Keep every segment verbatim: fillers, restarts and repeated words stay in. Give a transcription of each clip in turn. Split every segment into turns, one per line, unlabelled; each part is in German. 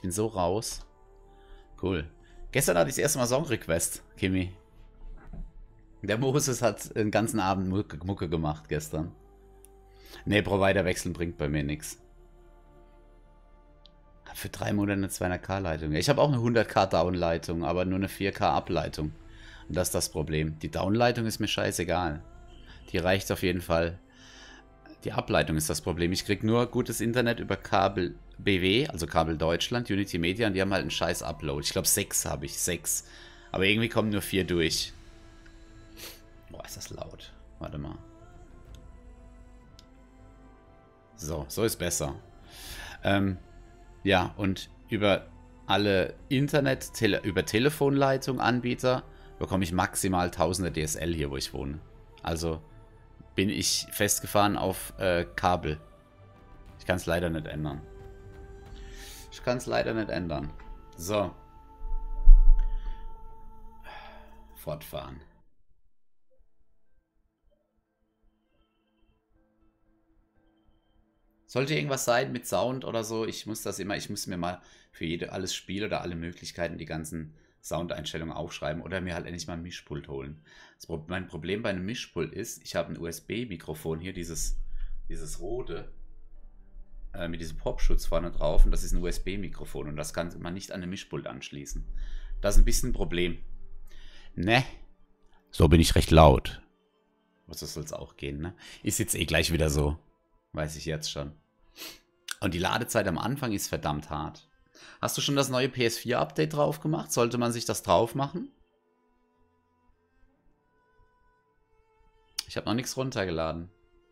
bin so raus. Cool. Gestern hatte ich das erste Mal Song-Request, Kimi. Der Moses hat den ganzen Abend Mucke, Mucke gemacht gestern. Ne, Provider wechseln bringt bei mir nichts. Für drei Monate eine zweihundert K-Leitung. Ich habe auch eine hundert K Down-Leitung, aber nur eine vier K Ableitung. Und das ist das Problem. Die Down-Leitung ist mir scheißegal. Die reicht auf jeden Fall. Die Ableitung ist das Problem. Ich kriege nur gutes Internet über Kabel B W, also Kabel Deutschland, Unity Media, und die haben halt einen scheiß Upload. Ich glaube sechs habe ich, sechs. Aber irgendwie kommen nur vier durch. Boah, ist das laut. Warte mal. So, so ist besser. Ähm, ja, und über alle Internet, Tele über Telefonleitung Anbieter bekomme ich maximal tausende D S L hier, wo ich wohne. Also bin ich festgefahren auf äh, Kabel. Ich kann es leider nicht ändern. Ich kann es leider nicht ändern. So. Fortfahren. Sollte irgendwas sein mit Sound oder so, ich muss das immer, ich muss mir mal für jede, alles Spiel oder alle Möglichkeiten die ganzen Soundeinstellungen aufschreiben oder mir halt endlich mal ein Mischpult holen. Das, mein Problem bei einem Mischpult ist, ich habe ein U S B-Mikrofon hier, dieses, dieses rote, äh, mit diesem Popschutz vorne drauf, und das ist ein U S B-Mikrofon und das kann man nicht an ein Mischpult anschließen. Das ist ein bisschen ein Problem. Ne? So bin ich recht laut. Was soll es auch gehen, ne? Ist jetzt eh gleich wieder so. Weiß ich jetzt schon. Und die Ladezeit am Anfang ist verdammt hart. Hast du schon das neue P S vier Update drauf gemacht? Sollte man sich das drauf machen? Ich habe noch nichts runtergeladen.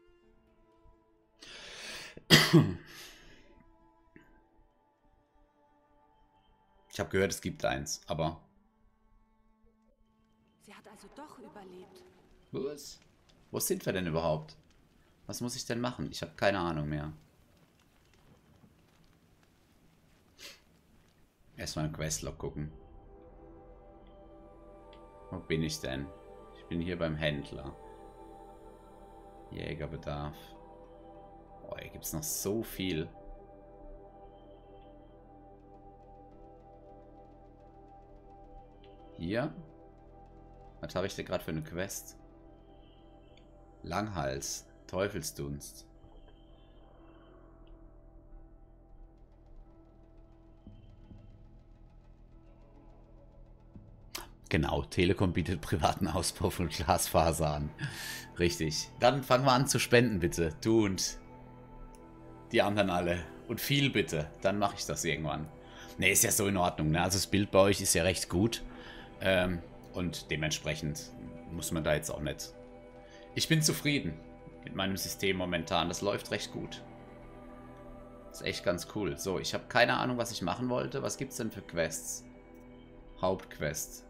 Ich habe gehört, es gibt eins, aber...
Sie hat also doch überlebt.
Was? Wo sind wir denn überhaupt? Was muss ich denn machen? Ich habe keine Ahnung mehr. Erstmal im Questlog gucken. Wo bin ich denn? Ich bin hier beim Händler. Jägerbedarf. Boah, hier gibt es noch so viel. Hier? Was habe ich denn gerade für eine Quest? Langhals. Teufelsdunst. Genau, Telekom bietet privaten Ausbau von Glasfaser an. Richtig. Dann fangen wir an zu spenden, bitte. Du und die anderen alle. Und viel bitte. Dann mache ich das irgendwann. Ne, ist ja so in Ordnung. Ne? Also das Bild bei euch ist ja recht gut. Ähm, und dementsprechend muss man da jetzt auch nicht... Ich bin zufrieden mit meinem System momentan. Das läuft recht gut. Das ist echt ganz cool. So, ich habe keine Ahnung, was ich machen wollte. Was gibt es denn für Quests? Hauptquest.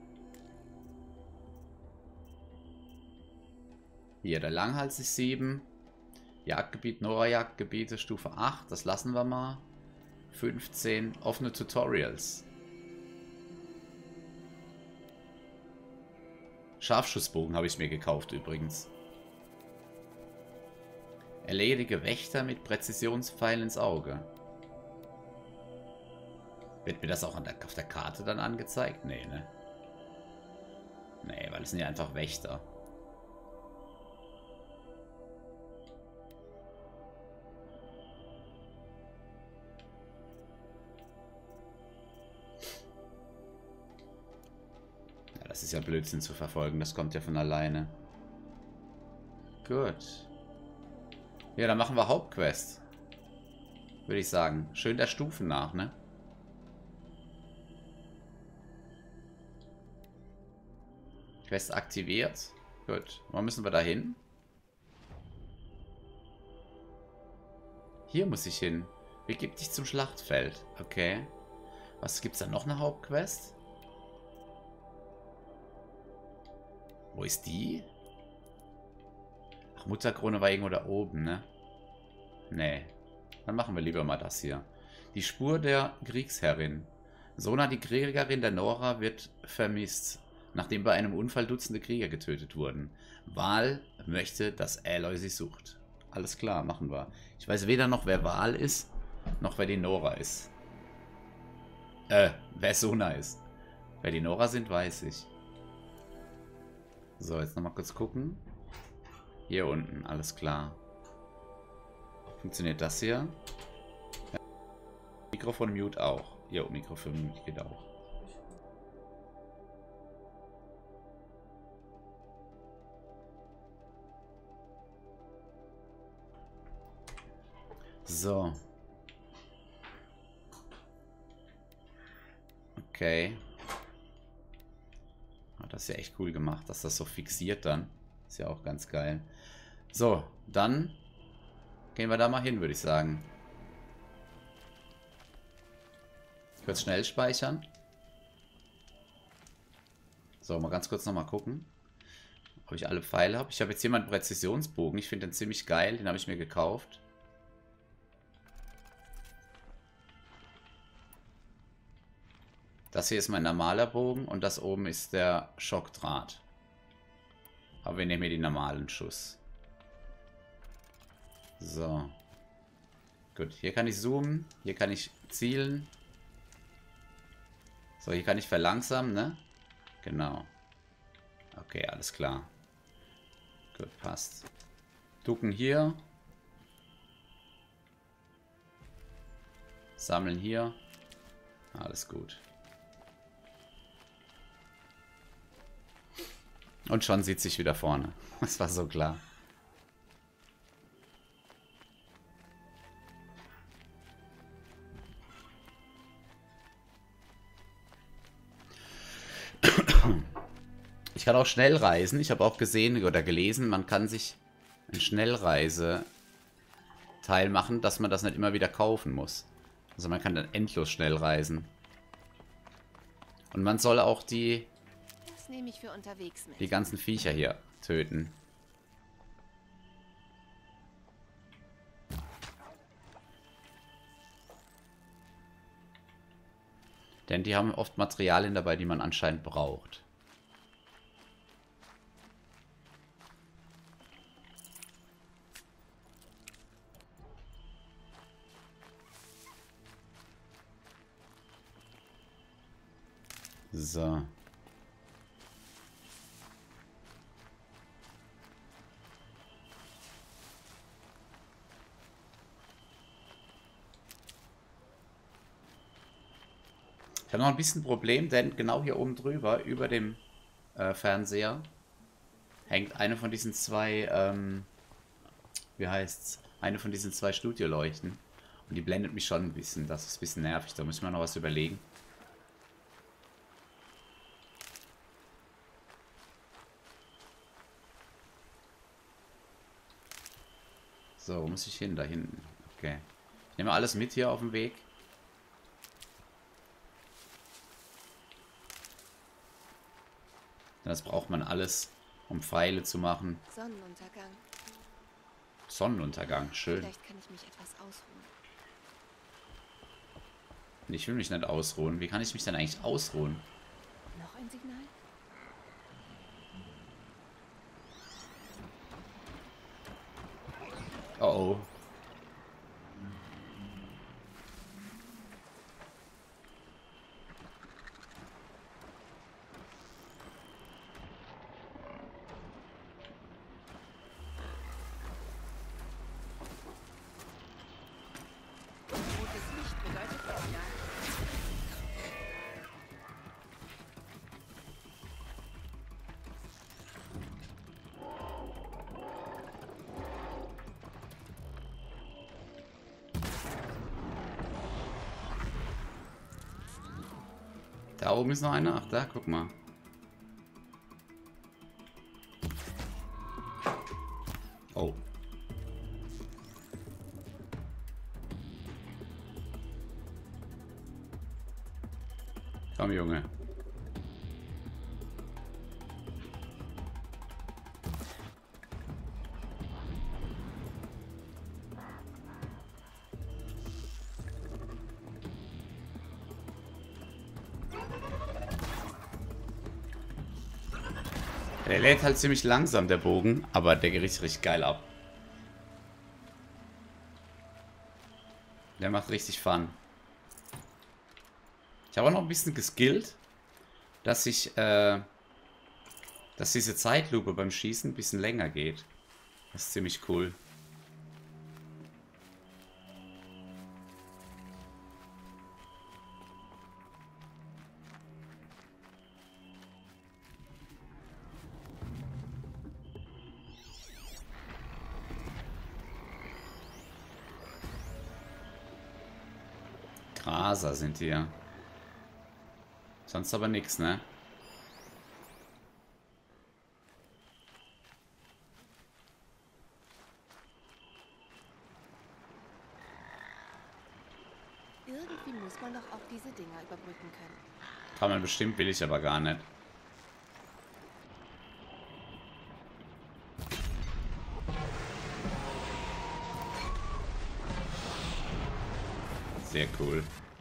Hier, der Langhals ist sieben. Jagdgebiet, Nora-Jagdgebiete, Stufe acht. Das lassen wir mal. fünfzehn. Offene Tutorials. Scharfschussbogen habe ich mir gekauft übrigens. Erledige Wächter mit Präzisionspfeil ins Auge. Wird mir das auch an der, auf der Karte dann angezeigt? Nee, ne? Nee, weil es sind ja einfach Wächter. Ja, das ist ja Blödsinn zu verfolgen. Das kommt ja von alleine. Gut. Ja, dann machen wir Hauptquest. Würde ich sagen. Schön der Stufen nach, ne? Quest aktiviert. Gut. Wo müssen wir da hin? Hier muss ich hin. Begib dich zum Schlachtfeld. Okay. Was gibt's da noch eine Hauptquest? Wo ist die? Ach, Mutterkrone war irgendwo da oben, ne? Nee. Dann machen wir lieber mal das hier. Die Spur der Kriegsherrin. Sona, die Kriegerin der Nora, wird vermisst, nachdem bei einem Unfall Dutzende Krieger getötet wurden. Val möchte, dass Aloy sie sucht. Alles klar, machen wir. Ich weiß weder noch, wer Val ist, noch wer die Nora ist. Äh, wer so nice. Wer die Nora sind, weiß ich. So, jetzt nochmal kurz gucken. Hier unten, alles klar. Funktioniert das hier? Ja. Mikrofon Mute auch. Jo, Mikrofon Mute geht auch. So. Okay. Das ist ja echt cool gemacht, dass das so fixiert dann. Ist ja auch ganz geil. So, dann gehen wir da mal hin, würde ich sagen. Kurz schnell speichern. So, mal ganz kurz nochmal gucken, ob ich alle Pfeile habe. Ich habe jetzt hier meinen Präzisionsbogen. Ich finde den ziemlich geil. Den habe ich mir gekauft. Das hier ist mein normaler Bogen und das oben ist der Schockdraht. Aber wir nehmen hier den normalen Schuss. So. Gut, hier kann ich zoomen. Hier kann ich zielen. So, hier kann ich verlangsamen, ne? Genau. Okay, alles klar. Gut, passt. Ducken hier. Sammeln hier. Alles gut. Und schon sitze ich wieder vorne. Das war so klar. Ich kann auch schnell reisen. Ich habe auch gesehen oder gelesen, man kann sich ein Schnellreise-Teil machen, dass man das nicht immer wieder kaufen muss. Also man kann dann endlos schnell reisen. Und man soll auch die,
Das nehme ich für unterwegs mit.
die ganzen Viecher hier töten. Denn die haben oft Materialien dabei, die man anscheinend braucht. So. Ich habe noch ein bisschen Problem, denn genau hier oben drüber, über dem äh, Fernseher, hängt eine von diesen zwei, ähm, wie heißt's, eine von diesen zwei Studioleuchten. Und die blendet mich schon ein bisschen, das ist ein bisschen nervig, da muss ich mir noch was überlegen. So, wo muss ich hin? Da hinten. Okay. Ich nehme alles mit hier auf dem Weg. Das braucht man alles, um Pfeile zu machen.
Sonnenuntergang.
Sonnenuntergang, schön.
Vielleicht kann ich mich etwas ausruhen.
Ich will mich nicht ausruhen. Wie kann ich mich denn eigentlich ausruhen?
Noch ein Signal?
Oh oh.
Rotes Licht bedeutet Signal.
Da oben ist noch einer. Ach, da, guck mal. Oh. Komm, Junge. Der lädt halt ziemlich langsam, der Bogen, aber der geht richtig, richtig geil ab. Der macht richtig Fun. Ich habe auch noch ein bisschen geskillt, dass ich, äh, dass diese Zeitlupe beim Schießen ein bisschen länger geht. Das ist ziemlich cool. Graser sind hier. Sonst aber nichts, ne?
Irgendwie muss man doch auch diese Dinger überbrücken können.
Kann man bestimmt, will ich aber gar nicht. Sehr cool.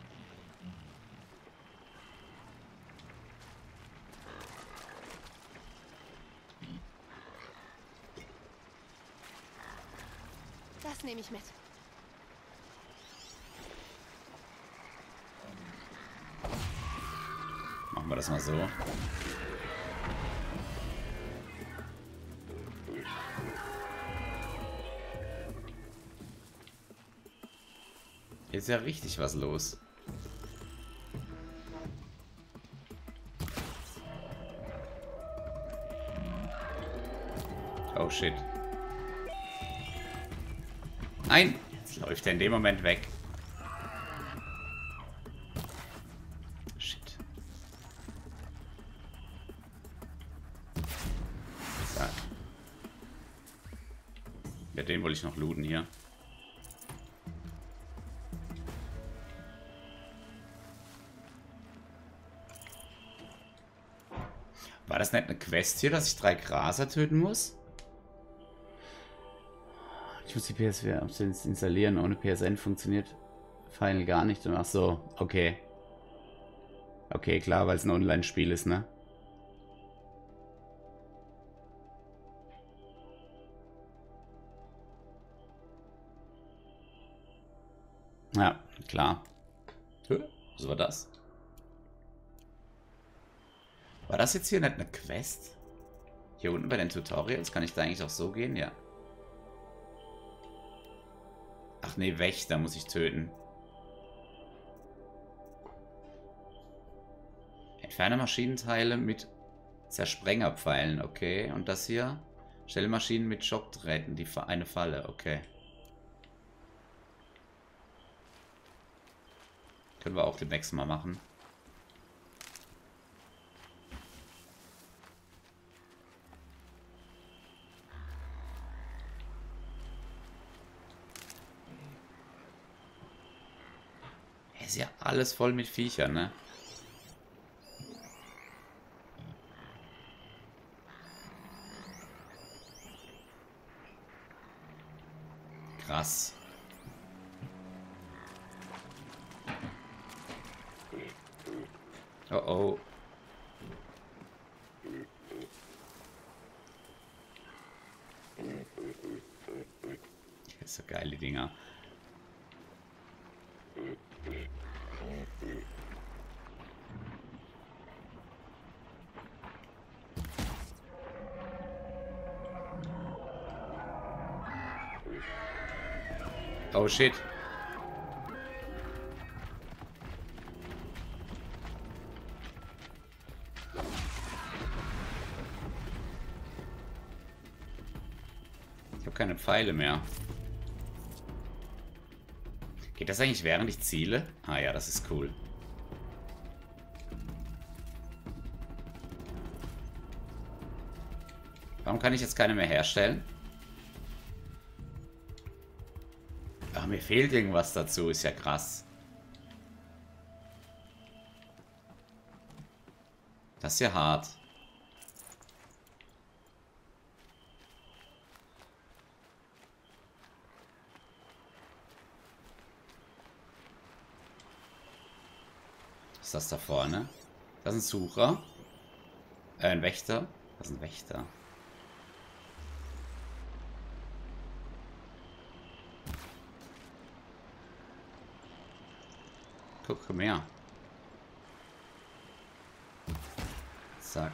Das nehme ich mit.
Machen wir das mal so. Hier ist ja richtig was los. Oh shit. Nein! Jetzt läuft er in dem Moment weg. Shit. So. Ja, den wollte ich noch looten hier. War das nicht eine Quest hier, dass ich drei Graser töten muss? Ich muss die P S V installieren. Ohne P S N funktioniert Final gar nicht. Ach so, okay. Okay, klar, weil es ein Online-Spiel ist, ne? Ja, klar. Was war das? War das jetzt hier nicht eine Quest? Hier unten bei den Tutorials kann ich da eigentlich auch so gehen? Ja. Ach nee, Wächter muss ich töten. Entferne Maschinenteile mit Zersprengerpfeilen, okay. Und das hier? Stelle Maschinen mit Schockdrähten, die eine Falle, okay. Können wir auch demnächst mal machen. Ist ja alles voll mit Viechern, ne? Krass. Oh oh. Das ist so geile Dinger. Oh shit. Ich habe keine Pfeile mehr. Geht das eigentlich während ich ziele? Ah ja, das ist cool. Warum kann ich jetzt keine mehr herstellen? Ach, mir fehlt irgendwas dazu. Ist ja krass. Das ist ja hart. Was ist das da vorne? Das ist ein Sucher. Äh, ein Wächter. Das ist ein Wächter. Guck, komm her. Zack.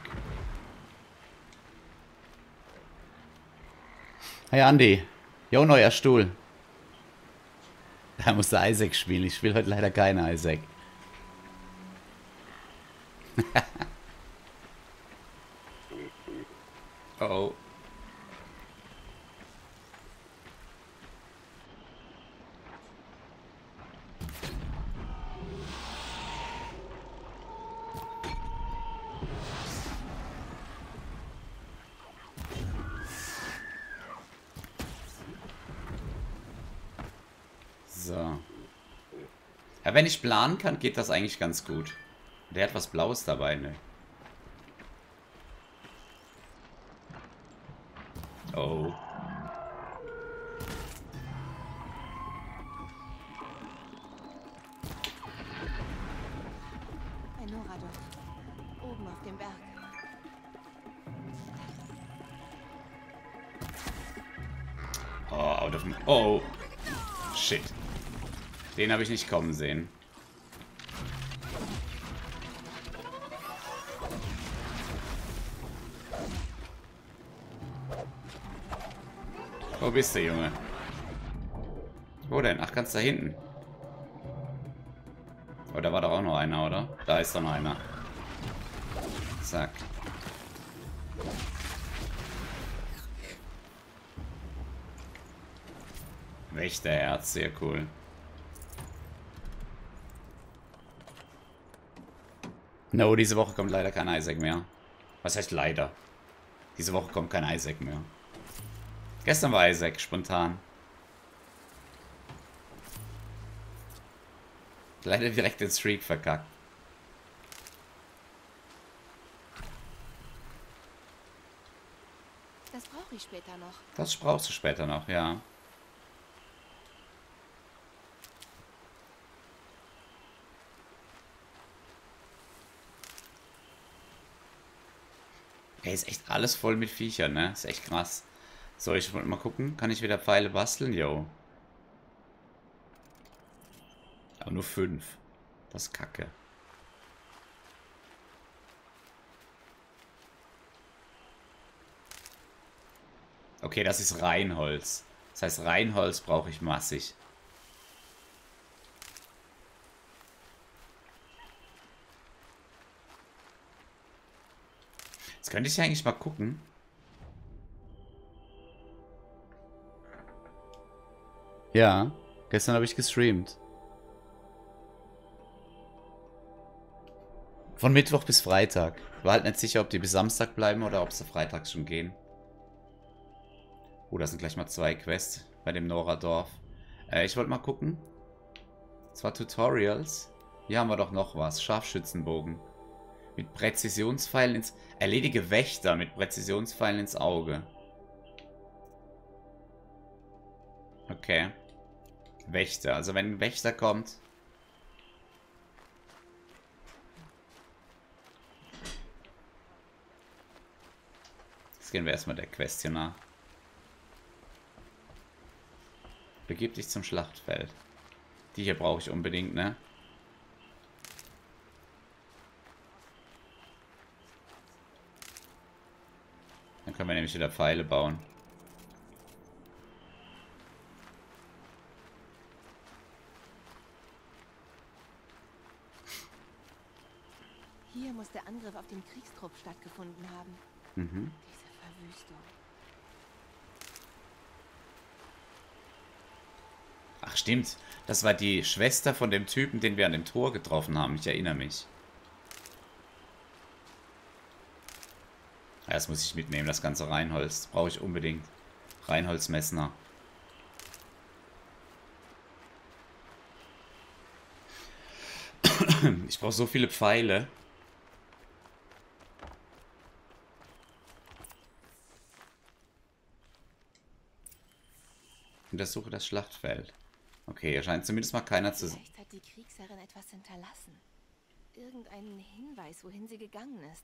Hey Andi. Jo, neuer Stuhl. Da musst du Isaac spielen. Ich spiele heute leider keinen Isaac. Oh. So. Ja, wenn ich planen kann, geht das eigentlich ganz gut. Der hat was Blaues dabei, ne? Oh.
Ein Noradorf. Oben auf dem Berg.
Oh, out of... Oh. Shit. Den habe ich nicht kommen sehen. Wo bist du, Junge? Wo denn? Ach, ganz da hinten. Oh, da war doch auch noch einer, oder? Da ist doch noch einer. Zack. Wächterherz, sehr cool. No, diese Woche kommt leider kein Isaac mehr. Was heißt leider? Diese Woche kommt kein Isaac mehr. Gestern war Isaac, spontan. Leider direkt den Streak verkackt.
Das brauche ich später noch.
Das brauchst du später noch, ja. Ey, ist echt alles voll mit Viechern, ne? Ist echt krass. So, ich wollte mal gucken. Kann ich wieder Pfeile basteln? Jo. Aber nur fünf. Das ist kacke. Okay, das ist Reinholz. Das heißt, Reinholz brauche ich massig. Jetzt könnte ich ja eigentlich mal gucken. Ja, gestern habe ich gestreamt. Von Mittwoch bis Freitag. War halt nicht sicher, ob die bis Samstag bleiben oder ob sie freitags schon gehen. Oh, da sind gleich mal zwei Quests bei dem Noradorf. Äh, ich wollte mal gucken. Zwar Tutorials. Hier haben wir doch noch was. Scharfschützenbogen. Mit Präzisionspfeilen ins... Erledige Wächter mit Präzisionspfeilen ins Auge. Okay. Wächter. Also wenn ein Wächter kommt... Jetzt gehen wir erstmal der Quest hier nach. Begib dich zum Schlachtfeld. Die hier brauche ich unbedingt, ne? Dann können wir nämlich wieder Pfeile bauen.
Hier muss der Angriff auf den Kriegstrupp stattgefunden haben.
Mhm.
Diese Verwüstung.
Ach stimmt, das war die Schwester von dem Typen, den wir an dem Tor getroffen haben. Ich erinnere mich. Ja, das muss ich mitnehmen, das ganze Reinholz. Brauche ich unbedingt. Reinholz-Messner. Ich brauche so viele Pfeile. Untersuche das Schlachtfeld. Okay, hier scheint zumindest mal keiner zu...
Vielleicht hat die Kriegsherrin etwas hinterlassen. Irgendeinen Hinweis, wohin sie gegangen ist.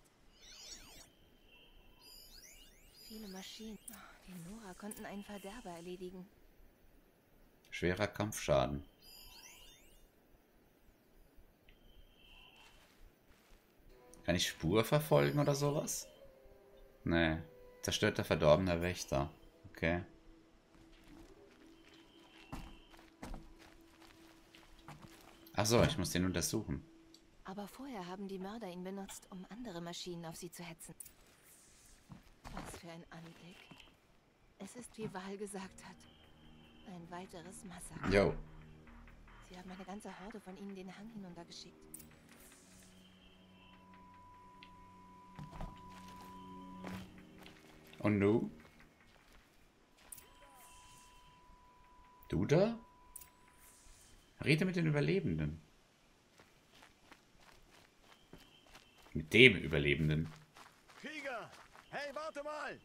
Viele Maschinen. Die Nora konnten einen Verderber erledigen.
Schwerer Kampfschaden. Kann ich Spur verfolgen oder sowas? Nee. Zerstörter verdorbener Wächter. Okay. Achso, ich muss den untersuchen.
Aber vorher haben die Mörder ihn benutzt, um andere Maschinen auf sie zu hetzen. Was für ein Anblick. Es ist, wie Val gesagt hat. Ein weiteres Massaker.
Jo.
Sie haben eine ganze Horde von ihnen den Hang hinuntergeschickt.
Und du? Du da? Rede mit den Überlebenden. Mit dem Überlebenden.
Krieger! Hey, warte mal!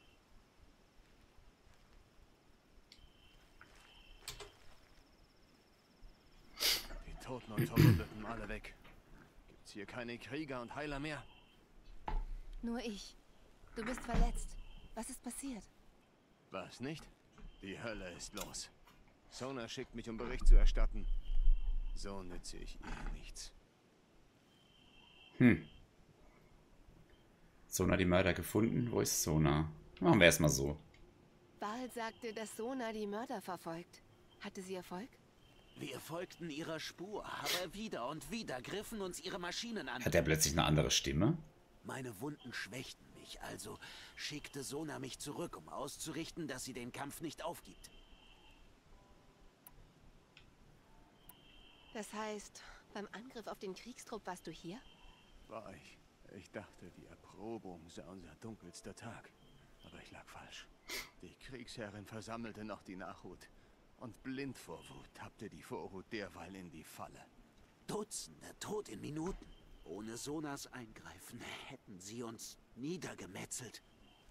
Die Toten und Verwundeten alle weg. Gibt's hier keine Krieger und Heiler mehr?
Nur ich. Du bist verletzt. Was ist passiert?
Was nicht? Die Hölle ist los. Sona schickt mich, um Bericht zu erstatten. So nütze ich ihr nichts.
Hm. Sona die Mörder gefunden? Wo ist Sona? Machen wir erstmal so.
Val sagte, dass Sona die Mörder verfolgt. Hatte sie Erfolg?
Wir folgten ihrer Spur, aber wieder und wieder griffen uns ihre Maschinen an.
Hat er plötzlich eine andere Stimme?
Meine Wunden schwächten mich, also schickte Sona mich zurück, um auszurichten, dass sie den Kampf nicht aufgibt.
Das heißt, beim Angriff auf den Kriegstrupp warst du hier?
War ich. Ich dachte, die Erprobung sei unser dunkelster Tag. Aber ich lag falsch. Die Kriegsherrin versammelte noch die Nachhut. Und blind vor Wut tappte die Vorhut derweil in die Falle.
Dutzende tot in Minuten. Ohne Sonas Eingreifen hätten sie uns niedergemetzelt.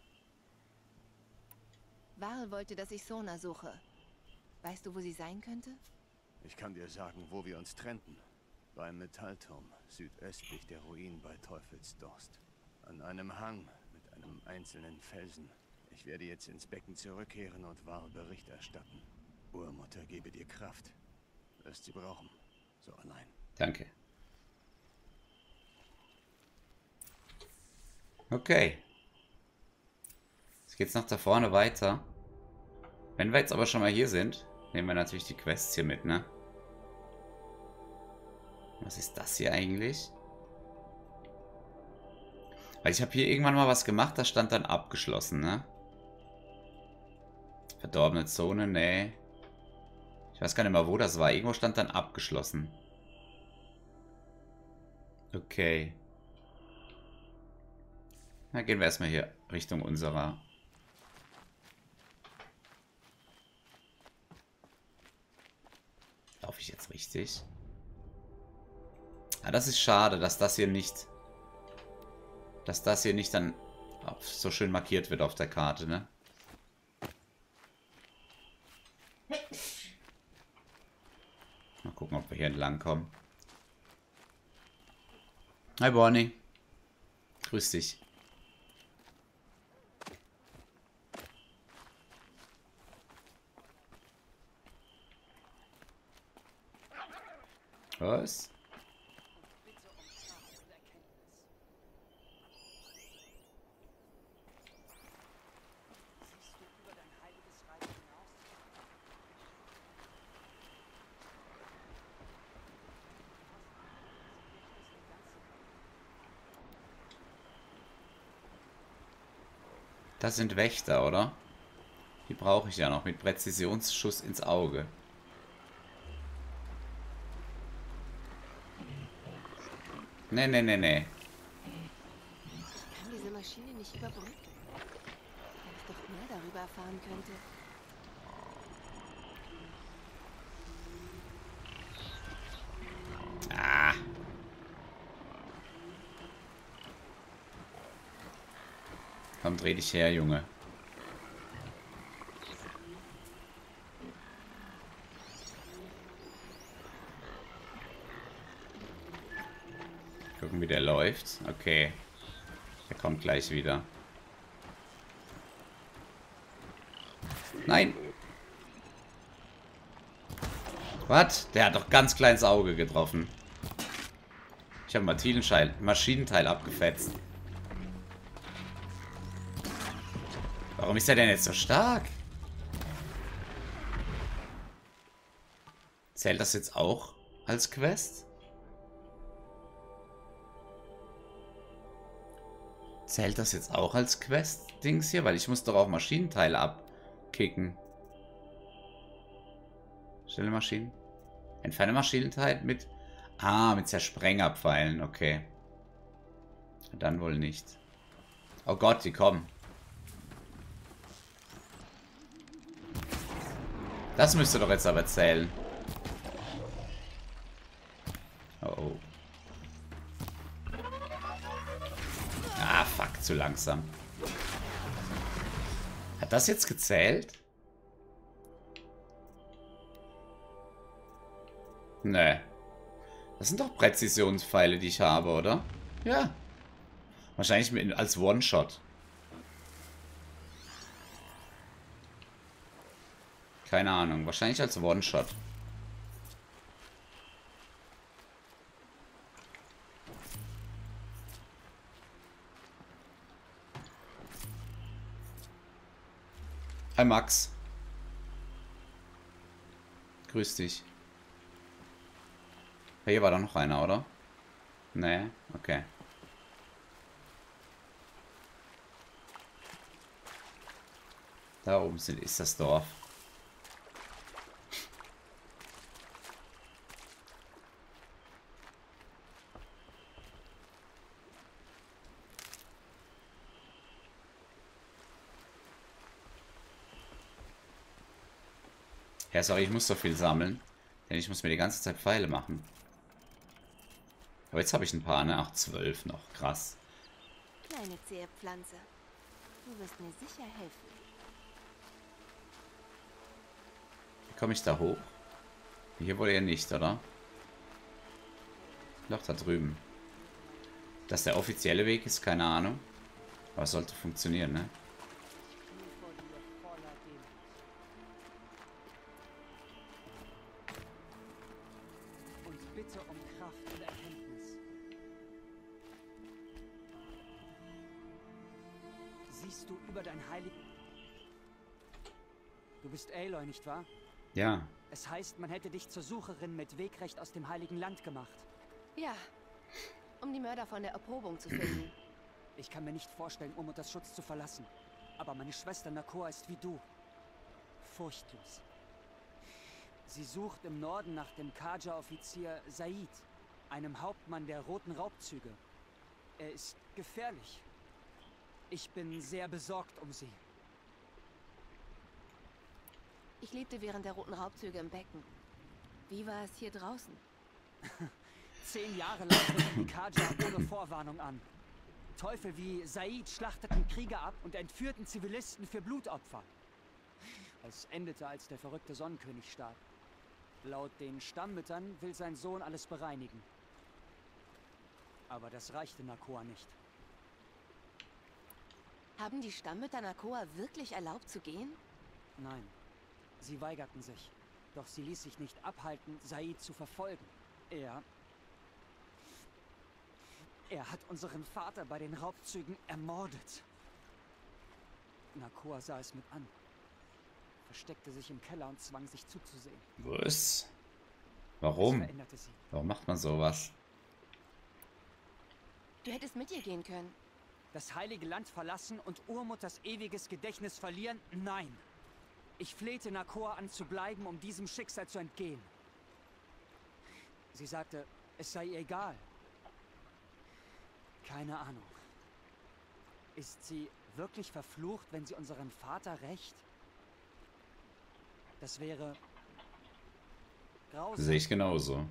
Val wollte, dass ich Sona suche. Weißt du, wo sie sein könnte?
Ich kann dir sagen, wo wir uns trennten. Beim Metallturm, südöstlich der Ruinen bei Teufelsdorst. An einem Hang mit einem einzelnen Felsen. Ich werde jetzt ins Becken zurückkehren und Val Bericht erstatten. Urmutter gebe dir Kraft. Wirst sie brauchen. So allein.
Danke. Okay. Jetzt geht's noch da vorne weiter. Wenn wir jetzt aber schon mal hier sind, nehmen wir natürlich die Quests hier mit, ne? Was ist das hier eigentlich? Weil ich habe hier irgendwann mal was gemacht, da stand dann abgeschlossen, ne? Verdorbene Zone, nee. Ich weiß gar nicht mehr, wo das war. Irgendwo stand dann abgeschlossen. Okay. Na, gehen wir erstmal hier Richtung unserer. Laufe ich jetzt richtig? Ah, das ist schade, dass das hier nicht... Dass das hier nicht dann so schön markiert wird auf der Karte, ne? Mal gucken, ob wir hier entlang kommen. Hi, Bonnie. Grüß dich. Was? Das sind Wächter, oder? Die brauche ich ja noch mit Präzisionsschuss ins Auge. Nee, nee, nee, nee.
Ich kann diese Maschine nicht überbrücken. Wenn ich doch mehr darüber erfahren könnte.
Ah. Komm, dreh dich her, Junge. Gucken, wie der läuft. Okay. Der kommt gleich wieder. Nein! Was? Der hat doch ganz kleines Auge getroffen. Ich habe Maschinenteil, Maschinenteil abgefetzt. Warum ist er denn jetzt so stark? Zählt das jetzt auch als Quest? Zählt das jetzt auch als Quest-Dings hier? Weil ich muss doch auch Maschinenteile abkicken. Stelle Maschinen. Entferne Maschinenteil mit... Ah, mit Zersprengerpfeilen. Okay. Dann wohl nicht. Oh Gott, die kommen. Das müsste doch jetzt aber zählen. Oh oh. Ah, fuck, zu langsam. Hat das jetzt gezählt? Nee. Das sind doch Präzisionspfeile, die ich habe, oder? Ja. Wahrscheinlich mit, als One-Shot. Keine Ahnung. Wahrscheinlich als One-Shot. Hi Max. Grüß dich. Hier war doch noch einer, oder? Nee, okay. Da oben sind, ist das Dorf. Ja, sorry, ich muss so viel sammeln. Denn ich muss mir die ganze Zeit Pfeile machen. Aber jetzt habe ich ein paar, ne? Ach, zwölf noch. Krass.
Kleine zähe Pflanze. Du wirst mir sicher helfen.
Wie komme ich da hoch? Hier wohl eher nicht, oder? Doch, da drüben. Dass der offizielle Weg ist, keine Ahnung. Aber es sollte funktionieren, ne?
Und bitte um Kraft und Erkenntnis. Siehst du über dein heiligen... Du bist Aloy, nicht wahr?
Ja.
Es heißt, man hätte dich zur Sucherin mit Wegrecht aus dem Heiligen Land gemacht.
Ja, um die Mörder von der Erprobung zu finden.
Ich kann mir nicht vorstellen, Urmutters Schutz zu verlassen. Aber meine Schwester Nakor ist wie du. Furchtlos. Sie sucht im Norden nach dem Kaja-Offizier Said, einem Hauptmann der Roten Raubzüge. Er ist gefährlich. Ich bin sehr besorgt um sie.
Ich lebte während der Roten Raubzüge im Becken. Wie war es hier draußen?
Zehn Jahre lang griffen die Kaja ohne Vorwarnung an. Teufel wie Said schlachteten Krieger ab und entführten Zivilisten für Blutopfer. Es endete, als der verrückte Sonnenkönig starb. Laut den Stammmüttern will sein Sohn alles bereinigen. Aber das reichte Nakor nicht.
Haben die Stammmütter Nakor wirklich erlaubt zu gehen?
Nein, sie weigerten sich. Doch sie ließ sich nicht abhalten, Said zu verfolgen. Er... Er hat unseren Vater bei den Raubzügen ermordet. Nakor sah es mit an. Versteckte sich im Keller und zwang sich zuzusehen.
Was? Warum?
Das veränderte sie.
Warum macht man sowas?
Du hättest mit ihr gehen können.
Das heilige Land verlassen und Urmutters ewiges Gedächtnis verlieren? Nein. Ich flehte Nakor an zu bleiben, um diesem Schicksal zu entgehen. Sie sagte, es sei ihr egal. Keine Ahnung. Ist sie wirklich verflucht, wenn sie unseren Vater rächt? Das wäre grausam.
Sehe ich genauso.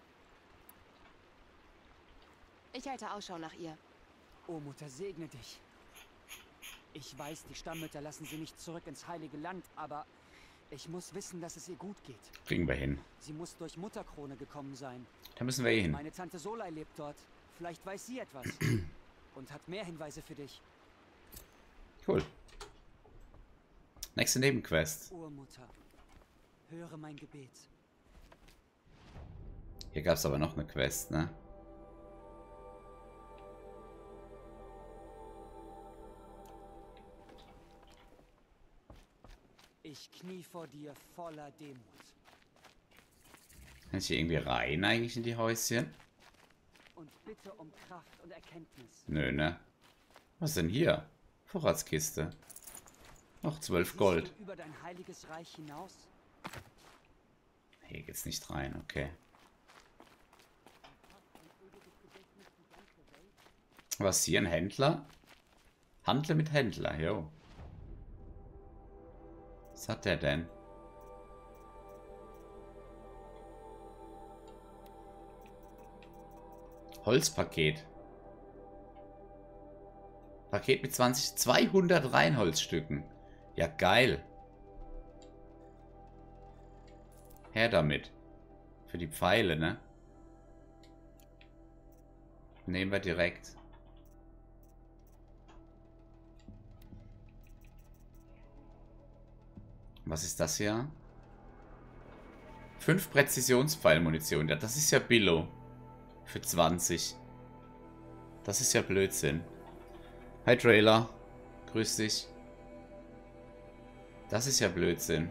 Ich halte Ausschau nach ihr.
Oh, Mutter, segne dich. Ich weiß, die Stammmütter lassen sie nicht zurück ins Heilige Land, aber ich muss wissen, dass es ihr gut geht.
Kriegen wir hin.
Sie muss durch Mutterkrone gekommen sein.
Da müssen wir eh hin.
Meine Tante Solai lebt dort. Vielleicht weiß sie etwas. Und hat mehr Hinweise für dich.
Cool. Nächste Nebenquest.
Urmutter, höre mein Gebet.
Hier gab es aber noch eine Quest, ne?
Ich knie vor dir voller Demut.
Kann ich hier irgendwie rein eigentlich in die Häuschen?
Und bitte um Kraft und Erkenntnis.
Nö, ne? Was denn hier? Vorratskiste. Noch zwölf
Siehst
Gold.
du über dein heiliges Reich hinaus?
Hier geht's nicht rein, okay. Was hier, ein Händler? Handle mit Händler, jo. Was hat der denn? Holzpaket. Paket mit zwanzig, zweihundert Reinholzstücken. Ja, geil. Her damit. Für die Pfeile, ne? Nehmen wir direkt. Was ist das hier? Fünf Präzisionspfeilmunition. Ja, das ist ja Billo. Für zwanzig. Das ist ja Blödsinn. Hi Trailer. Grüß dich. Das ist ja Blödsinn.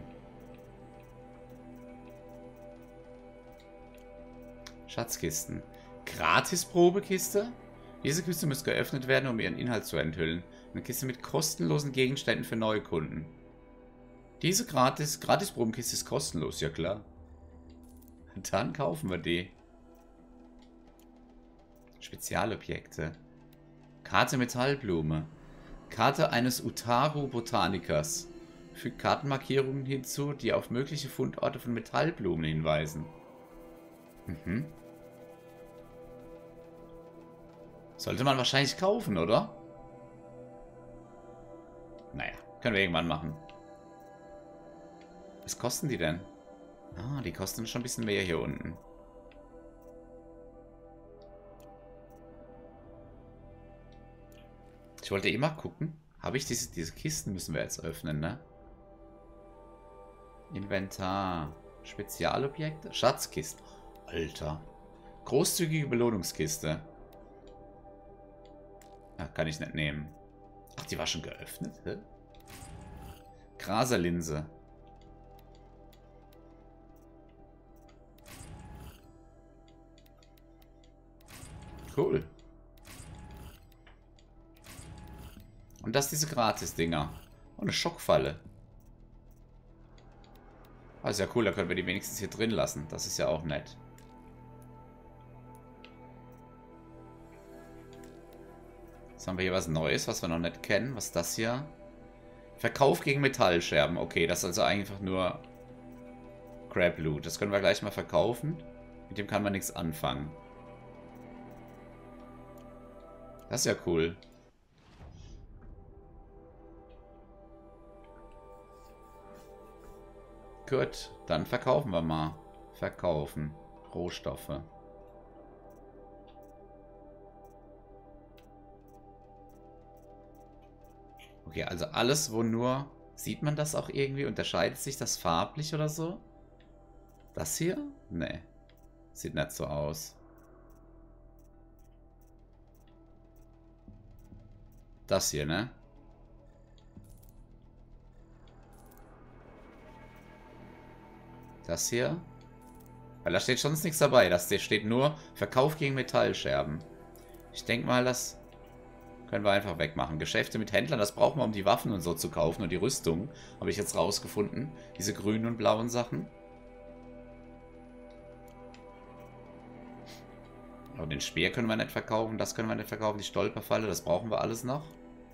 Schatzkisten. Gratis-Probekiste? Diese Kiste muss geöffnet werden, um ihren Inhalt zu enthüllen. Eine Kiste mit kostenlosen Gegenständen für Neukunden. Diese gratis Gratis-Probenkiste ist kostenlos, ja klar. Dann kaufen wir die. Spezialobjekte. Karte Metallblume. Karte eines Utaru Botanikers. Fügt Kartenmarkierungen hinzu, die auf mögliche Fundorte von Metallblumen hinweisen. Mhm. Sollte man wahrscheinlich kaufen, oder? Naja, können wir irgendwann machen. Was kosten die denn? Ah, die kosten schon ein bisschen mehr hier unten. Ich wollte eh mal gucken. Habe ich diese, diese Kisten müssen wir jetzt öffnen, ne? Inventar. Spezialobjekte. Schatzkiste. Alter. Großzügige Belohnungskiste. Ah, kann ich nicht nehmen. Ach, die war schon geöffnet? Hä? Kraserlinse. Cool. Und das diese Gratis-Dinger. Und eine Schockfalle. Also ja cool, da können wir die wenigstens hier drin lassen. Das ist ja auch nett. Jetzt haben wir hier was Neues, was wir noch nicht kennen. Was ist das hier? Verkauf gegen Metallscherben. Okay, das ist also einfach nur Crab Loot. Das können wir gleich mal verkaufen. Mit dem kann man nichts anfangen. Das ist ja cool. Gut, dann verkaufen wir mal. Verkaufen. Rohstoffe. Okay, also alles, wo nur... Sieht man das auch irgendwie? Unterscheidet sich das farblich oder so? Das hier? Nee. Sieht nicht so aus. Das hier, ne? Das hier? Weil da steht sonst nichts dabei. Das hier steht nur Verkauf gegen Metallscherben. Ich denke mal, das können wir einfach wegmachen. Geschäfte mit Händlern, das brauchen wir, um die Waffen und so zu kaufen und die Rüstung. Habe ich jetzt rausgefunden. Diese grünen und blauen Sachen. Aber den Speer können wir nicht verkaufen. Das können wir nicht verkaufen. Die Stolperfalle, das brauchen wir alles noch.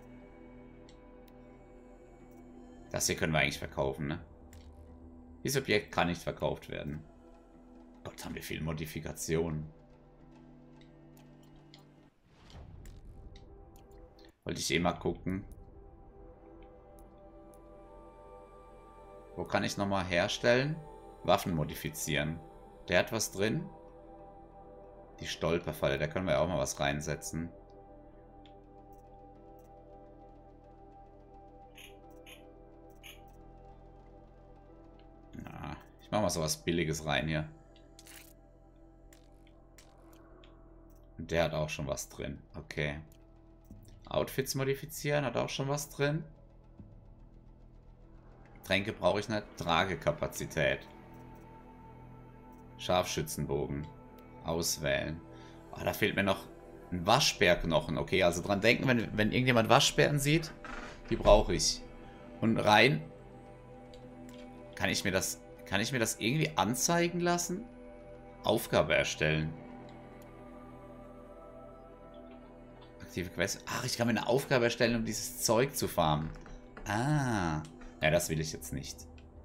Das hier können wir eigentlich verkaufen, ne? Dieses Objekt kann nicht verkauft werden. Gott, haben wir viele Modifikationen. Wollte ich eh mal gucken. Wo kann ich nochmal herstellen? Waffen modifizieren. Der hat was drin. Die Stolperfalle, da können wir auch mal was reinsetzen. Na, ich mache mal so was Billiges rein hier. Und der hat auch schon was drin. Okay. Outfits modifizieren, hat auch schon was drin. Tränke brauche ich nicht. Tragekapazität. Scharfschützenbogen. Auswählen. Oh, da fehlt mir noch ein Waschbärknochen. Okay, also dran denken, wenn, wenn irgendjemand Waschbären sieht, die brauche ich. Und rein. Kann ich mir das, kann ich mir das irgendwie anzeigen lassen? Aufgabe erstellen. Aktive Quest. Ach, ich kann mir eine Aufgabe erstellen, um dieses Zeug zu farmen. Ah. Ja, das will ich jetzt nicht.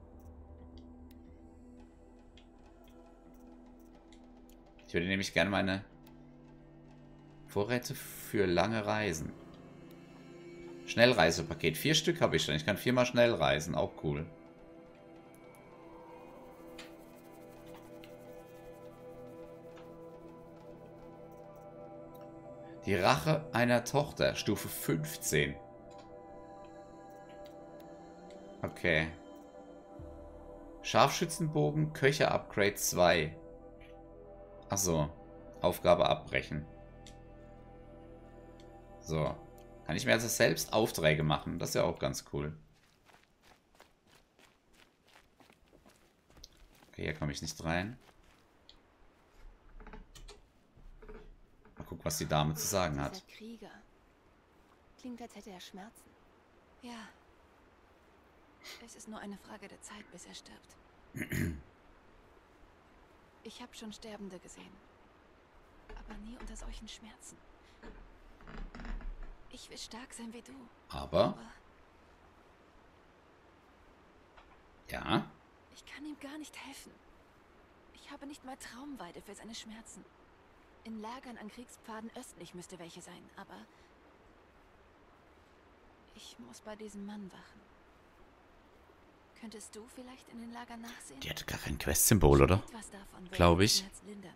Ich würde nämlich gerne meine Vorräte für lange Reisen. Schnellreisepaket. Vier Stück habe ich schon. Ich kann viermal schnell reisen. Auch cool. Die Rache einer Tochter. Stufe fünfzehn. Okay. Scharfschützenbogen, Köcher-Upgrade zwei. Achso. Aufgabe abbrechen. So. Kann ich mir also selbst Aufträge machen. Das ist ja auch ganz cool. Okay, hier komme ich nicht rein. Mal gucken, was die Dame zu sagen hat.
Dieser Krieger. Klingt, als hätte er Schmerzen. Ja. Es ist nur eine Frage der Zeit, bis er stirbt. Ich habe schon Sterbende gesehen. Aber nie unter solchen Schmerzen. Ich will stark sein wie du.
Aber?
Aber
Ja?
ich kann ihm gar nicht helfen. Ich habe nicht mal Traumweide für seine Schmerzen. In Lagern an Kriegspfaden östlich müsste welche sein, aber ich muss bei diesem Mann wachen. Könntest du vielleicht in den Lagern nachsehen?
Die hatte gar kein Quest-Symbol, oder?
Etwas davon würde
Glaube
den
ich.
Schmerz lindern.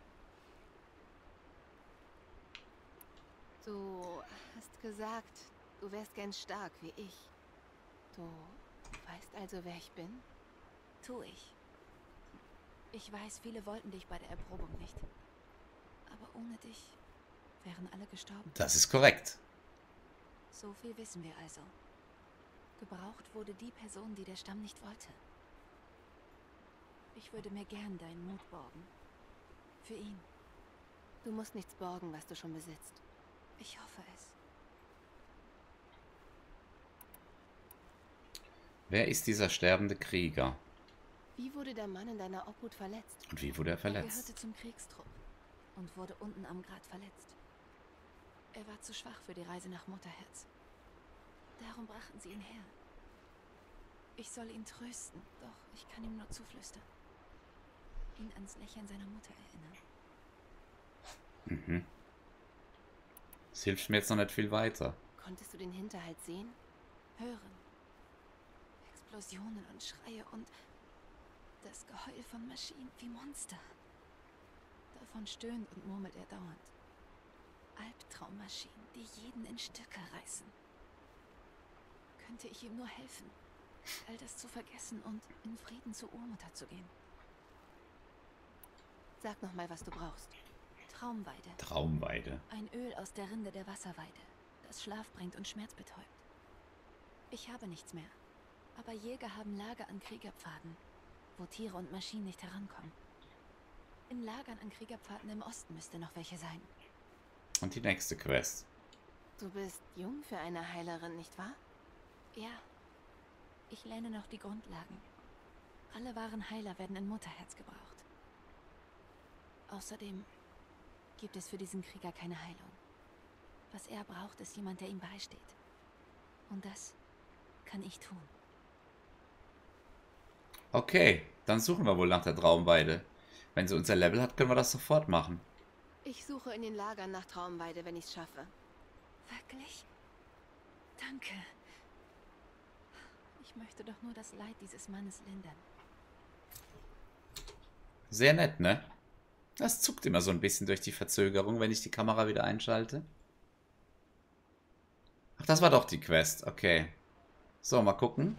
Du hast gesagt, du wärst gern stark wie ich. Du weißt also, wer ich bin? Tu ich. Ich weiß, viele wollten dich bei der Erprobung nicht. Aber ohne dich wären alle gestorben.
Das ist korrekt.
So viel wissen wir also. Gebraucht wurde die Person, die der Stamm nicht wollte. Ich würde mir gern deinen Mut borgen. Für ihn. Du musst nichts borgen, was du schon besitzt. Ich hoffe es.
Wer ist dieser sterbende Krieger?
Wie wurde der Mann in deiner Obhut verletzt?
Und wie wurde er
Er
verletzt?
gehörte zum Kriegstrupp und wurde unten am Grat verletzt. Er war zu schwach für die Reise nach Mutterherz. Darum brachten sie ihn her. Ich soll ihn trösten, doch ich kann ihm nur zuflüstern. Ihn ans Lächeln seiner Mutter erinnern.
Mhm. Das hilft mir jetzt noch nicht viel weiter.
Konntest du den Hinterhalt sehen? Hören. Explosionen und Schreie und das Geheul von Maschinen wie Monster. Davon stöhnt und murmelt er dauernd. Albtraummaschinen, die jeden in Stücke reißen. Könnte ich ihm nur helfen, all das zu vergessen und in Frieden zur Urmutter zu gehen. Sag noch mal, was du brauchst. Traumweide.
Traumweide.
Ein Öl aus der Rinde der Wasserweide, das Schlaf bringt und Schmerz betäubt. Ich habe nichts mehr, aber Jäger haben Lager an Kriegerpfaden, wo Tiere und Maschinen nicht herankommen. In Lagern an Kriegerpfaden im Osten müsste noch welche sein.
Und die nächste Quest.
Du bist jung für eine Heilerin, nicht wahr? Ja. Ich lerne noch die Grundlagen. Alle wahren Heiler werden in Mutterherz gebraucht. Außerdem gibt es für diesen Krieger keine Heilung. Was er braucht, ist jemand, der ihm beisteht. Und das kann ich tun.
Okay, dann suchen wir wohl nach der Traumweide. Wenn sie unser Level hat, können wir das sofort machen.
Ich suche in den Lagern nach Traumweide, wenn ich es schaffe. Wirklich? Danke. Ich möchte doch nur das Leid dieses Mannes lindern.
Sehr nett, ne? Das zuckt immer so ein bisschen durch die Verzögerung, wenn ich die Kamera wieder einschalte. Ach, das war doch die Quest. Okay. So, mal gucken.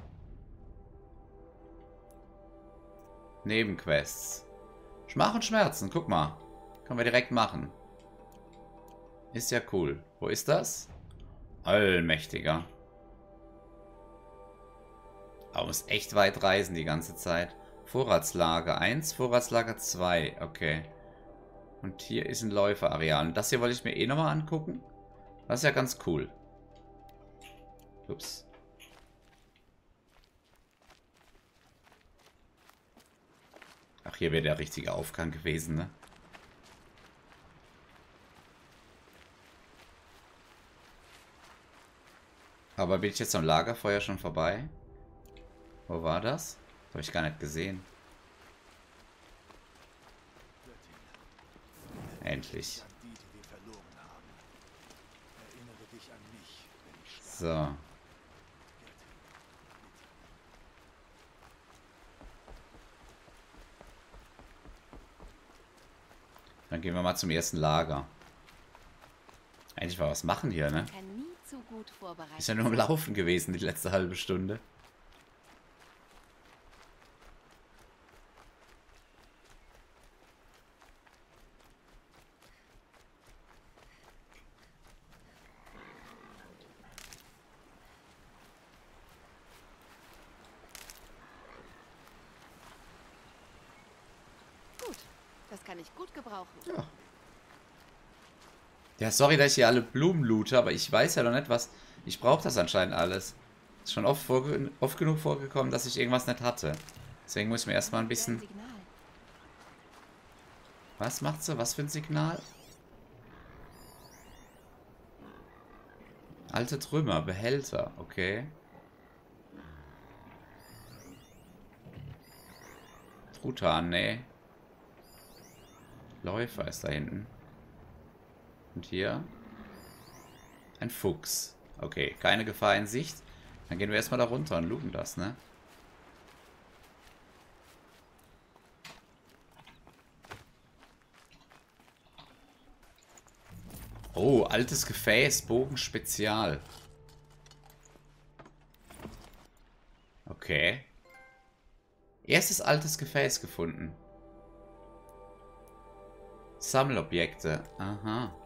Nebenquests. Schmach und Schmerzen, guck mal. Können wir direkt machen. Ist ja cool. Wo ist das? Allmächtiger. Aber muss echt weit reisen die ganze Zeit. Vorratslager eins, Vorratslager zwei. Okay. Und hier ist ein Läuferareal. Und das hier wollte ich mir eh nochmal angucken. Das ist ja ganz cool. Ups. Ach, hier wäre der richtige Aufgang gewesen, ne? Aber bin ich jetzt am Lagerfeuer schon vorbei? Wo war das? Das habe ich gar nicht gesehen. Endlich. So. Dann gehen wir mal zum ersten Lager. Eigentlich mal was machen hier, ne?
Kann nie zu gut vorbereitet
Ist ja nur am Laufen gewesen, die letzte halbe Stunde.
Gut, das kann ich gut gebrauchen.
Ja. Ja, sorry, dass ich hier alle Blumen loote, aber ich weiß ja noch nicht, was... Ich brauche das anscheinend alles. Ist schon oft, vorge oft genug vorgekommen, dass ich irgendwas nicht hatte. Deswegen muss ich mir erstmal ein bisschen...
Signal.
Was macht sie? Was für ein Signal? Alte Trümmer, Behälter, okay. Truthahn, nee. Läufer ist da hinten. Und hier ein Fuchs. Okay, keine Gefahr in Sicht. Dann gehen wir erstmal da runter und looten das, ne? Oh, altes Gefäß, Bogen Spezial. Okay. Erstes altes Gefäß gefunden. Sammelobjekte. Aha.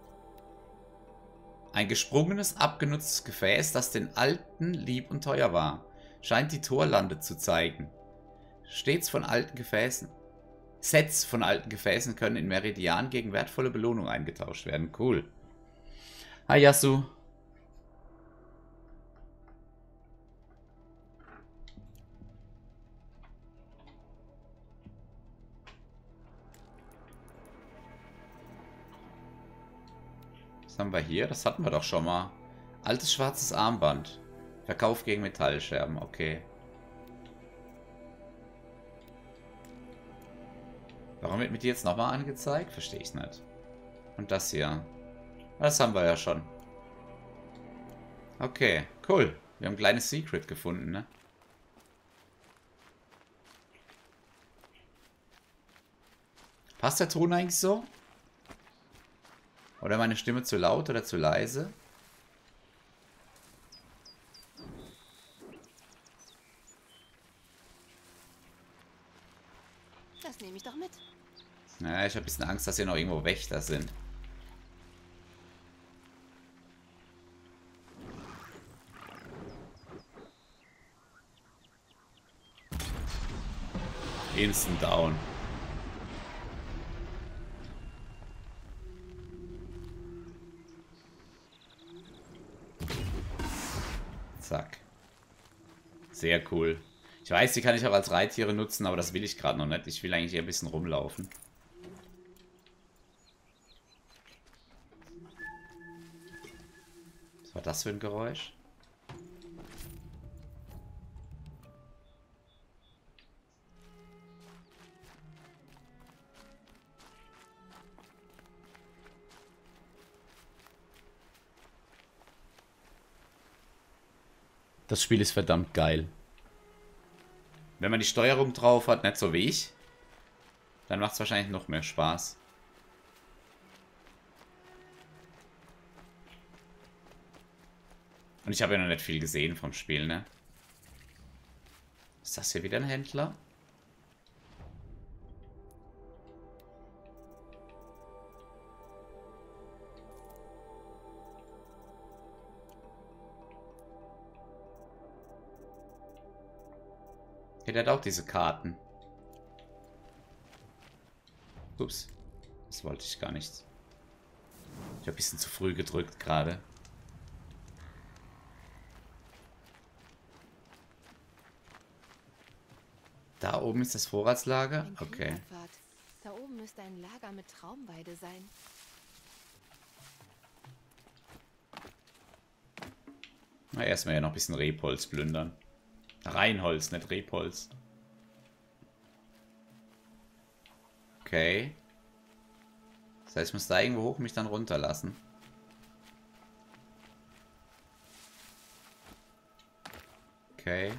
Ein gesprungenes, abgenutztes Gefäß, das den Alten lieb und teuer war. Scheint die Torlande zu zeigen. Stets von alten Gefäßen. Sets von alten Gefäßen können in Meridian gegen wertvolle Belohnung eingetauscht werden. Cool. Hi Yasu. Was haben wir hier? Das hatten wir doch schon mal. Altes schwarzes Armband. Verkauf gegen Metallscherben. Okay. Warum wird mir die jetzt nochmal angezeigt? Verstehe ich nicht. Und das hier. Das haben wir ja schon. Okay, cool. Wir haben ein kleines Secret gefunden, ne? Passt der Ton eigentlich so? Oder meine Stimme zu laut oder zu leise?
Das nehme ich doch mit.
Naja, ich habe ein bisschen Angst, dass hier noch irgendwo Wächter sind. Instant down. Zack. Sehr cool. Ich weiß, die kann ich auch als Reittiere nutzen, aber das will ich gerade noch nicht. Ich will eigentlich eher ein bisschen rumlaufen. Was war das für ein Geräusch? Das Spiel ist verdammt geil. Wenn man die Steuerung drauf hat, nicht so wie ich, dann macht es wahrscheinlich noch mehr Spaß. Und ich habe ja noch nicht viel gesehen vom Spiel, ne? Ist das hier wieder ein Händler? Ja, der hat auch diese Karten. Ups. Das wollte ich gar nicht. Ich habe ein bisschen zu früh gedrückt gerade. Da oben ist das Vorratslager?
Ein
Okay.
Kriegerpfad. Da oben müsste ein Lager mit Traumweide sein.
Na, erstmal ja noch ein bisschen Rebholz plündern. Reinholz, nicht Rebholz. Okay. Das heißt, ich muss da irgendwo hoch mich dann runterlassen. Okay.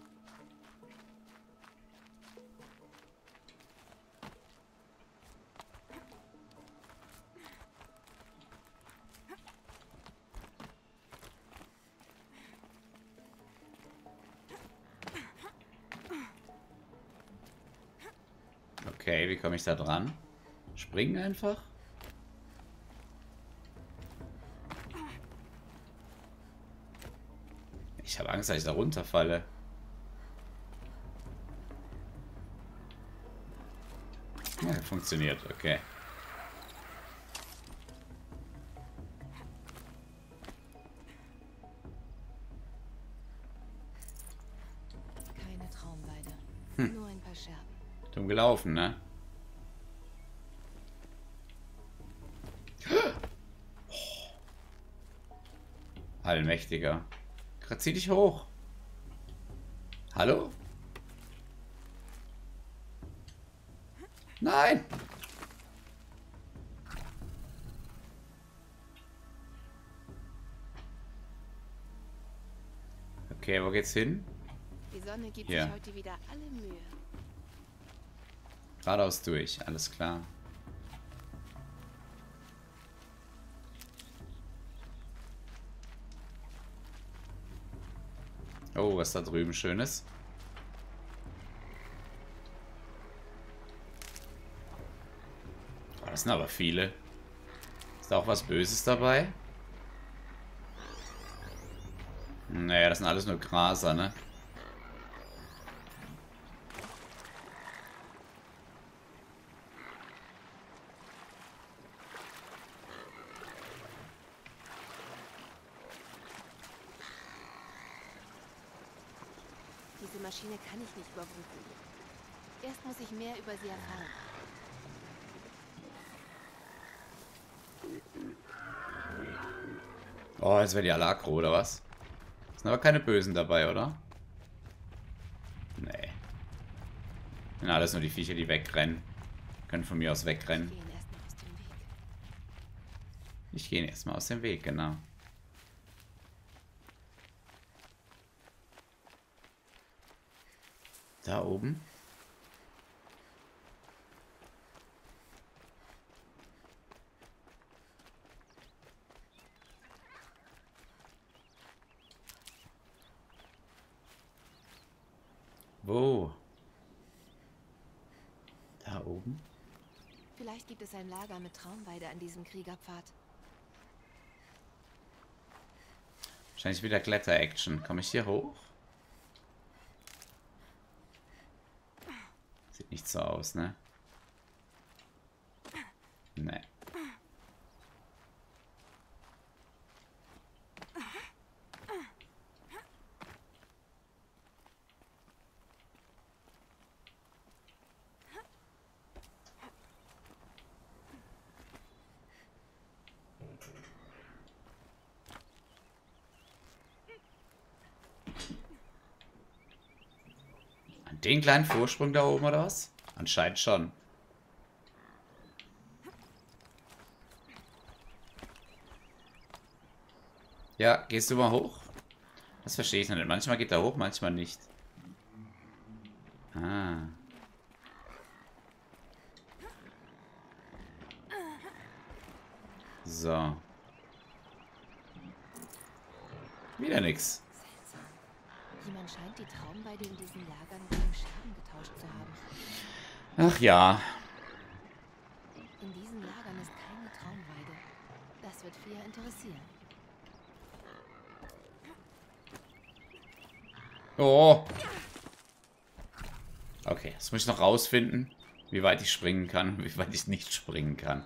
Okay, wie komme ich da dran? Springen einfach? Ich habe Angst, dass ich da runterfalle. Ja, funktioniert, okay.
Keine Traumweide. Hm. Nur ein paar Scherben.
Dumm gelaufen, ne? Allmächtiger. Gerade zieh dich hoch. Hallo? Nein! Okay, wo geht's hin?
Die Sonne gibt
Ja.
sich heute wieder alle Mühe.
Geradeaus durch, alles klar. Oh, was da drüben Schönes. Oh, das sind aber viele. Ist da auch was Böses dabei? Naja, das sind alles nur Graser, ne?
Diese Maschine kann ich nicht überbrücken. Erst muss ich mehr über sie erfahren.
Oh, jetzt werden die alle aggro, oder was? Sind aber keine Bösen dabei, oder? Nee. Sind alles nur die Viecher, die wegrennen. Können von mir aus wegrennen.
Gehen erstmal aus dem Weg.
Ich gehe erstmal aus dem Weg, genau. Da oben. Wo? Da oben?
Vielleicht gibt es ein Lager mit Traumweide an diesem Kriegerpfad.
Wahrscheinlich wieder Kletter-Action. Komme ich hier hoch? Sieht nicht so aus, ne? Ne. Den kleinen Vorsprung da oben, oder was? Anscheinend schon. Ja, gehst du mal hoch? Das verstehe ich noch nicht. Manchmal geht er hoch, manchmal nicht. Ah. So. Wieder nix.
Seltsam. Jemand scheint die Traumweide in diesen Lagern gegen Scherben getauscht zu haben.
Ach ja.
In diesen Lagern ist keine Traumweide. Das wird Fia interessieren.
Oh. Okay, jetzt muss ich noch rausfinden, wie weit ich springen kann und wie weit ich nicht springen kann.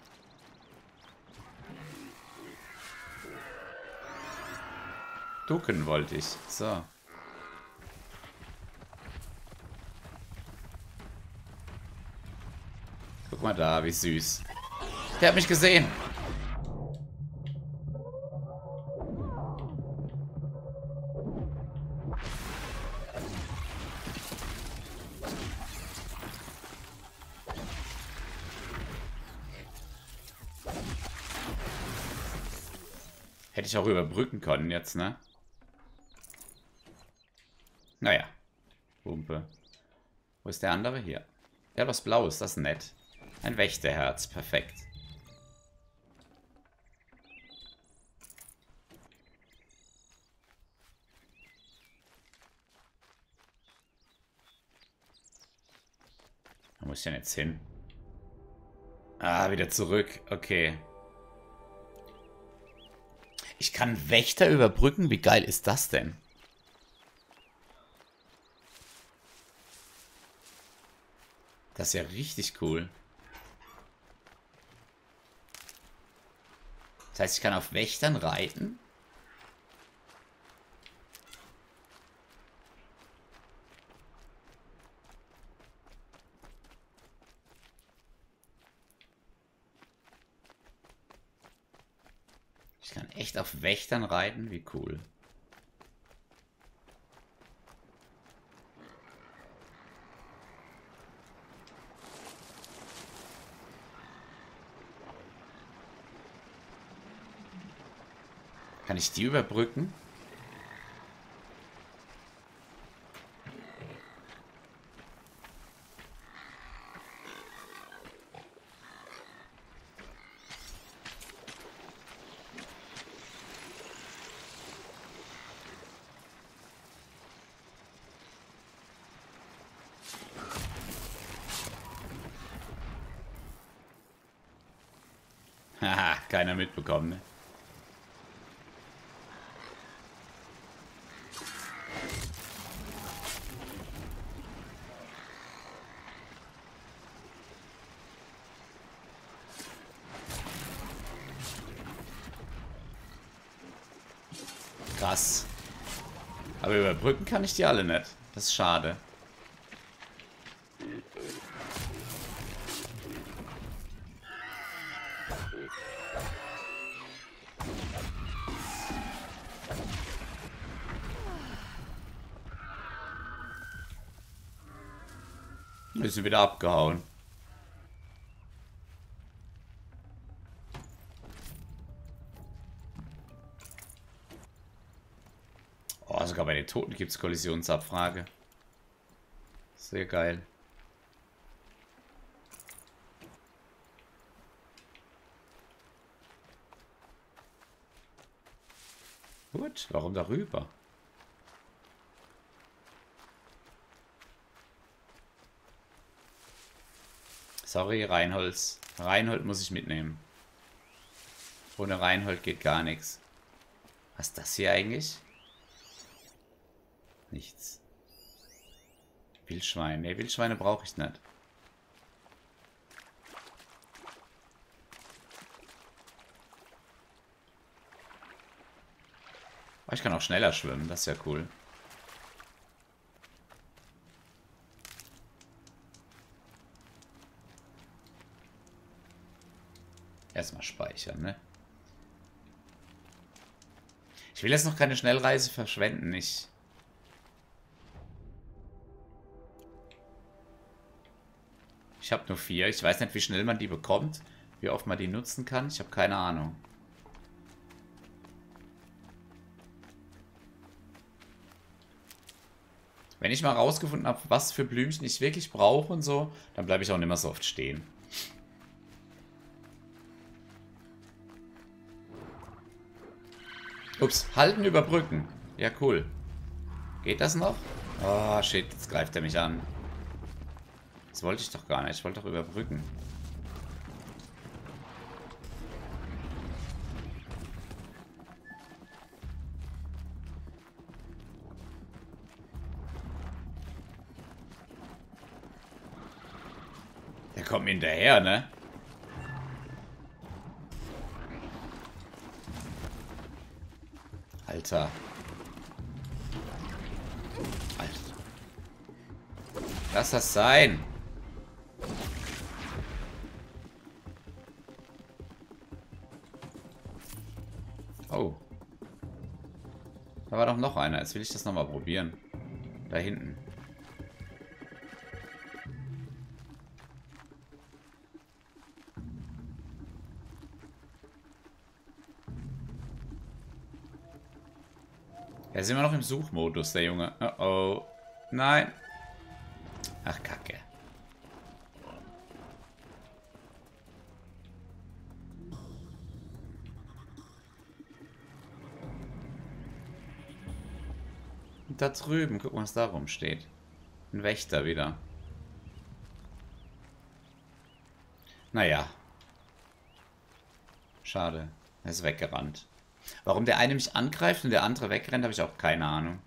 Ducken wollte ich. So. Guck mal da, wie süß. Der hat mich gesehen. Hätte ich auch überbrücken können jetzt, ne? Naja. Pumpe. Wo ist der andere? Hier. Der hat was Blaues, das ist nett. Ein Wächterherz, perfekt. Wo muss ich denn jetzt hin? Ah, wieder zurück. Okay. Ich kann Wächter überbrücken? Wie geil ist das denn? Das ist ja richtig cool. Das heißt, ich kann auf Wächtern reiten? Ich kann echt auf Wächtern reiten? Wie cool. Kann ich die überbrücken? Haha, keiner mitbekommen, ne? Krass. Aber überbrücken kann ich die alle nicht. Das ist schade. Wir sind wieder abgehauen. Oh, sogar bei den Toten gibt es Kollisionsabfrage. Sehr geil. Gut, warum darüber? Sorry, Reinholz. Reinhold muss ich mitnehmen. Ohne Reinhold geht gar nichts. Was ist das hier eigentlich? Nichts. Wildschwein. Ne, Wildschweine brauche ich nicht. Oh, ich kann auch schneller schwimmen. Das ist ja cool. Erstmal speichern, ne? Ich will jetzt noch keine Schnellreise verschwenden, nicht. Ich habe nur vier. Ich weiß nicht, wie schnell man die bekommt. Wie oft man die nutzen kann. Ich habe keine Ahnung. Wenn ich mal rausgefunden habe, was für Blümchen ich wirklich brauche und so, dann bleibe ich auch nicht mehr so oft stehen. Ups, halten, überbrücken. Ja, cool. Geht das noch? Oh, shit, jetzt greift er mich an. Das wollte ich doch gar nicht. Ich wollte doch überbrücken. kommen hinterher, ne? Alter. Alter. Lass das sein. Oh. Da war doch noch einer. Jetzt will ich das nochmal probieren. Da hinten. Ja, sind wir noch im Suchmodus, der Junge. Oh oh. Nein. Ach, Kacke. Und da drüben, guck mal, was da rumsteht. Ein Wächter wieder. Naja. Schade. Er ist weggerannt. Warum der eine mich angreift und der andere wegrennt, habe ich auch keine Ahnung.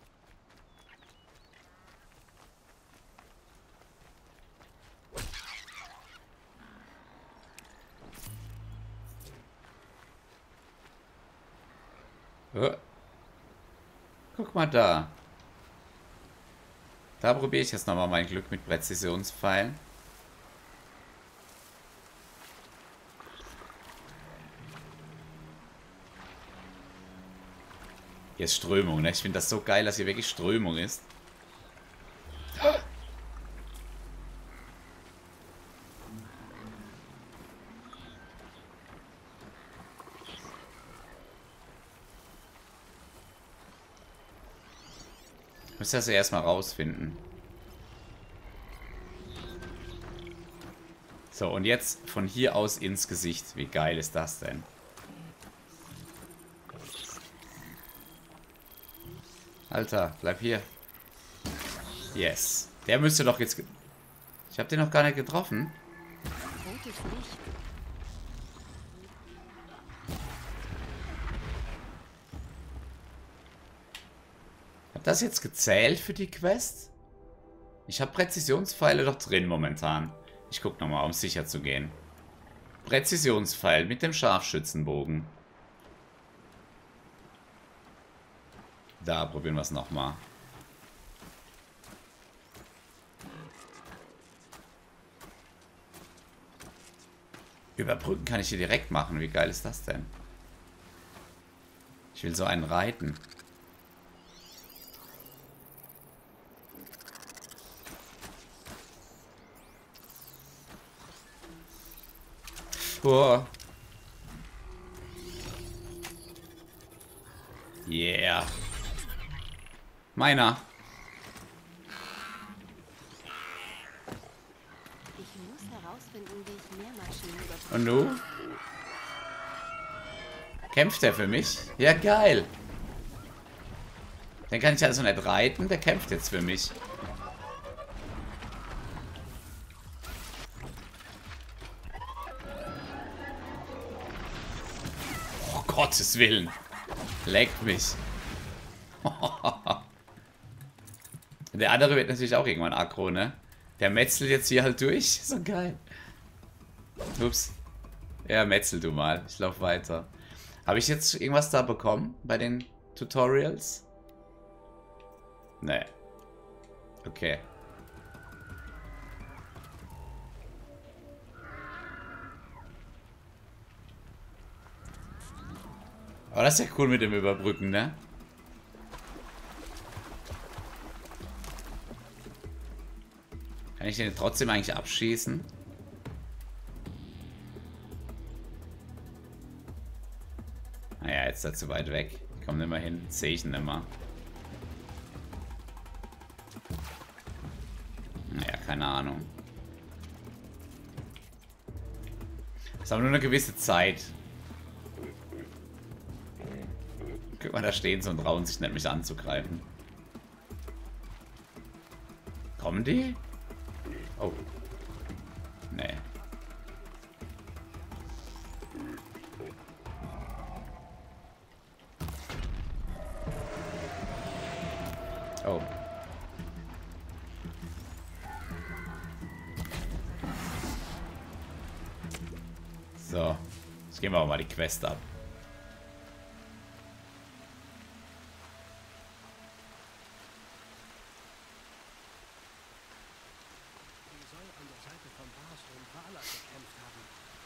Oh. Guck mal da. Da probiere ich jetzt nochmal mein Glück mit Präzisionspfeilen. Hier ist Strömung, ne? Ich finde das so geil, dass hier wirklich Strömung ist. Ich muss das erstmal rausfinden. So, und jetzt von hier aus ins Gesicht. Wie geil ist das denn? Alter, bleib hier. Yes. Der müsste doch jetzt... Ich habe den noch gar nicht getroffen.
Rotes Licht.
Hat das jetzt gezählt für die Quest? Ich habe Präzisionspfeile doch drin momentan. Ich guck nochmal, um sicher zu gehen. Präzisionspfeil mit dem Scharfschützenbogen. Da, probieren wir es nochmal. Überbrücken kann ich hier direkt machen. Wie geil ist das denn? Ich will so einen reiten. Boah. Yeah. Meiner.
Ich muss herausfinden, wie ich mehr Maschinen überprüfe.
Und du? Kämpft er für mich? Ja, geil. Den kann ich also nicht reiten. Der kämpft jetzt für mich. Oh, Gottes Willen. Leckt mich. Der andere wird natürlich auch irgendwann aggro, ne? Der metzelt jetzt hier halt durch. So geil. Ups. Ja, metzel du mal. Ich laufe weiter. Habe ich jetzt irgendwas da bekommen bei den Tutorials? Nee. Okay. Aber das ist ja cool mit dem Überbrücken, ne? Kann ich den trotzdem eigentlich abschießen? Naja, jetzt ist er zu weit weg. Ich komme nicht mehr hin. Sehe ich ihn nicht mehr. Naja, keine Ahnung. Das haben nur eine gewisse Zeit. Guck mal, da stehen sie und trauen sich nicht, mich anzugreifen. Kommen die? Oh. Nee. Oh. Gehen wir mal die Quest ab.
Die soll an der Seite von Bas und Vala gekämpft haben.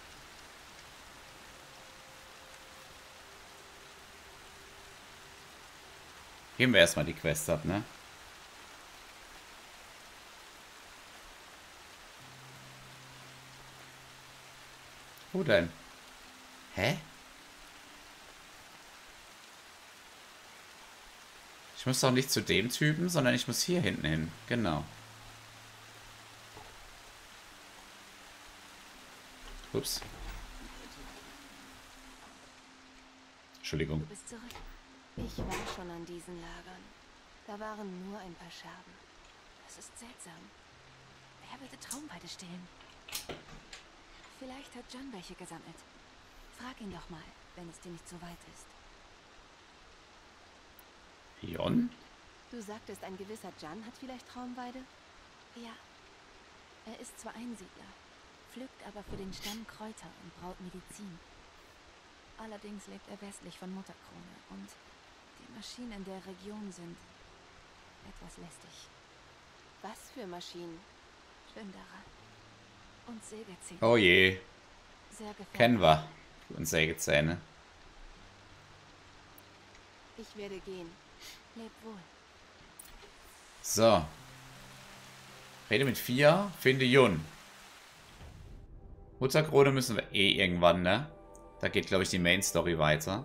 Gehen wir erstmal die Quest ab, ne? Wo denn? Hä? Ich muss doch nicht zu dem Typen, sondern ich muss hier hinten hin. Genau. Ups. Entschuldigung.
Du bist zurück. Ich war schon an diesen Lagern. Da waren nur ein paar Scherben. Das ist seltsam. Wer würde Traumweide stehlen? Vielleicht hat John welche gesammelt. Frag ihn doch mal, wenn es dir nicht so weit ist.
Jon?
Du sagtest, ein gewisser John hat vielleicht Traumweide? Ja. Er ist zwar Einsiedler, pflückt aber für den Stamm Kräuter und braut Medizin. Allerdings lebt er westlich von Mutterkrone und die Maschinen in der Region sind etwas lästig. Was für Maschinen? Plünderer und Sägezähne.
Oh je.
Sehr gefährlich.
Kennen wir. Und Sägezähne.
Ich werde gehen. Leb wohl.
So. Rede mit vier. Finde Jun. Mutterkrone müssen wir eh irgendwann, ne? Da geht, glaube ich, die Main Story weiter.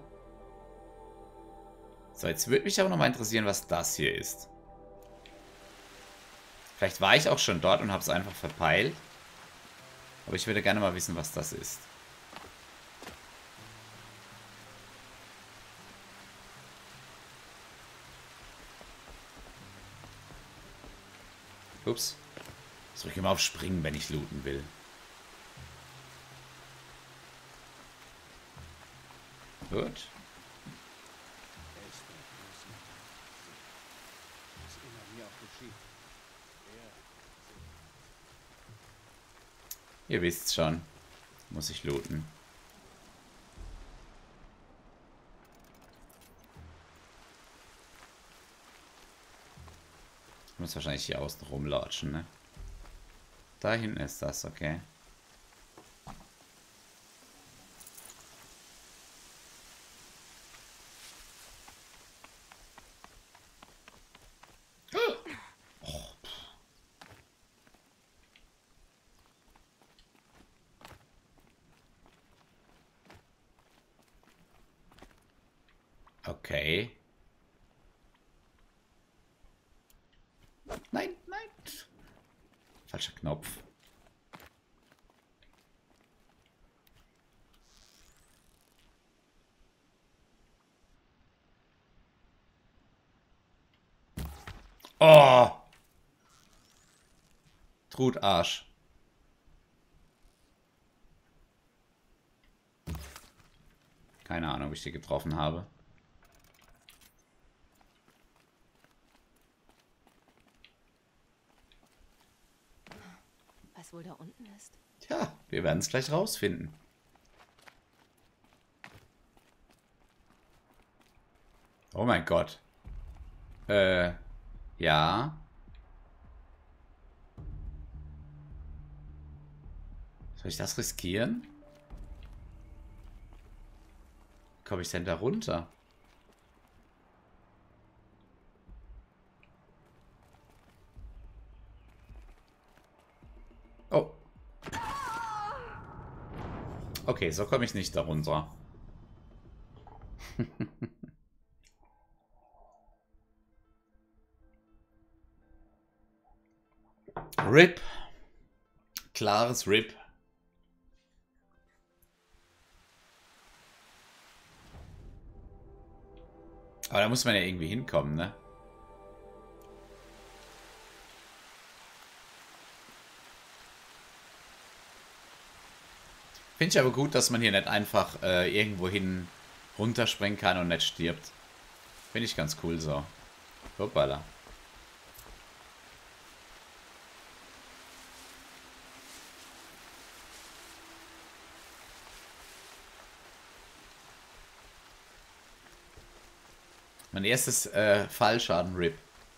So, jetzt würde mich aber nochmal interessieren, was das hier ist. Vielleicht war ich auch schon dort und habe es einfach verpeilt. Aber ich würde gerne mal wissen, was das ist. Ups. Ich drücke immer auf Springen, wenn ich looten will. Gut. Ihr wisst's schon. Muss ich looten. Ich muss wahrscheinlich hier außen rumlatschen, ne? Da hinten ist das, okay. Okay. Nein, nein. Falscher Knopf. Oh! Trutarsch. Keine Ahnung, ob ich die getroffen habe.
Was wohl da unten ist?
Tja, wir werden es gleich rausfinden. Oh mein Gott. Äh, ja. Soll ich das riskieren? Wie komme ich denn da runter? Oh. Okay, so komme ich nicht da runter. R I P. Klares R I P. Aber da muss man ja irgendwie hinkommen, ne? Finde ich aber gut, dass man hier nicht einfach äh, irgendwo hin runterspringen kann und nicht stirbt. Finde ich ganz cool so. Hoppala. Mein erstes äh, Fallschaden-Rip.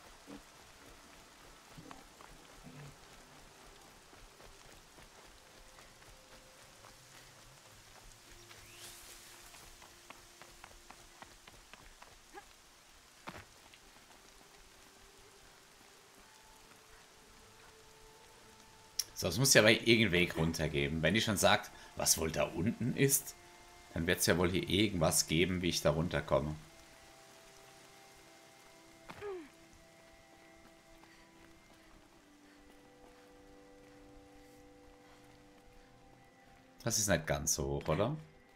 So, es muss ja aber irgendeinen Weg runtergeben. Wenn die schon sagt, was wohl da unten ist, dann wird es ja wohl hier irgendwas geben, wie ich da runterkomme. Das ist nicht ganz so hoch, oder?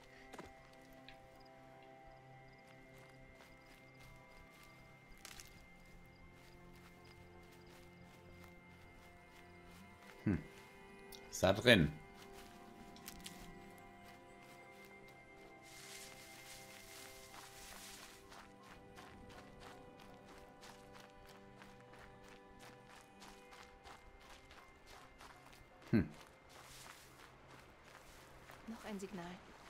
Hm. Ist da drin? Hm.
Noch ein Signal.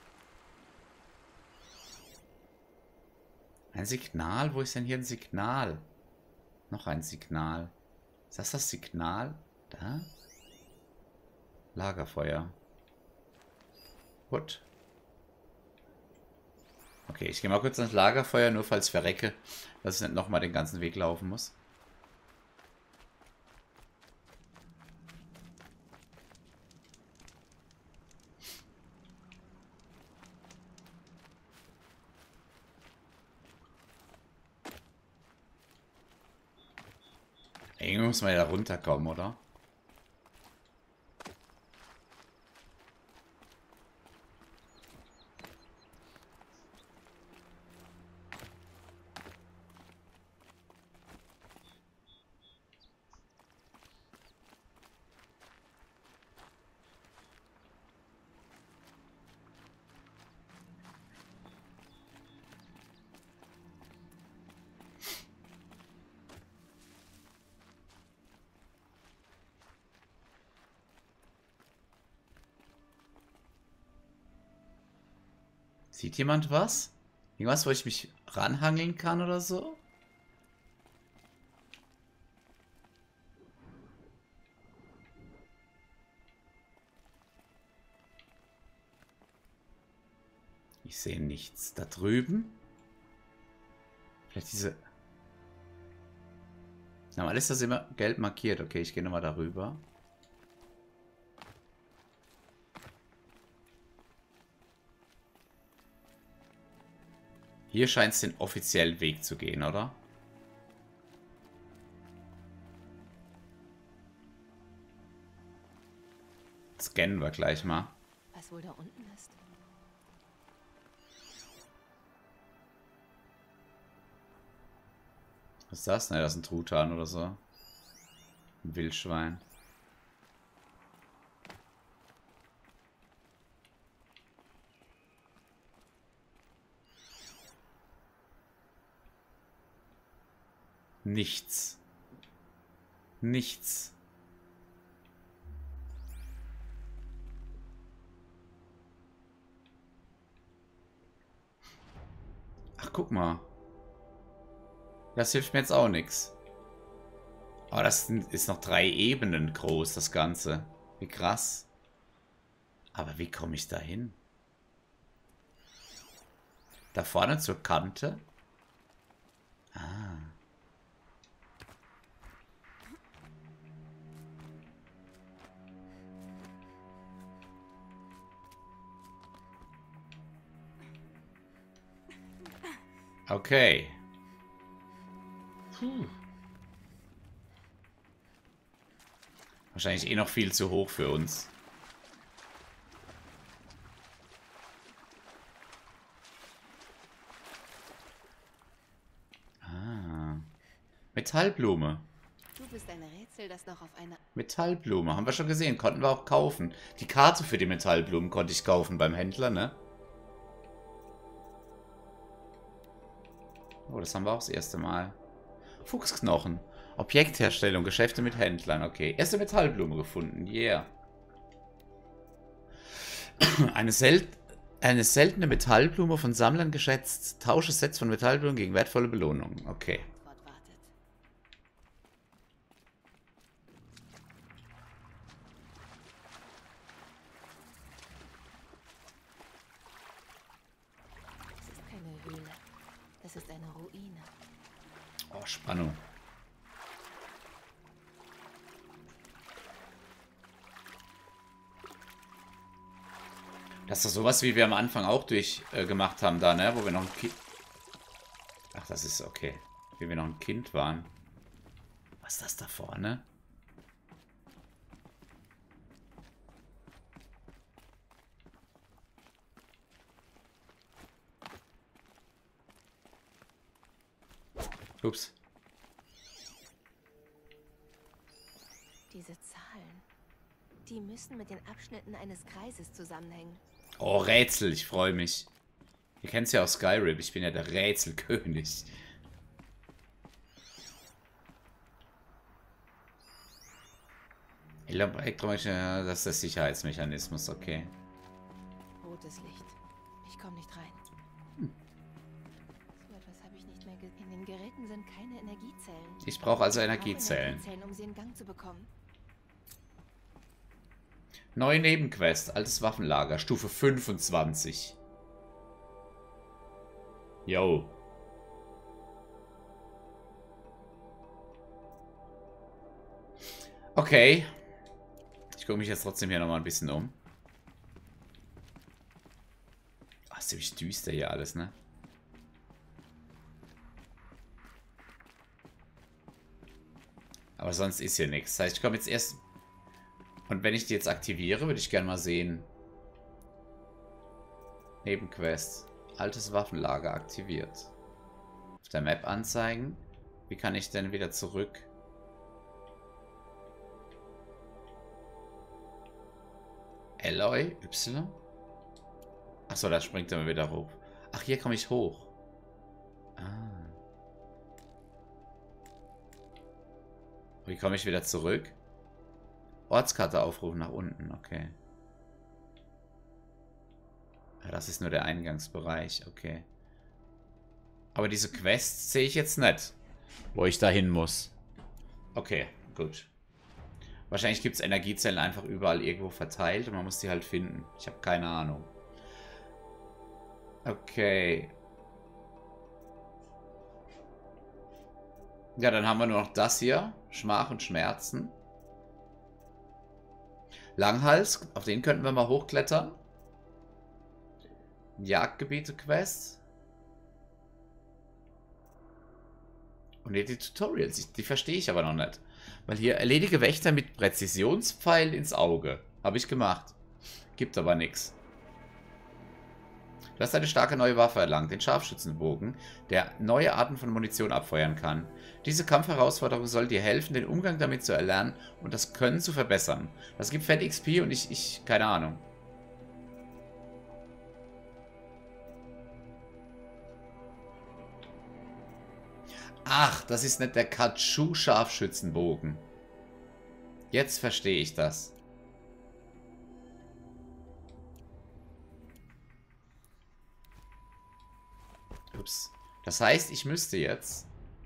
Ein Signal? Wo ist denn hier ein Signal? Noch ein Signal. Ist das das Signal? Da? Lagerfeuer. Gut. Okay, ich gehe mal kurz ans Lagerfeuer, nur falls ich verrecke, dass ich nicht nochmal den ganzen Weg laufen muss. Irgendwie muss man ja da runterkommen, oder? Sieht jemand was? Irgendwas, wo ich mich ranhangeln kann oder so? Ich sehe nichts. Da drüben? Vielleicht diese... Normal ist das immer gelb markiert. Okay, ich gehe nochmal darüber. Hier scheint es den offiziellen Weg zu gehen, oder? Scannen wir gleich mal.
Was wohl da unten ist?
Was ist das? Ne, das ist ein Truthahn oder so. Ein Wildschwein. Nichts. Nichts. Ach, guck mal. Das hilft mir jetzt auch nichts. Aber das ist noch drei Ebenen groß, das Ganze. Wie krass. Aber wie komme ich da hin? Da vorne zur Kante? Ah. Okay. Puh. Wahrscheinlich eh noch viel zu hoch für uns. Ah. Metallblume.
Du bist ein Rätsel, das noch auf einer...
Metallblume. Haben wir schon gesehen. Konnten wir auch kaufen. Die Karte für die Metallblumen konnte ich kaufen beim Händler, ne? Oh, das haben wir auch das erste Mal. Fuchsknochen. Objektherstellung, Geschäfte mit Händlern. Okay. Erste Metallblume gefunden. Yeah. Eine, sel Eine seltene Metallblume von Sammlern geschätzt. Tausche Sets von Metallblumen gegen wertvolle Belohnungen. Okay.
Antwort wartet. Es ist keine Höhle. Es ist eine Ruine.
Oh, Spannung. Das ist doch sowas, wie wir am Anfang auch durch äh, gemacht haben da, ne? Wo wir noch ein Kind... Ach, das ist okay. Wie wir noch ein Kind waren. Was ist das da vorne? Ups.
Diese Zahlen, die müssen mit den Abschnitten eines Kreises zusammenhängen.
Oh, Rätsel, ich freue mich. Ihr kennt es ja aus Skyrim, ich bin ja der Rätselkönig. Elektromagnetische, das ist der Sicherheitsmechanismus, okay.
Rotes Licht. Ich komme nicht rein. Hm. So etwas habe ich nicht mehr gesehen. In den Geräten sind keine Energiezellen.
Ich brauche also
Ich brauche
Energiezellen.
Energiezellen, um sie in Gang zu bekommen.
Neue Nebenquest, altes Waffenlager, Stufe fünfundzwanzig. Yo. Okay. Ich gucke mich jetzt trotzdem hier nochmal ein bisschen um. Ach, ist ziemlich düster hier alles, ne? Aber sonst ist hier nichts. Das heißt, ich komme jetzt erst... Und wenn ich die jetzt aktiviere, würde ich gerne mal sehen. Nebenquest. Altes Waffenlager aktiviert. Auf der Map anzeigen. Wie kann ich denn wieder zurück? Alloy? Y? Achso, da springt er mal wieder hoch. Ach, hier komme ich hoch. Ah. Wie komme ich wieder zurück? Ortskarte aufrufen nach unten, okay. Ja, das ist nur der Eingangsbereich, okay. Aber diese Quests sehe ich jetzt nicht, wo ich da hin muss. Okay, gut. Wahrscheinlich gibt es Energiezellen einfach überall irgendwo verteilt und man muss die halt finden. Ich habe keine Ahnung. Okay. Ja, dann haben wir nur noch das hier. Schmach und Schmerzen. Langhals, auf den könnten wir mal hochklettern. Jagdgebiete-Quest. Und hier die Tutorials, die verstehe ich aber noch nicht. Weil hier erledige Wächter mit Präzisionspfeil ins Auge. Habe ich gemacht. Gibt aber nichts. Du hast eine starke neue Waffe erlangt, den Scharfschützenbogen, der neue Arten von Munition abfeuern kann. Diese Kampfherausforderung soll dir helfen, den Umgang damit zu erlernen und das Können zu verbessern. Das gibt Fett X P und ich, ich, keine Ahnung. Ach, das ist nicht der Katschu-Scharfschützenbogen. Jetzt verstehe ich das. Ups. Das heißt, ich müsste jetzt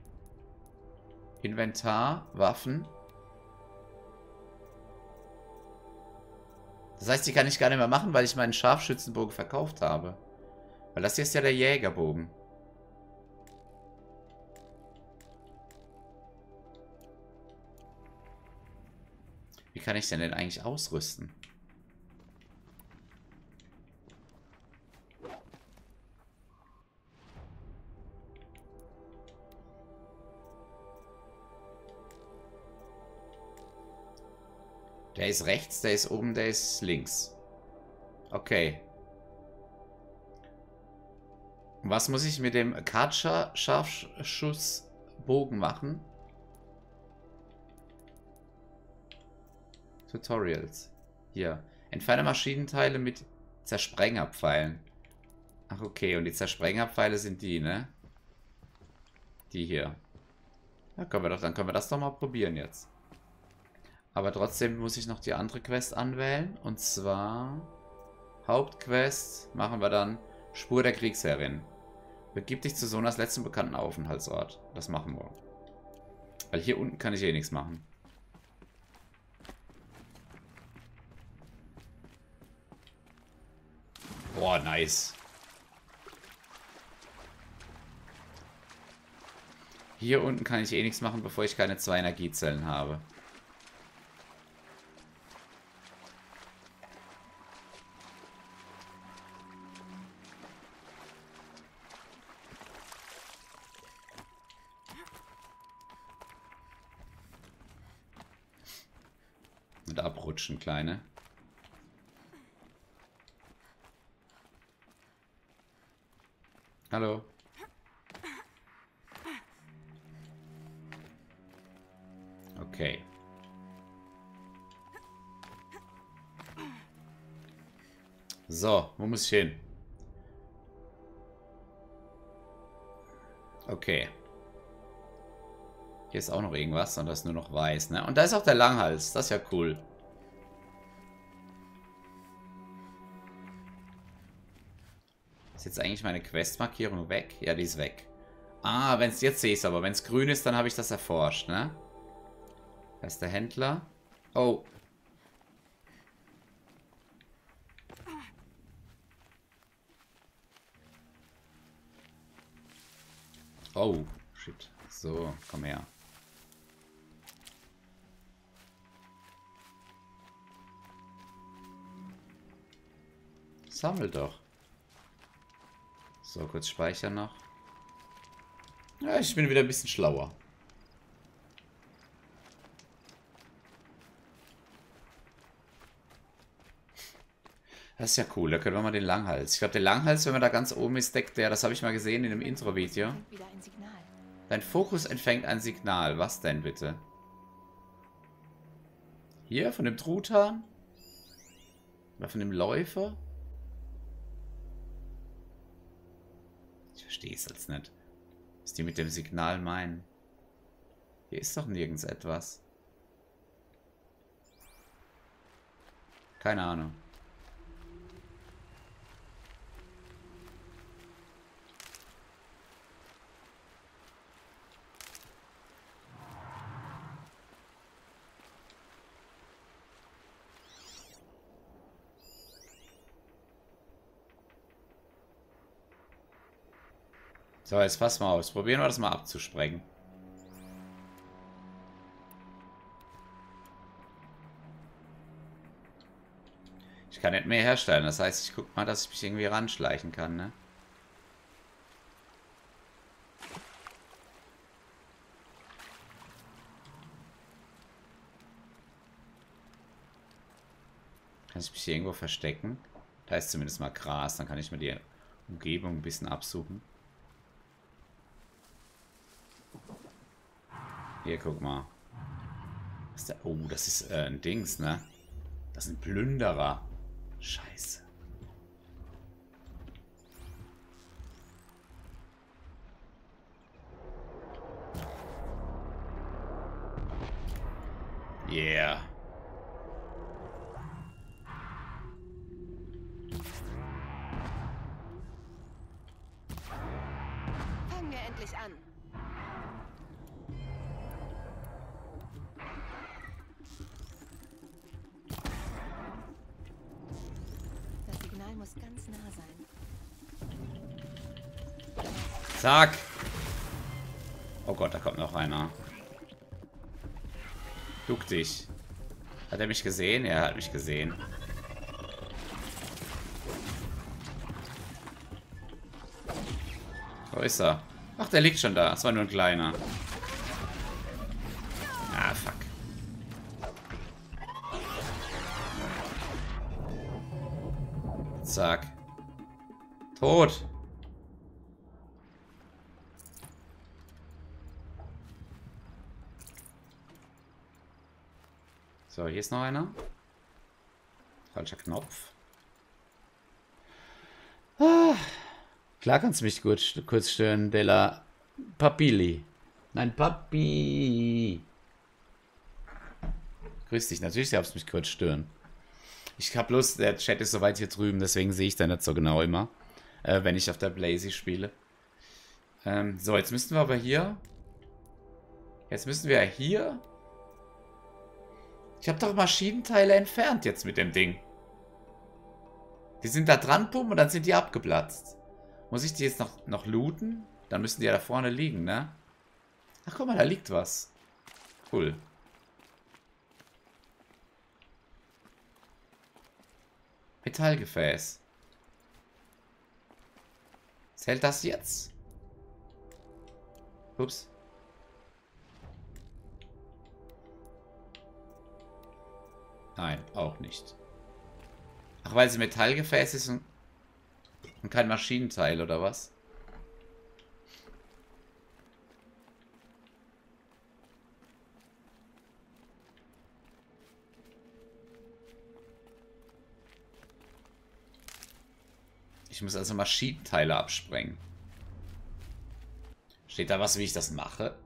Inventar, Waffen. Das heißt, die kann ich gar nicht mehr machen, weil ich meinen Scharfschützenbogen verkauft habe. Weil das hier ist ja der Jägerbogen. Wie kann ich denn denn eigentlich ausrüsten? Der ist rechts, der ist oben, der ist links. Okay. Und was muss ich mit dem Kartscha-Scharfschussbogen machen? Tutorials. Hier. Entferne Maschinenteile mit Zersprengerpfeilen. Ach, okay. Und die Zersprengerpfeile sind die, ne? Die hier. Ja, können wir doch, dann können wir das doch mal probieren jetzt. Aber trotzdem muss ich noch die andere Quest anwählen. Und zwar Hauptquest machen wir dann. Spur der Kriegsherrin. Begib dich zu Sonas letzten bekannten Aufenthaltsort. Das machen wir. Weil hier unten kann ich eh nichts machen. Boah, nice. Hier unten kann ich eh nichts machen, bevor ich keine zwei Energiezellen habe. Und abrutschen, Kleine. Hallo. Okay. So, wo muss ich hin? Okay. Hier ist auch noch irgendwas und das ist nur noch weiß, ne? Und da ist auch der Langhals. Das ist ja cool. Ist jetzt eigentlich meine Questmarkierung weg? Ja, die ist weg. Ah, wenn es jetzt sehe ich es aber. Wenn es grün ist, dann habe ich das erforscht, ne? Da ist der Händler. Oh. Oh, shit. So, komm her. Sammel doch. So, kurz speichern noch. Ja, ich bin wieder ein bisschen schlauer. Das ist ja cool, da können wir mal den Langhals. Ich glaube, der Langhals, wenn man da ganz oben ist, deckt der, das habe ich mal gesehen in dem Intro-Video.
Wieder ein Signal.
Dein Fokus empfängt ein Signal. Was denn bitte? Hier, von dem Truthahn? Oder von dem Läufer? Ich verstehe es jetzt nicht. Was die mit dem Signal meinen. Hier ist doch nirgends etwas. Keine Ahnung. So, jetzt pass mal aus. Probieren wir das mal abzusprengen. Ich kann nicht mehr herstellen. Das heißt, ich gucke mal, dass ich mich irgendwie ranschleichen kann, ne? Kann ich mich hier irgendwo verstecken? Da ist zumindest mal Gras. Dann kann ich mir die Umgebung ein bisschen absuchen. Hier, guck mal. Was ist der? Oh, das ist äh, ein Dings, ne? Das sind Plünderer. Scheiße. Yeah.
Fangen wir endlich an. Das Signal muss ganz nah sein.
Zack. Oh Gott, da kommt noch einer. Duck dich. Hat er mich gesehen? Er hat mich gesehen. Wo ist er? Ach, der liegt schon da. Das war nur ein kleiner. Ah, fuck. Zack. Tot. So, hier ist noch einer. Falscher Knopf. Ah. Klar kannst du mich kurz, kurz stören, Della Papilli. Nein, Papi. Grüß dich, natürlich darfst du mich kurz stören. Ich habe bloß, der Chat ist soweit hier drüben, deswegen sehe ich da nicht so genau immer, äh, wenn ich auf der Blazy spiele. Ähm, so, jetzt müssten wir aber hier... Jetzt müssen wir hier... Ich habe doch Maschinenteile entfernt jetzt mit dem Ding. Die sind da dran, pum, und dann sind die abgeplatzt. Muss ich die jetzt noch, noch looten? Dann müssen die ja da vorne liegen, ne? Ach, guck mal, da liegt was. Cool. Metallgefäß. Zählt das jetzt? Ups. Nein, auch nicht. Ach, weil es Metallgefäß ist und, und kein Maschinenteil, oder was? Ich muss also Maschinenteile absprengen. Steht da was, wie ich das mache?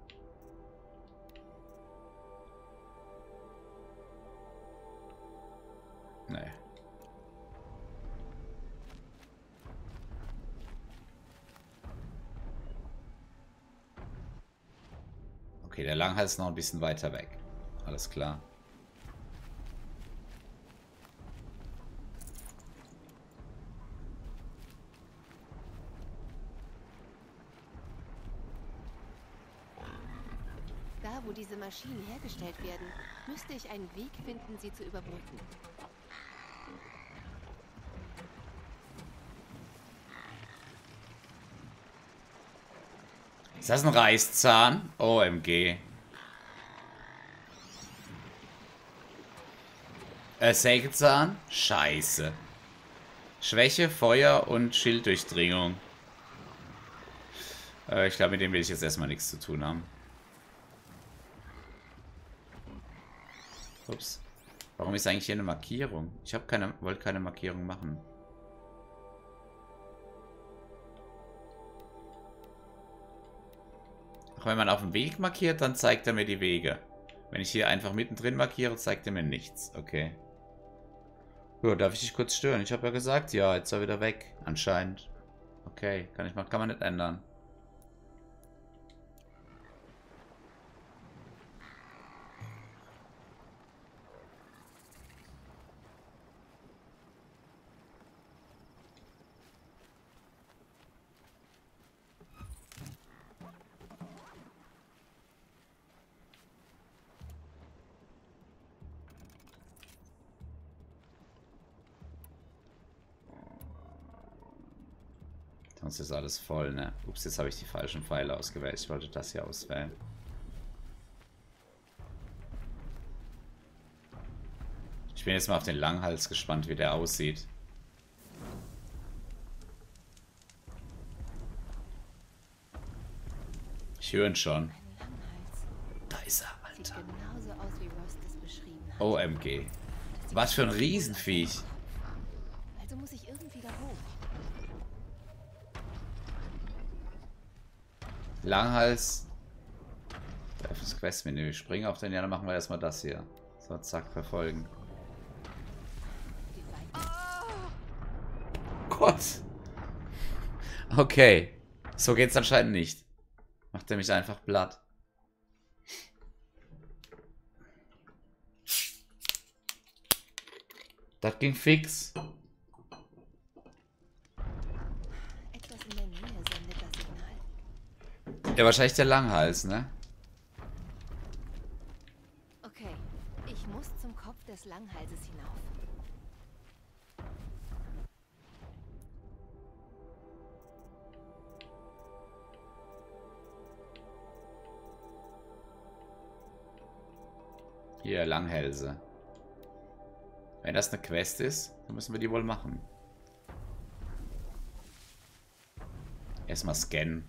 Nee. Okay, der Langhals ist noch ein bisschen weiter weg. Alles klar.
Da, wo diese Maschinen hergestellt werden, müsste ich einen Weg finden, sie zu überbrücken.
Ist das ein Reißzahn? O M G. Äh, Sägezahn? Scheiße. Schwäche, Feuer und Schilddurchdringung. Äh, ich glaube, mit dem will ich jetzt erstmal nichts zu tun haben. Ups. Warum ist eigentlich hier eine Markierung? Ich habe keine, wollte keine Markierung machen. Auch wenn man auf dem Weg markiert, dann zeigt er mir die Wege. Wenn ich hier einfach mittendrin markiere, zeigt er mir nichts. Okay. Ja, darf ich dich kurz stören? Ich habe ja gesagt, ja, jetzt ist er wieder weg. Anscheinend. Okay, kann ich mal, kann man nicht ändern. Sonst ist alles voll, ne? Ups, jetzt habe ich die falschen Pfeile ausgewählt. Ich wollte das hier auswählen. Ich bin jetzt mal auf den Langhals gespannt, wie der aussieht. Ich höre ihn schon. Da ist er, Alter.
Sieht genauso aus, wie Ross das beschrieben hat.
O M G. Was für ein Riesenviech.
Also muss ich irgendwie da hoch.
Langhals. Das Questmenü. Ich springe auf den, ja, dann machen wir erstmal das hier. So, zack, verfolgen. Gott. Okay. So geht's anscheinend nicht. Macht er mich einfach platt. Das ging fix.
Etwas in der Nähe sendet das Signal.
Ja, wahrscheinlich der Langhals, ne?
Okay, ich muss zum Kopf des Langhalses hinauf.
Hier, Langhälse. Wenn das eine Quest ist, dann müssen wir die wohl machen. Erstmal scannen.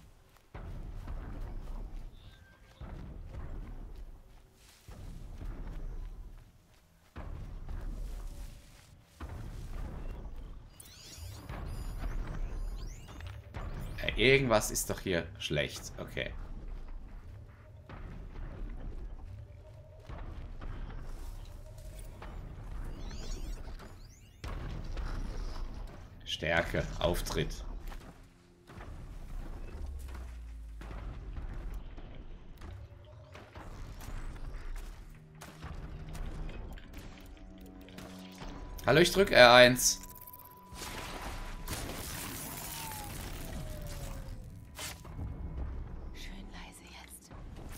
Ja, irgendwas ist doch hier schlecht. Okay. Stärke, Auftritt. Hallo, ich drück R eins.
Schön leise jetzt.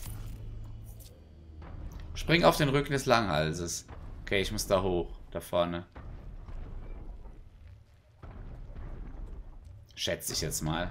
Spring auf den Rücken des Langhalses. Okay, ich muss da hoch. Da vorne. Schätze ich jetzt mal.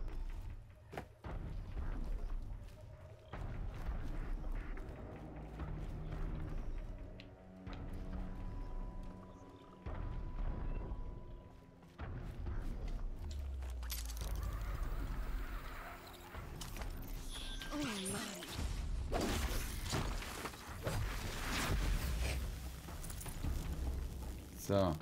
So.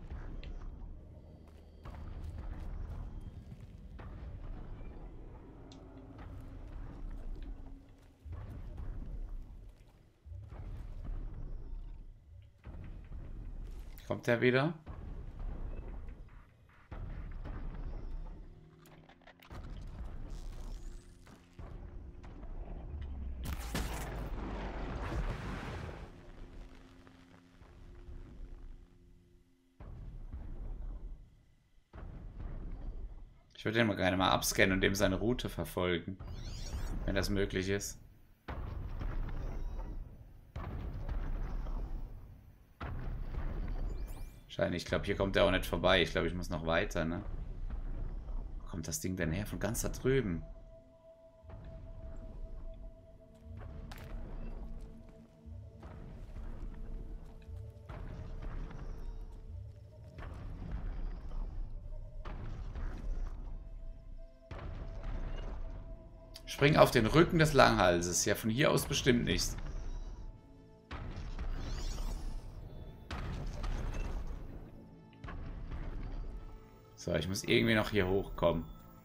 Kommt der wieder? Ich würde den mal gerne mal abscannen und dem seine Route verfolgen, wenn das möglich ist. Wahrscheinlich, ich glaube, hier kommt er auch nicht vorbei. Ich glaube, ich muss noch weiter, ne? Wo kommt das Ding denn her? Von ganz da drüben. Spring auf den Rücken des Langhalses. Ja, von hier aus bestimmt nicht. So, ich muss irgendwie noch hier hochkommen.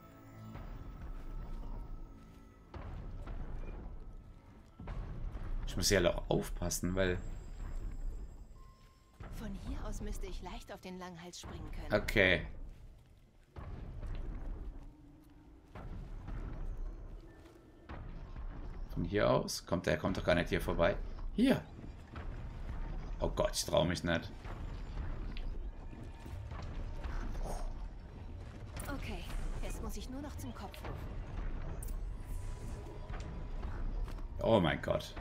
Ich muss ja auch aufpassen, weil...
Von hier aus müsste ich leicht auf den Langhals springen können.
Okay. Von hier aus? Kommt der kommt doch gar nicht hier vorbei. Hier. Oh Gott, ich traue mich nicht.
Okay, jetzt muss ich nur noch zum Kopf hoch.
Oh mein Gott.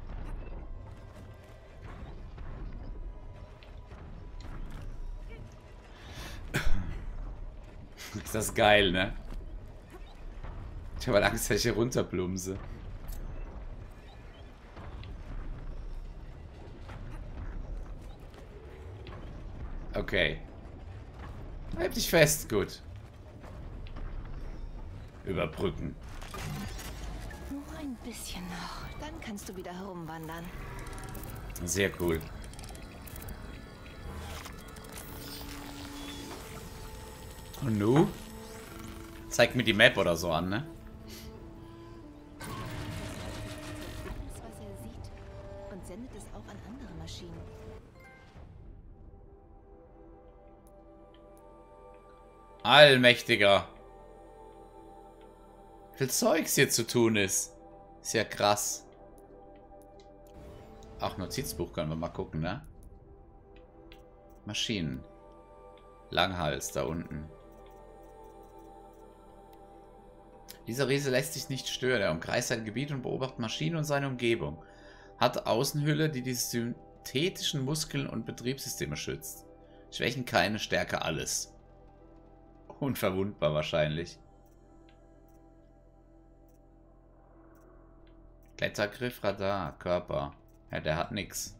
Ist das geil, ne? Ich habe Angst, dass ich hier runterplumse. Okay. Halt dich fest, gut. Überbrücken.
Nur ein bisschen noch. Dann kannst du wieder herumwandern.
Sehr cool. Und nu? Zeigt mir die Map oder so an, ne?
Das, was er sieht. Und sendet es auch an andere Maschinen.
Allmächtiger. Wie viel Zeugs hier zu tun ist. Ist ja krass. Ach, Notizbuch können wir mal gucken, ne? Maschinen. Langhals da unten. Dieser Riese lässt sich nicht stören. Er umkreist sein Gebiet und beobachtet Maschinen und seine Umgebung. Hat Außenhülle, die die synthetischen Muskeln und Betriebssysteme schützt. Schwächen keine, Stärke alles. Unverwundbar wahrscheinlich. Klettergriff, Radar, Körper. Ja, der hat nix.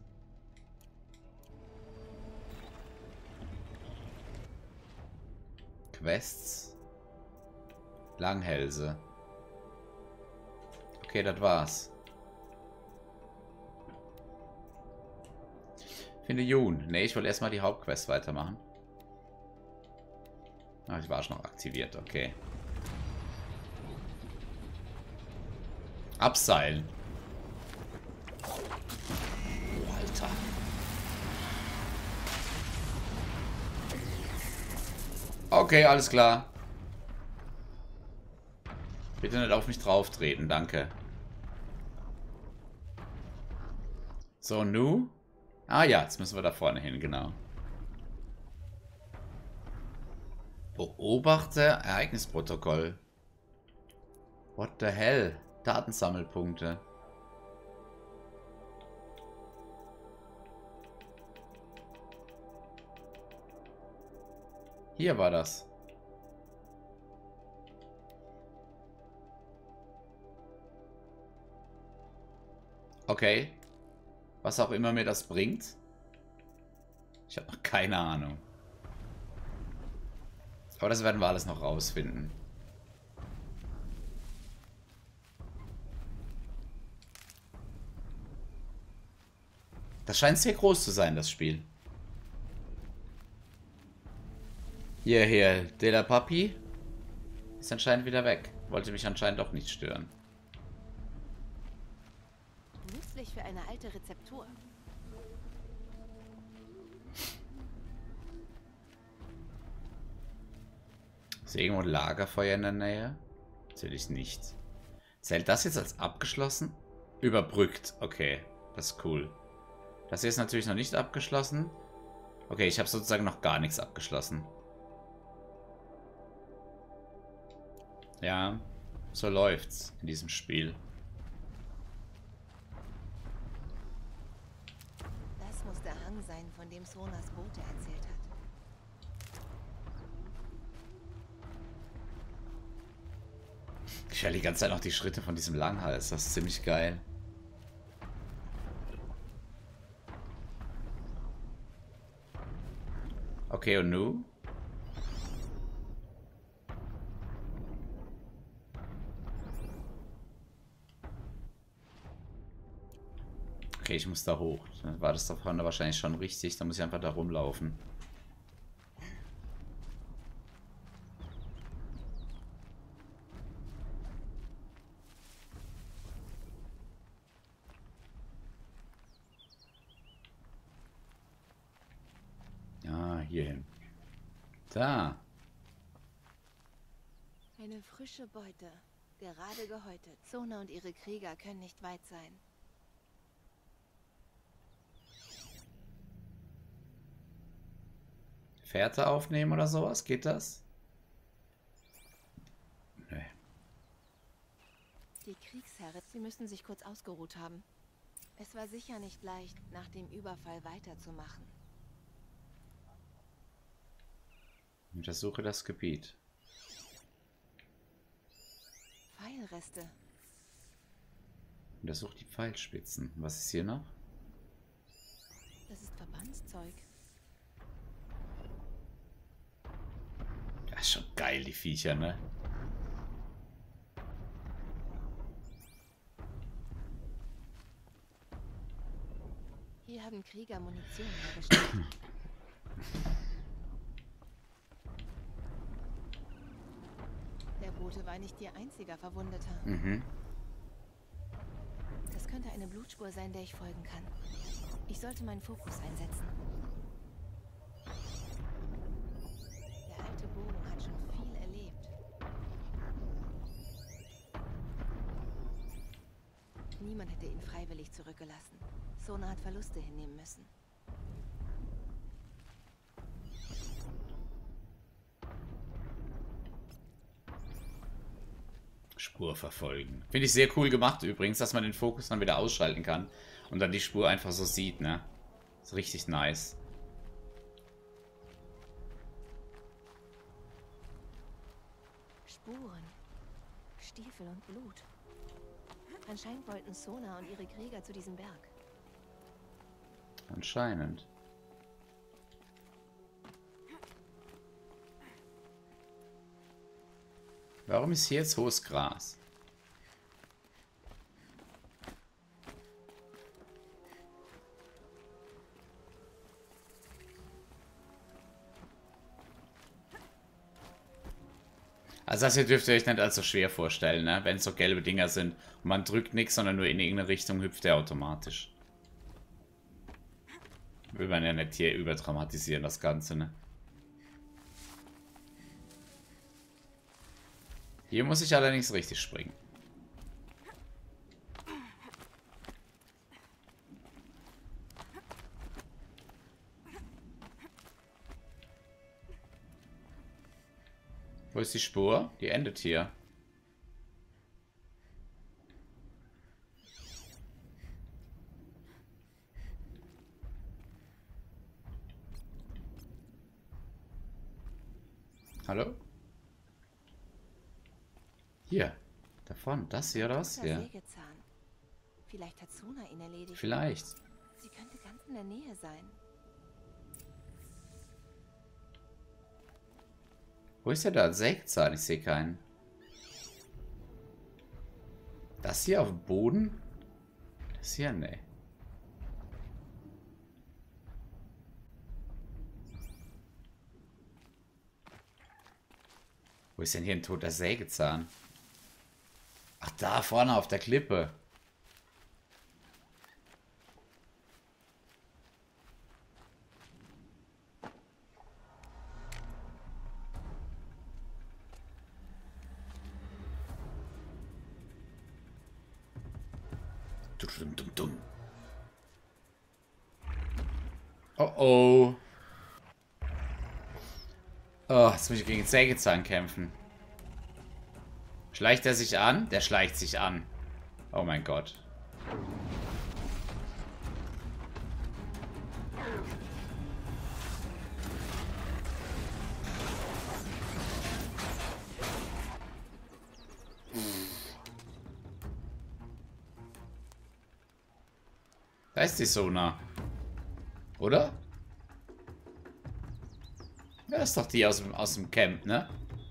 Quests. Langhälse. Okay, das war's. Finde Jun. Ne, ich will erstmal die Hauptquest weitermachen. Ah, ich war schon noch aktiviert, okay. Abseilen. Oh, Alter. Okay, alles klar. Bitte nicht auf mich drauf treten, danke. So, nu? Ah ja, jetzt müssen wir da vorne hin, genau. Beobachte Ereignisprotokoll. What the hell? Datensammelpunkte. Hier war das. Okay. Was auch immer mir das bringt. Ich habe noch keine Ahnung. Aber das werden wir alles noch rausfinden. Das scheint sehr groß zu sein, das Spiel. Hier, hier, De La Papi ist anscheinend wieder weg. Wollte mich anscheinend doch nicht stören.
Nützlich für eine alte Rezeptur.
Ist hier irgendwo ein Lagerfeuer in der Nähe? Natürlich nicht. Zählt das jetzt als abgeschlossen? Überbrückt. Okay, das ist cool. Das hier ist natürlich noch nicht abgeschlossen. Okay, ich habe sozusagen noch gar nichts abgeschlossen. Ja, so läuft's in diesem Spiel.
Das muss der Hang sein, von dem Sonas Bote erzählt hat.
Ich höre die ganze Zeit noch die Schritte von diesem Langhals. Das ist ziemlich geil. Okay, und nu? Okay, ich muss da hoch. Dann war das da vorne wahrscheinlich schon richtig. Da muss ich einfach da rumlaufen. Ja, hierhin. Da.
Eine frische Beute. Gerade gehäutet. Sona und ihre Krieger können nicht weit sein.
Fährte aufnehmen oder sowas? Geht das? Nee.
Die Kriegsherren, sie müssen sich kurz ausgeruht haben. Es war sicher nicht leicht, nach dem Überfall weiterzumachen.
Untersuche das Gebiet.
Pfeilreste.
Untersuche die Pfeilspitzen. Was ist hier noch?
Das ist Verbandszeug.
Das ist schon geil, die Viecher, ne?
Hier haben Krieger Munition hergestellt. Der Bote war nicht ihr einziger Verwundeter.
Mhm.
Das könnte eine Blutspur sein, der ich folgen kann. Ich sollte meinen Fokus einsetzen. Der alte Bogen hat schon viel erlebt. Niemand hätte ihn freiwillig zurückgelassen. Sona hat Verluste hinnehmen müssen.
Spur verfolgen. Finde ich sehr cool gemacht übrigens, dass man den Fokus dann wieder ausschalten kann und dann die Spur einfach so sieht, ne? Ist richtig nice.
Spuren, Stiefel und Blut. Anscheinend wollten Sona und ihre Krieger zu diesem Berg.
Anscheinend. Warum ist hier jetzt hohes Gras? Also das hier dürft ihr euch nicht allzu schwer vorstellen, ne? Wenn es so gelbe Dinger sind und man drückt nichts, sondern nur in irgendeine Richtung hüpft er automatisch. Will man ja nicht hier überdramatisieren, das Ganze, ne? Hier muss ich allerdings richtig springen. Wo ist die Spur? Die endet hier. Hallo? Hier. Davon. Das hier oder was?
Der
Ja.
Sägezahn. Vielleicht hat Suna ihn erledigt.
Vielleicht.
Sie könnte ganz in der Nähe sein.
Wo ist der da? Sägezahn. Ich sehe keinen. Das hier auf dem Boden? Das hier? Nee. Wo ist denn hier ein toter Sägezahn? Ach, da vorne auf der Klippe. Dum, dum, dum. Oh oh. Oh, jetzt muss ich gegen den Sägezahn kämpfen. Schleicht er sich an? Der schleicht sich an. Oh mein Gott. Da ist die Sona. Oder? Ja, das ist doch die aus dem, aus dem Camp, ne?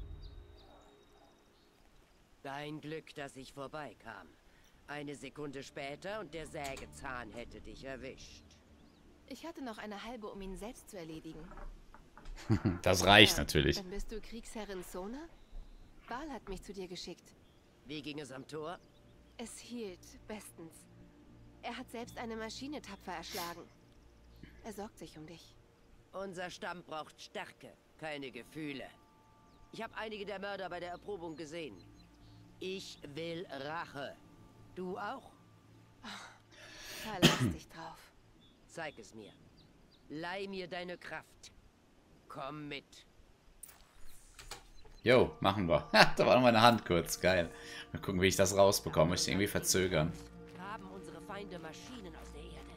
Dein Glück, dass ich vorbeikam. Eine Sekunde später und der Sägezahn hätte dich erwischt.
Ich hatte noch eine halbe, um ihn selbst zu erledigen.
Das reicht
Ja,
natürlich.
Dann bist du Kriegsherrin Sona? Baal hat mich zu dir geschickt.
Wie ging es am Tor?
Es hielt bestens. Er hat selbst eine Maschine tapfer erschlagen. Er sorgt sich um dich.
Unser Stamm braucht Stärke, keine Gefühle. Ich habe einige der Mörder bei der Erprobung gesehen. Ich will Rache. Du auch?
Verlass dich drauf.
Zeig es mir. Leih mir deine Kraft. Komm mit.
Jo, machen wir. Ha, da war noch meine Hand kurz. Geil. Mal gucken, wie ich das rausbekomme. Muss ich irgendwie verzögern.
Haben unsere Feinde Maschinen aus der Erde?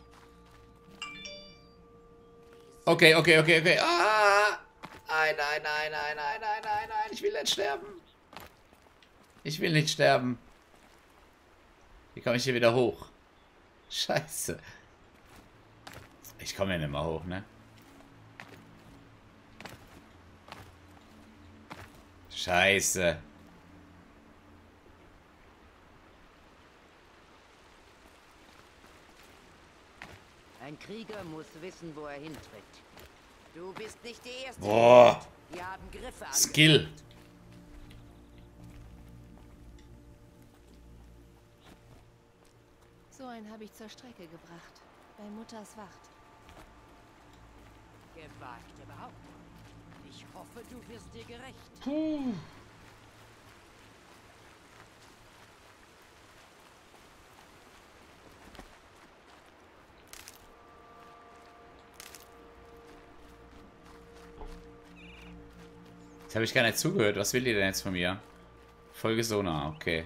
Okay, okay, okay, okay. Ah! Nein, nein, nein, nein, nein, nein, nein, nein. Ich will nicht sterben. Ich will nicht sterben. Wie komme ich hier wieder hoch? Scheiße. Ich komme ja nicht mehr hoch, ne? Scheiße.
Ein Krieger muss wissen, wo er hintritt. Du bist nicht die Erste.
Boah.
Wir haben Griffe an.
Skill.
So einen habe ich zur Strecke gebracht. Bei Mutters Wacht.
Gewagte Behauptung. Ich hoffe, du wirst dir gerecht.
Puh. Jetzt habe ich gar nicht zugehört. Was will ihr denn jetzt von mir? Folge Sona, okay.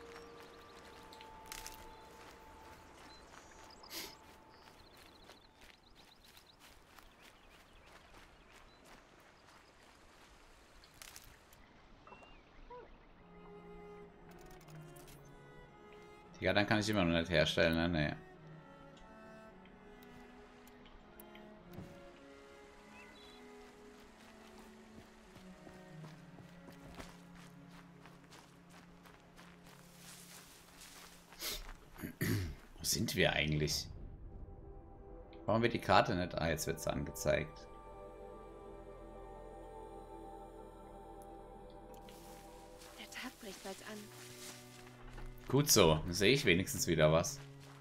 Ja, dann kann ich immer noch nicht herstellen, ne? Nee. Wo sind wir eigentlich? Warum wird die Karte nicht? Ah, jetzt wird sie angezeigt.
Der Tag bricht bald an.
Gut so, dann sehe ich wenigstens wieder was.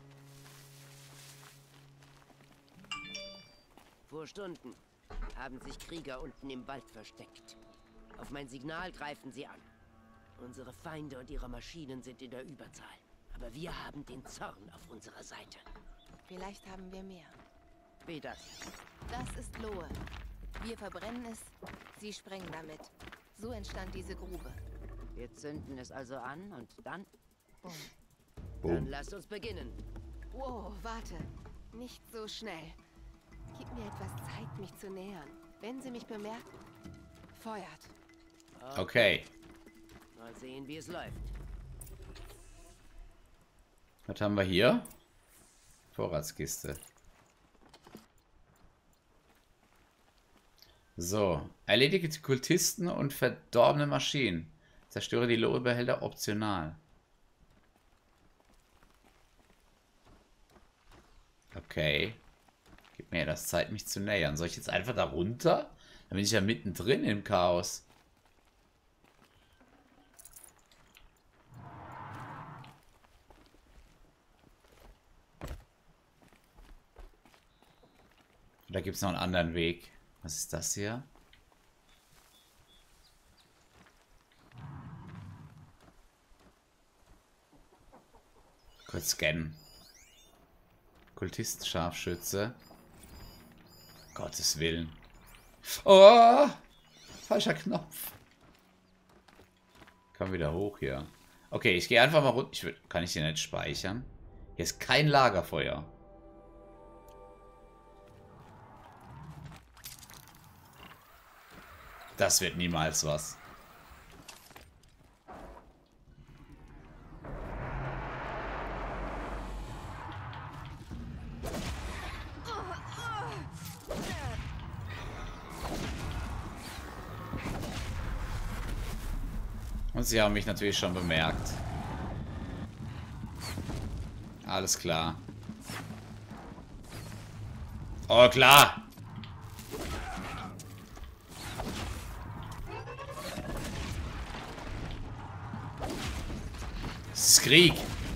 Vor Stunden haben sich Krieger unten im Wald versteckt. Auf mein Signal greifen sie an. Unsere Feinde und ihre Maschinen sind in der Überzahl. Aber wir haben den Zorn auf unserer Seite.
Vielleicht haben wir mehr.
Wie das?
Das ist Lohe. Wir verbrennen es, sie sprengen damit. So entstand diese Grube.
Wir zünden es also an und dann?
Bumm.
Dann
Boom.
lasst uns beginnen.
Wow, warte. Nicht so schnell. Gib mir etwas Zeit, mich zu nähern. Wenn sie mich bemerken, feuert.
Okay.
Mal sehen, wie es läuft.
Was haben wir hier? Vorratskiste. So. Erledige die Kultisten und verdorbene Maschinen. Zerstöre die Lohe-Behälter optional. Okay. Gib mir das Zeit, mich zu nähern. Soll ich jetzt einfach da runter? Dann bin ich ja mittendrin im Chaos. Da gibt es noch einen anderen Weg. Was ist das hier? Kurz scannen. Kultist, Scharfschütze. Gottes Willen. Oh! Falscher Knopf. Komm wieder hoch hier. Okay, ich gehe einfach mal runter. Ich will, kann ich hier nicht speichern? Hier ist kein Lagerfeuer. Das wird niemals was. Und sie haben mich natürlich schon bemerkt. Alles klar. Oh, klar. Krieg.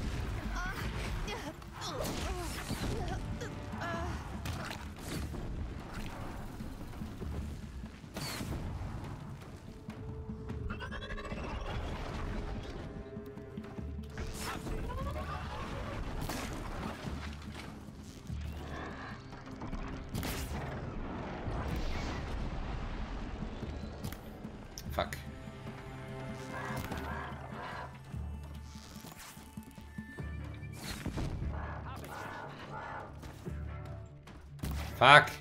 Fuck. Fuck.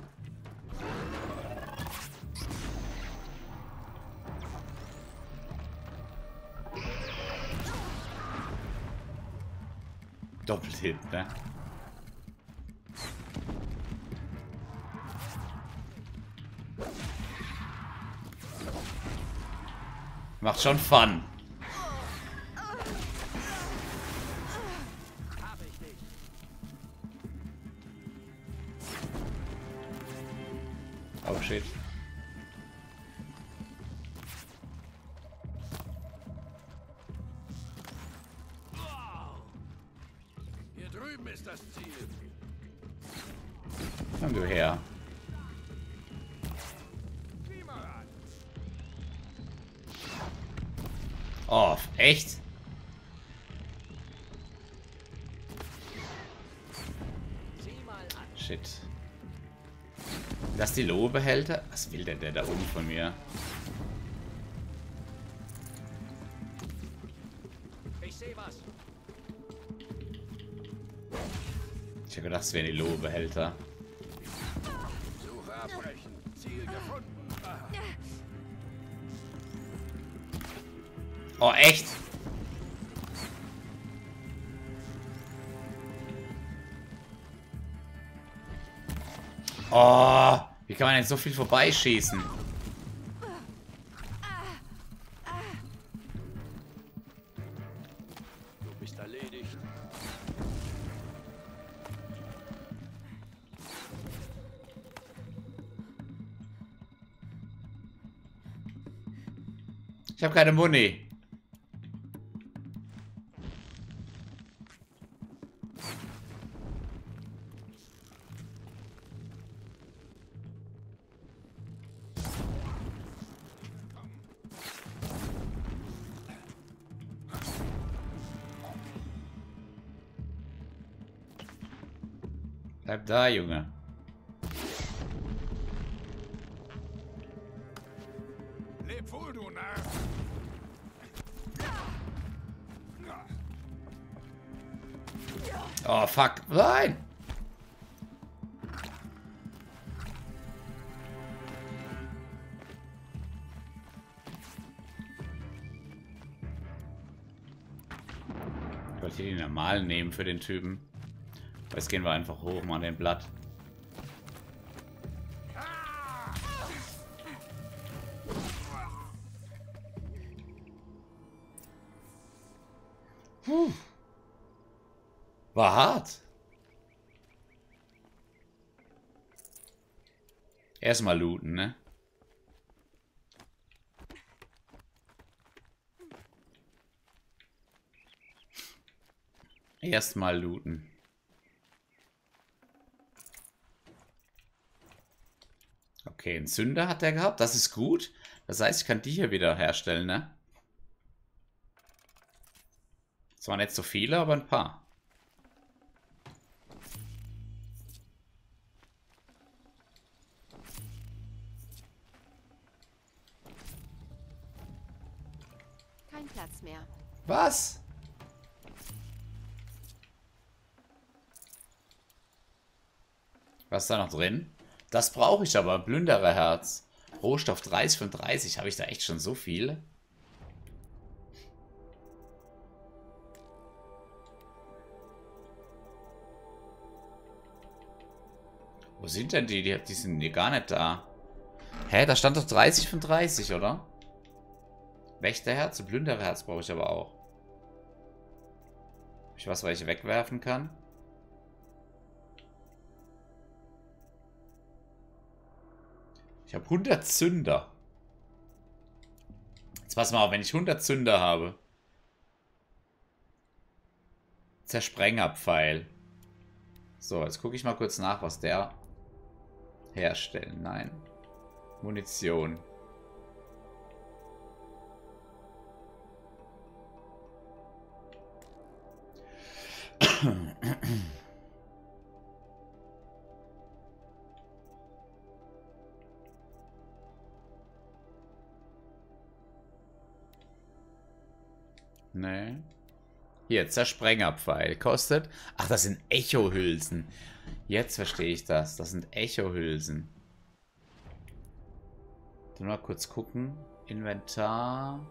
Doppelhit, ne? Macht schon Fun. Oh shit.
Hier drüben ist das Ziel.
Komm du her. Oh, echt? Shit. Das die Lohe-Behälter? Was will denn der da oben von mir?
Ich sehe was.
Ich habe gedacht, das wären die Lohe-Behälter.
Suche abbrechen. Ziel gefunden. Ah.
Oh, echt? Oh, wie kann man denn so viel vorbeischießen?
Du bist erledigt.
Ich habe keine Muni. Bleib da, Junge.
Leb wohl, du Narr.
Oh, fuck. Nein! Ich wollte hier die normalen nehmen für den Typen. Jetzt gehen wir einfach hoch, mal den Blatt. Puh. War hart. Erstmal looten, ne? Erstmal looten. Okay, einen Zünder hat er gehabt. Das ist gut. Das heißt, ich kann die hier wieder herstellen, ne? Zwar nicht so viele, aber ein paar.
Kein Platz mehr.
Was? Was ist da noch drin? Das brauche ich aber. Plündererherz. Rohstoff dreißig von dreißig. Habe ich da echt schon so viel? Wo sind denn die? Die, die sind hier gar nicht da. Hä? Da stand doch dreißig von dreißig, oder? Wächterherz und Plündererherz brauche ich aber auch. Habe ich was, was ich wegwerfen kann? Ich habe hundert Zünder. Jetzt pass mal auf, wenn ich hundert Zünder habe. Zersprengerpfeil. So, jetzt gucke ich mal kurz nach, was der herstellen. Nein. Munition. Nee. Hier, Zersprengerpfeil. Kostet. Ach, das sind Echo-Hülsen. Jetzt verstehe ich das. Das sind Echo-Hülsen. Dann mal kurz gucken. Inventar.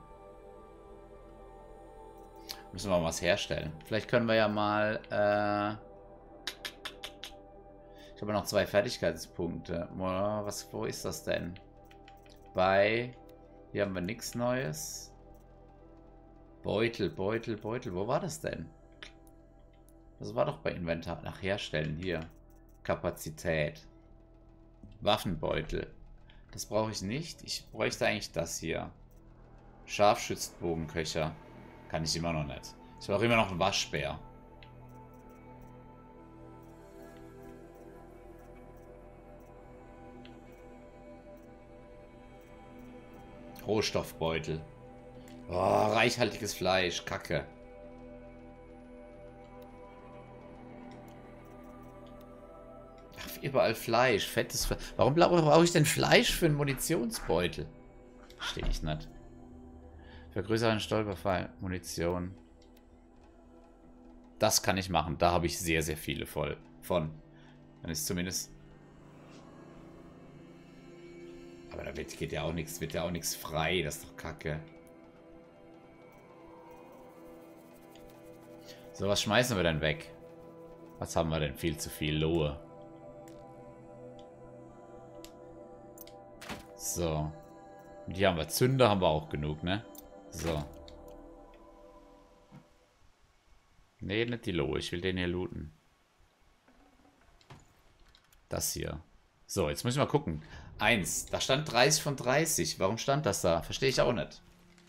Müssen wir mal was herstellen. Vielleicht können wir ja mal. Äh ich habe noch zwei Fertigkeitspunkte. Was, wo ist das denn? Bei. Hier haben wir nichts Neues. Beutel, Beutel, Beutel. Wo war das denn? Das war doch bei Inventar. Nach Herstellen. Hier. Kapazität. Waffenbeutel. Das brauche ich nicht. Ich bräuchte eigentlich das hier. Scharfschützbogenköcher. Kann ich immer noch nicht. Ich brauche immer noch einen Waschbär. Rohstoffbeutel. Oh, reichhaltiges Fleisch. Kacke. Ach, überall Fleisch. Fettes Fleisch. Warum brauche ich denn Fleisch für einen Munitionsbeutel? Verstehe ich nicht. Vergrößeren Stolperfall. Munition. Das kann ich machen. Da habe ich sehr, sehr viele voll von. Dann ist zumindest... Aber da wird, geht ja auch nichts, wird ja auch nichts frei. Das ist doch Kacke. So, was schmeißen wir denn weg? Was haben wir denn? Viel zu viel Lohe. So. Und hier haben wir Zünder, haben wir auch genug, ne? So. Nee, nicht die Lohe. Ich will den hier looten. Das hier. So, jetzt müssen wir mal gucken. Eins. Da stand dreißig von dreißig. Warum stand das da? Verstehe ich auch nicht.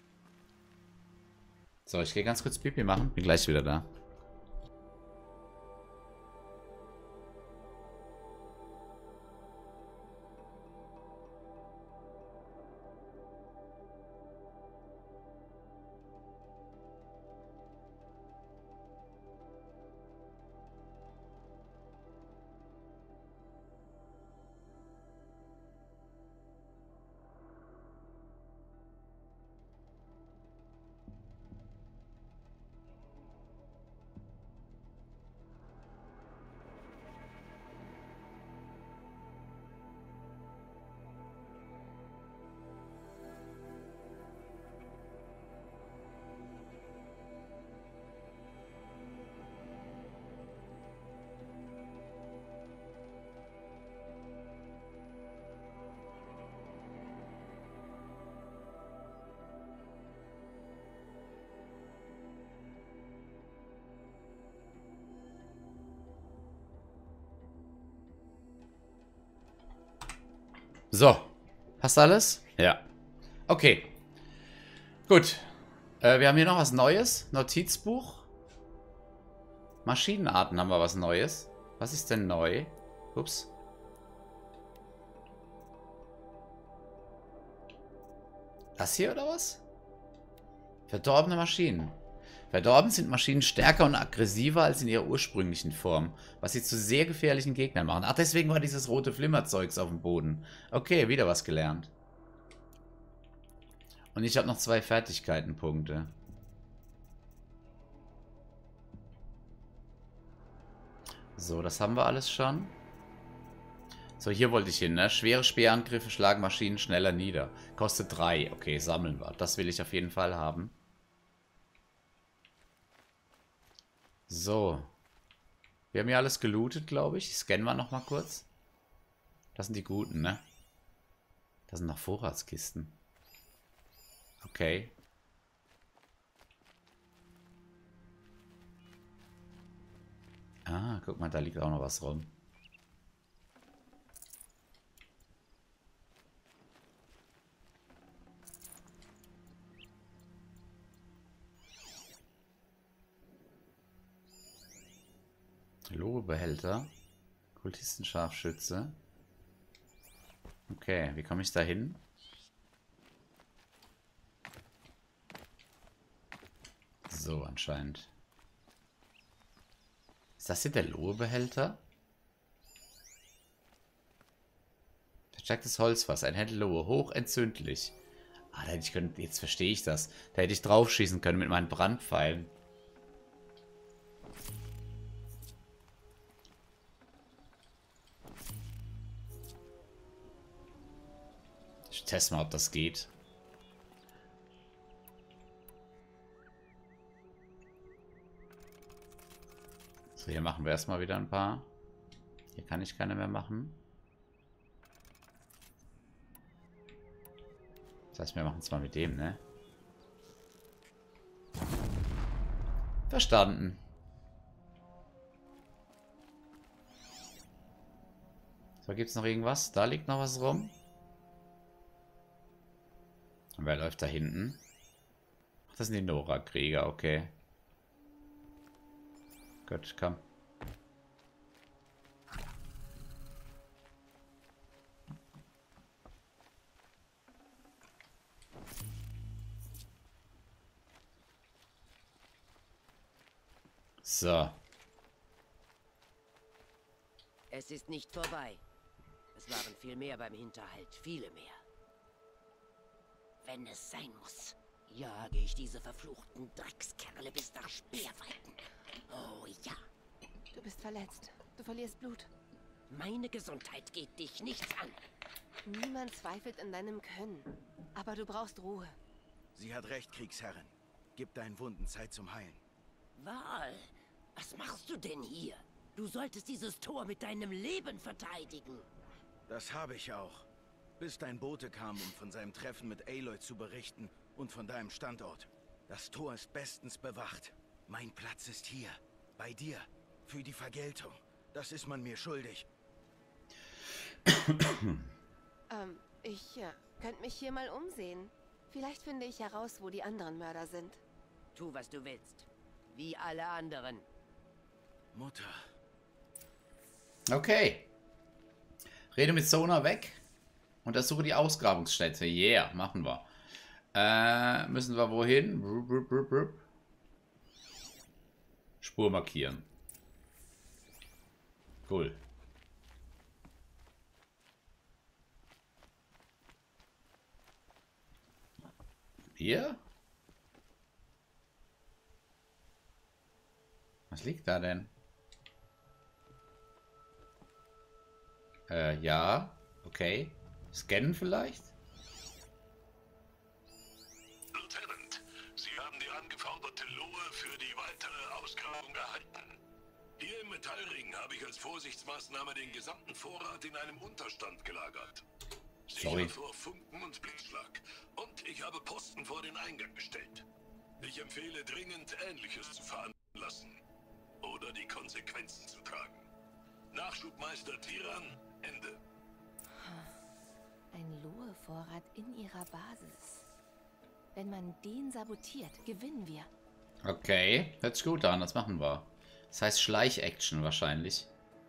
So, ich gehe ganz kurz Pipi machen. Bin gleich wieder da. So. Hast du alles? Ja. Okay. Gut. Äh, wir haben hier noch was Neues. Notizbuch. Maschinenarten haben wir was Neues. Was ist denn neu? Ups. Das hier oder was? Verdorbene Maschinen. Verdorben sind Maschinen stärker und aggressiver als in ihrer ursprünglichen Form, was sie zu sehr gefährlichen Gegnern machen. Ach, deswegen war dieses rote Flimmerzeugs auf dem Boden. Okay, wieder was gelernt. Und ich habe noch zwei Fertigkeitenpunkte. So, das haben wir alles schon. So, hier wollte ich hin, ne? Schwere Speerangriffe schlagen Maschinen schneller nieder. Kostet drei. Okay, sammeln wir. Das will ich auf jeden Fall haben. So. Wir haben hier alles gelootet, glaube ich. Scannen wir nochmal kurz. Das sind die guten, ne? Das sind noch Vorratskisten. Okay. Ah, guck mal, da liegt auch noch was rum. Lobebehälter. Kultistenscharfschütze. Okay, wie komme ich da hin? So, anscheinend. Ist das hier der Lobebehälter? Verstärktes Holzfass, ein Händel Lohe, hochentzündlich. Ah, da hätte ich können, jetzt verstehe ich das. Da hätte ich draufschießen können mit meinen Brandpfeilen. Ich teste mal, ob das geht. So, hier machen wir erstmal wieder ein paar. Hier kann ich keine mehr machen. Das heißt, wir machen es mal mit dem, ne? Verstanden. So, gibt es noch irgendwas? Da liegt noch was rum. Und wer läuft da hinten? Ach, das sind die Nora-Krieger, okay. Gut, komm. So.
Es ist nicht vorbei. Es waren viel mehr beim Hinterhalt, viele mehr. Wenn es sein muss, jage ich diese verfluchten Dreckskerle bis nach Speerweiten. Oh ja.
Du bist verletzt. Du verlierst Blut.
Meine Gesundheit geht dich nichts an.
Niemand zweifelt an deinem Können. Aber du brauchst Ruhe.
Sie hat recht, Kriegsherrin. Gib deinen Wunden Zeit zum Heilen.
Wahl, was machst du denn hier? Du solltest dieses Tor mit deinem Leben verteidigen.
Das habe ich auch. Bis dein Bote kam, um von seinem Treffen mit Aloy zu berichten und von deinem Standort. Das Tor ist bestens bewacht. Mein Platz ist hier. Bei dir. Für die Vergeltung. Das ist man mir schuldig.
ähm, ich äh, könnte mich hier mal umsehen. Vielleicht finde ich heraus, wo die anderen Mörder sind.
Tu, was du willst. Wie alle anderen.
Mutter.
Okay. Rede mit Sona weg. Untersuche die Ausgrabungsstätte. Yeah, machen wir. Äh, müssen wir wohin? Spur markieren. Cool. Hier? Was liegt da denn? Äh, ja. Okay. Scannen vielleicht?
Lieutenant, Sie haben die angeforderte Lohe für die weitere Ausgrabung erhalten. Hier im Metallring habe ich als Vorsichtsmaßnahme den gesamten Vorrat in einem Unterstand gelagert.
Sorry.
Sicher vor Funken und Blitzschlag. Und ich habe Posten vor den Eingang gestellt. Ich empfehle dringend, Ähnliches zu veranlassen. Oder die Konsequenzen zu tragen. Nachschubmeister Tiran, Ende.
Ein Lohe-Vorrat in ihrer Basis. Wenn man den sabotiert, gewinnen wir.
Okay, hört sich gut an, das machen wir. Das heißt Schleich-Action wahrscheinlich.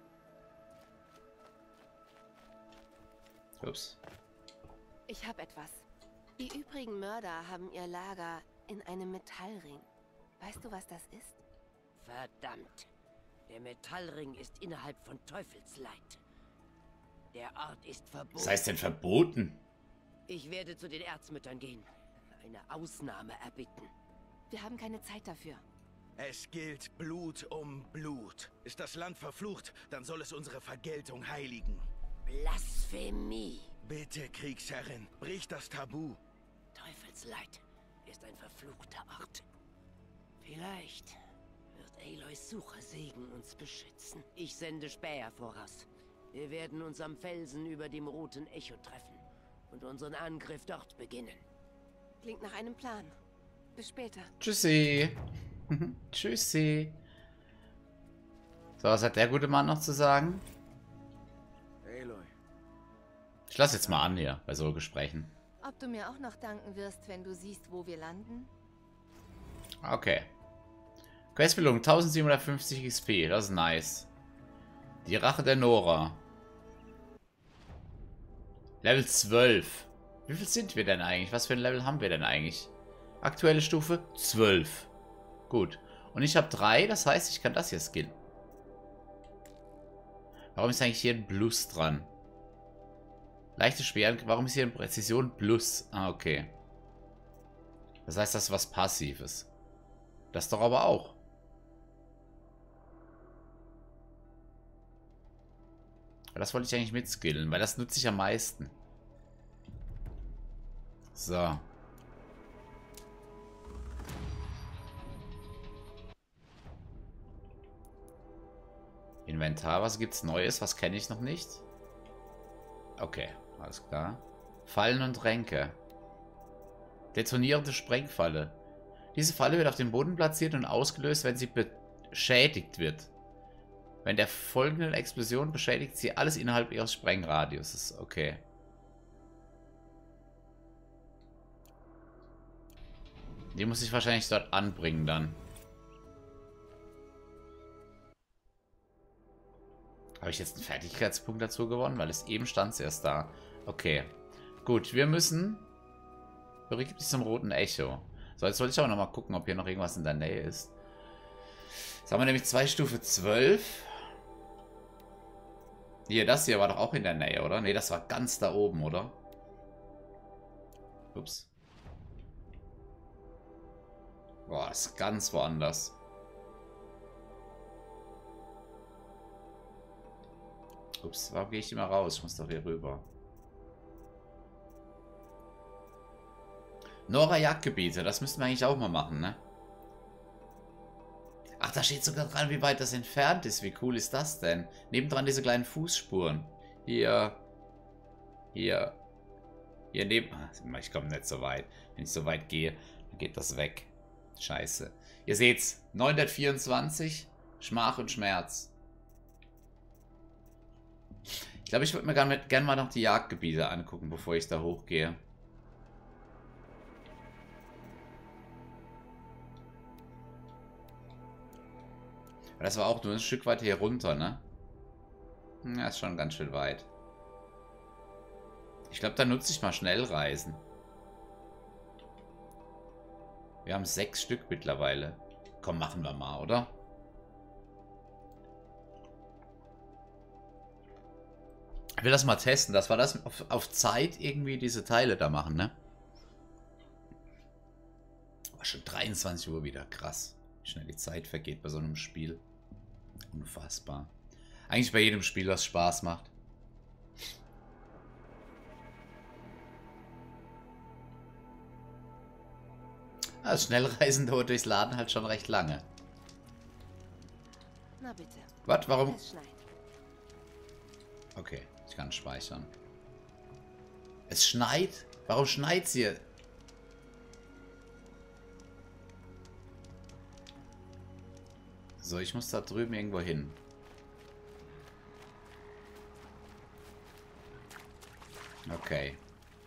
Ups.
Ich habe etwas. Die übrigen Mörder haben ihr Lager in einem Metallring. Weißt du, was das ist?
Verdammt. Der Metallring ist innerhalb von Teufelsleid. Der Ort ist verboten.
Was heißt denn verboten?
Ich werde zu den Erzmüttern gehen. Eine Ausnahme erbitten.
Wir haben keine Zeit dafür.
Es gilt Blut um Blut. Ist das Land verflucht, dann soll es unsere Vergeltung heiligen.
Blasphemie.
Bitte, Kriegsherrin, brich das Tabu.
Teufelsleid ist ein verfluchter Ort. Vielleicht wird Aloys Suchersegen uns beschützen. Ich sende Späher voraus. Wir werden uns am Felsen über dem Roten Echo treffen und unseren Angriff dort beginnen.
Klingt nach einem Plan. Bis später.
Tschüssi. Tschüssi. So, was hat der gute Mann noch zu sagen?
Aloy.
Ich lasse jetzt mal an hier bei so Gesprächen.
Ob du mir auch noch danken wirst, wenn du siehst, wo wir landen?
Okay. Questbelohnung tausendsiebenhundertfünfzig X P, das ist nice. Die Rache der Nora. Level zwölf. Wie viel sind wir denn eigentlich? Was für ein Level haben wir denn eigentlich? Aktuelle Stufe zwölf. Gut. Und ich habe drei, das heißt, ich kann das hier skillen. Warum ist eigentlich hier ein Plus dran? Leichte Schweren. Warum ist hier ein Präzision Plus? Ah, okay. Das heißt, das ist was Passives. Das doch aber auch. Das wollte ich eigentlich mitskillen, weil das nutze ich am meisten. So. Inventar, was gibt's Neues? Was kenne ich noch nicht? Okay, alles klar. Fallen und Ränke. Detonierende Sprengfalle. Diese Falle wird auf dem Boden platziert und ausgelöst, wenn sie beschädigt wird. Wenn der folgenden Explosion beschädigt sie alles innerhalb ihres Sprengradiuses. Okay. Die muss ich wahrscheinlich dort anbringen dann. Habe ich jetzt einen Fertigkeitspunkt dazu gewonnen? Weil es eben stand es erst da. Okay. Gut, wir müssen... Begib dich zum Roten Echo. So, jetzt sollte ich auch nochmal gucken, ob hier noch irgendwas in der Nähe ist. Jetzt haben wir nämlich zwei Stufe zwölf. Hier, das hier war doch auch in der Nähe, oder? Ne, das war ganz da oben, oder? Ups. Boah, das ist ganz woanders. Ups, warum gehe ich immer raus? Ich muss doch hier rüber. Nora Jagdgebiete, das müssten wir eigentlich auch mal machen, ne? Ach, da steht sogar dran, wie weit das entfernt ist. Wie cool ist das denn? Nebendran diese kleinen Fußspuren. Hier. Hier. Hier neben... Ich komme nicht so weit. Wenn ich so weit gehe, dann geht das weg. Scheiße. Ihr seht's. neunhundertvierundzwanzig. Schmach und Schmerz. Ich glaube, ich würde mir gerne gern mal noch die Jagdgebiete angucken, bevor ich da hochgehe. Das war auch nur ein Stück weit hier runter, ne? Ja, ist schon ganz schön weit. Ich glaube, da nutze ich mal Schnellreisen. Wir haben sechs Stück mittlerweile. Komm, machen wir mal, oder? Ich will das mal testen, dass wir das auf, auf Zeit irgendwie diese Teile da machen, ne? War schon dreiundzwanzig Uhr wieder, krass. Wie schnell die Zeit vergeht bei so einem Spiel. Unfassbar. Eigentlich bei jedem Spiel, was Spaß macht. Das Schnellreisen dauert durchs Laden halt schon recht lange.
Na bitte.
Was? Warum?
Es schneit.
Okay, ich kann speichern. Es schneit? Warum schneit's hier? So, ich muss da drüben irgendwo hin. Okay.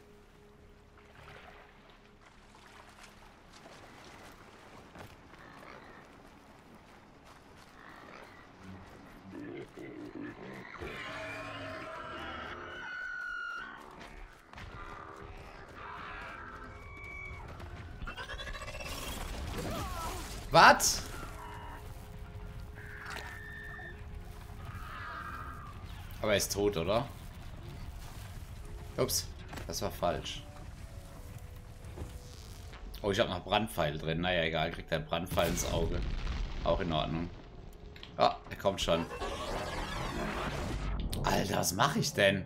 Was? Aber er ist tot, oder? Ups, das war falsch. Oh, ich habe noch Brandpfeil drin. Naja, egal, kriegt er Brandpfeil ins Auge. Auch in Ordnung. Ah, er kommt schon. Alter, was mache ich denn?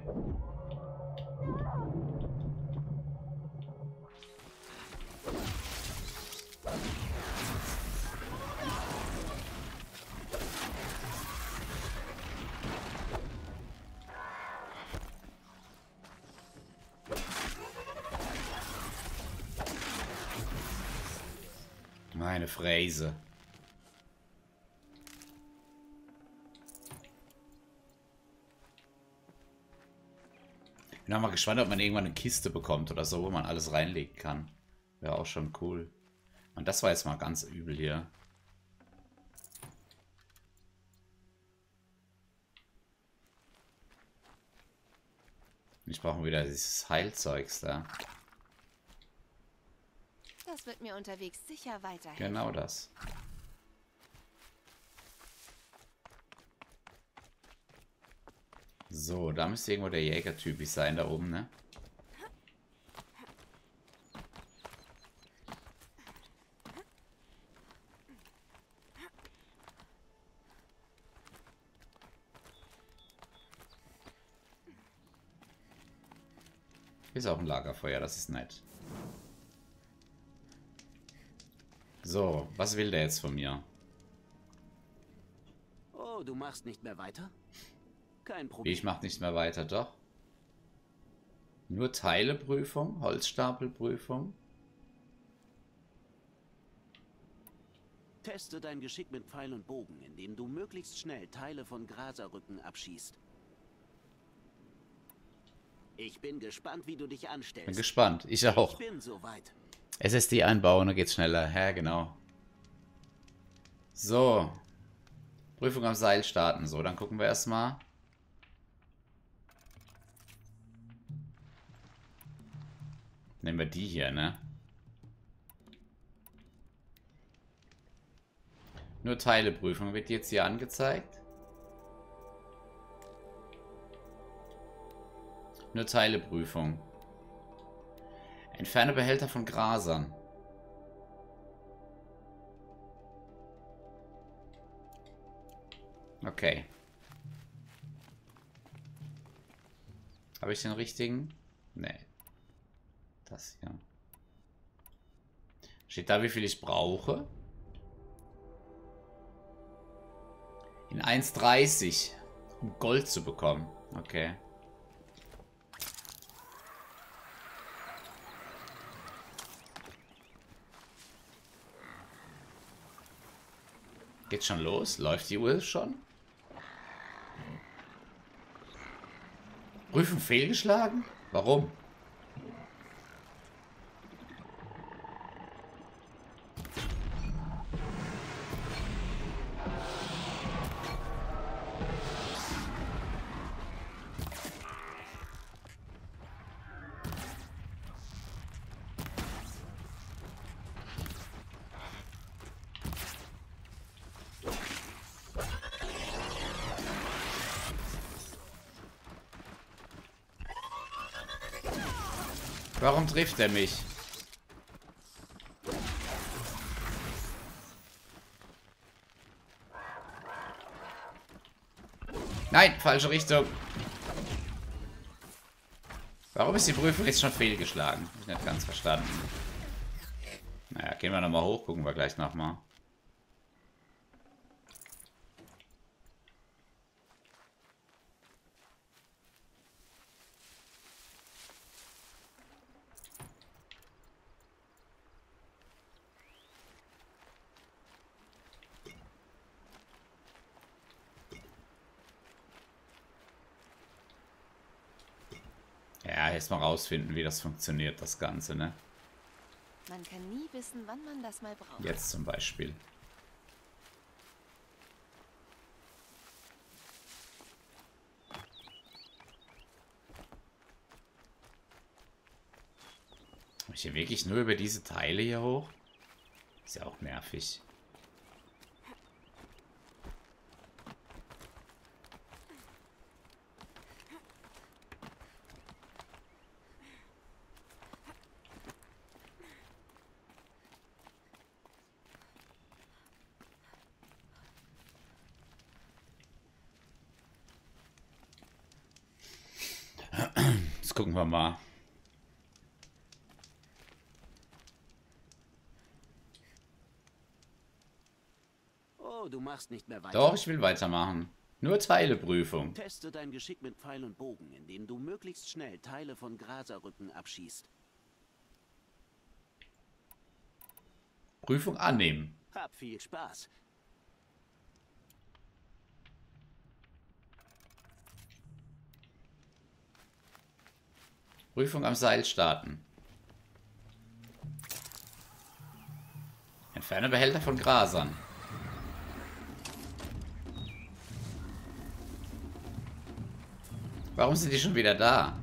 Meine Fräse. Bin auch mal gespannt, ob man irgendwann eine Kiste bekommt oder so, wo man alles reinlegen kann. Wäre auch schon cool. Und das war jetzt mal ganz übel hier. Ich brauche wieder dieses Heilzeugs da.
Das wird mir unterwegs sicher weiterhelfen.
Genau das. So, da müsste irgendwo der Jägertyp sein, da oben, ne? Ist auch ein Lagerfeuer, das ist nett. So, was will der jetzt von mir?
Oh, du machst nicht mehr weiter? Kein Problem.
Ich mach nicht mehr weiter, doch. Nur Teileprüfung, Holzstapelprüfung.
Teste dein Geschick mit Pfeil und Bogen, indem du möglichst schnell Teile von Graserrücken abschießt. Ich bin gespannt, wie du dich anstellst.
Bin gespannt, ich auch.
Ich bin soweit.
S S D einbauen, dann geht's schneller. Ja, genau. So. Prüfung am Seil starten. So, dann gucken wir erstmal. Nehmen wir die hier, ne? Nur Teileprüfung. Wird die jetzt hier angezeigt? Nur Teileprüfung. Entferne Behälter von Grasern. Okay. Habe ich den richtigen? Nee. Das hier. Steht da, wie viel ich brauche? In eins dreißig. Um Gold zu bekommen. Okay. Geht schon los? Läuft die Uhr schon? Prüfung fehlgeschlagen? Warum? Warum trifft er mich? Nein, falsche Richtung. Warum ist die Prüfung jetzt schon fehlgeschlagen? Hab ich nicht ganz verstanden. Naja, gehen wir nochmal hoch, gucken wir gleich nochmal. Ja, erstmal rausfinden, wie das funktioniert, das Ganze, ne?
Man kann nie wissen, wann man das mal braucht.
Jetzt zum Beispiel. Habe ich hier wirklich nur über diese Teile hier hoch? Ist ja auch nervig. Jetzt gucken wir mal.
Oh, du machst nicht mehr weiter.
Doch, ich will weitermachen. Nur Teileprüfung.
Teste dein Geschick mit Pfeil und Bogen, indem du möglichst schnell Teile von Graserrücken abschießt.
Prüfung annehmen.
Hab viel Spaß.
Prüfung am Seil starten. Entferne Behälter von Grasern. Warum sind die schon wieder da?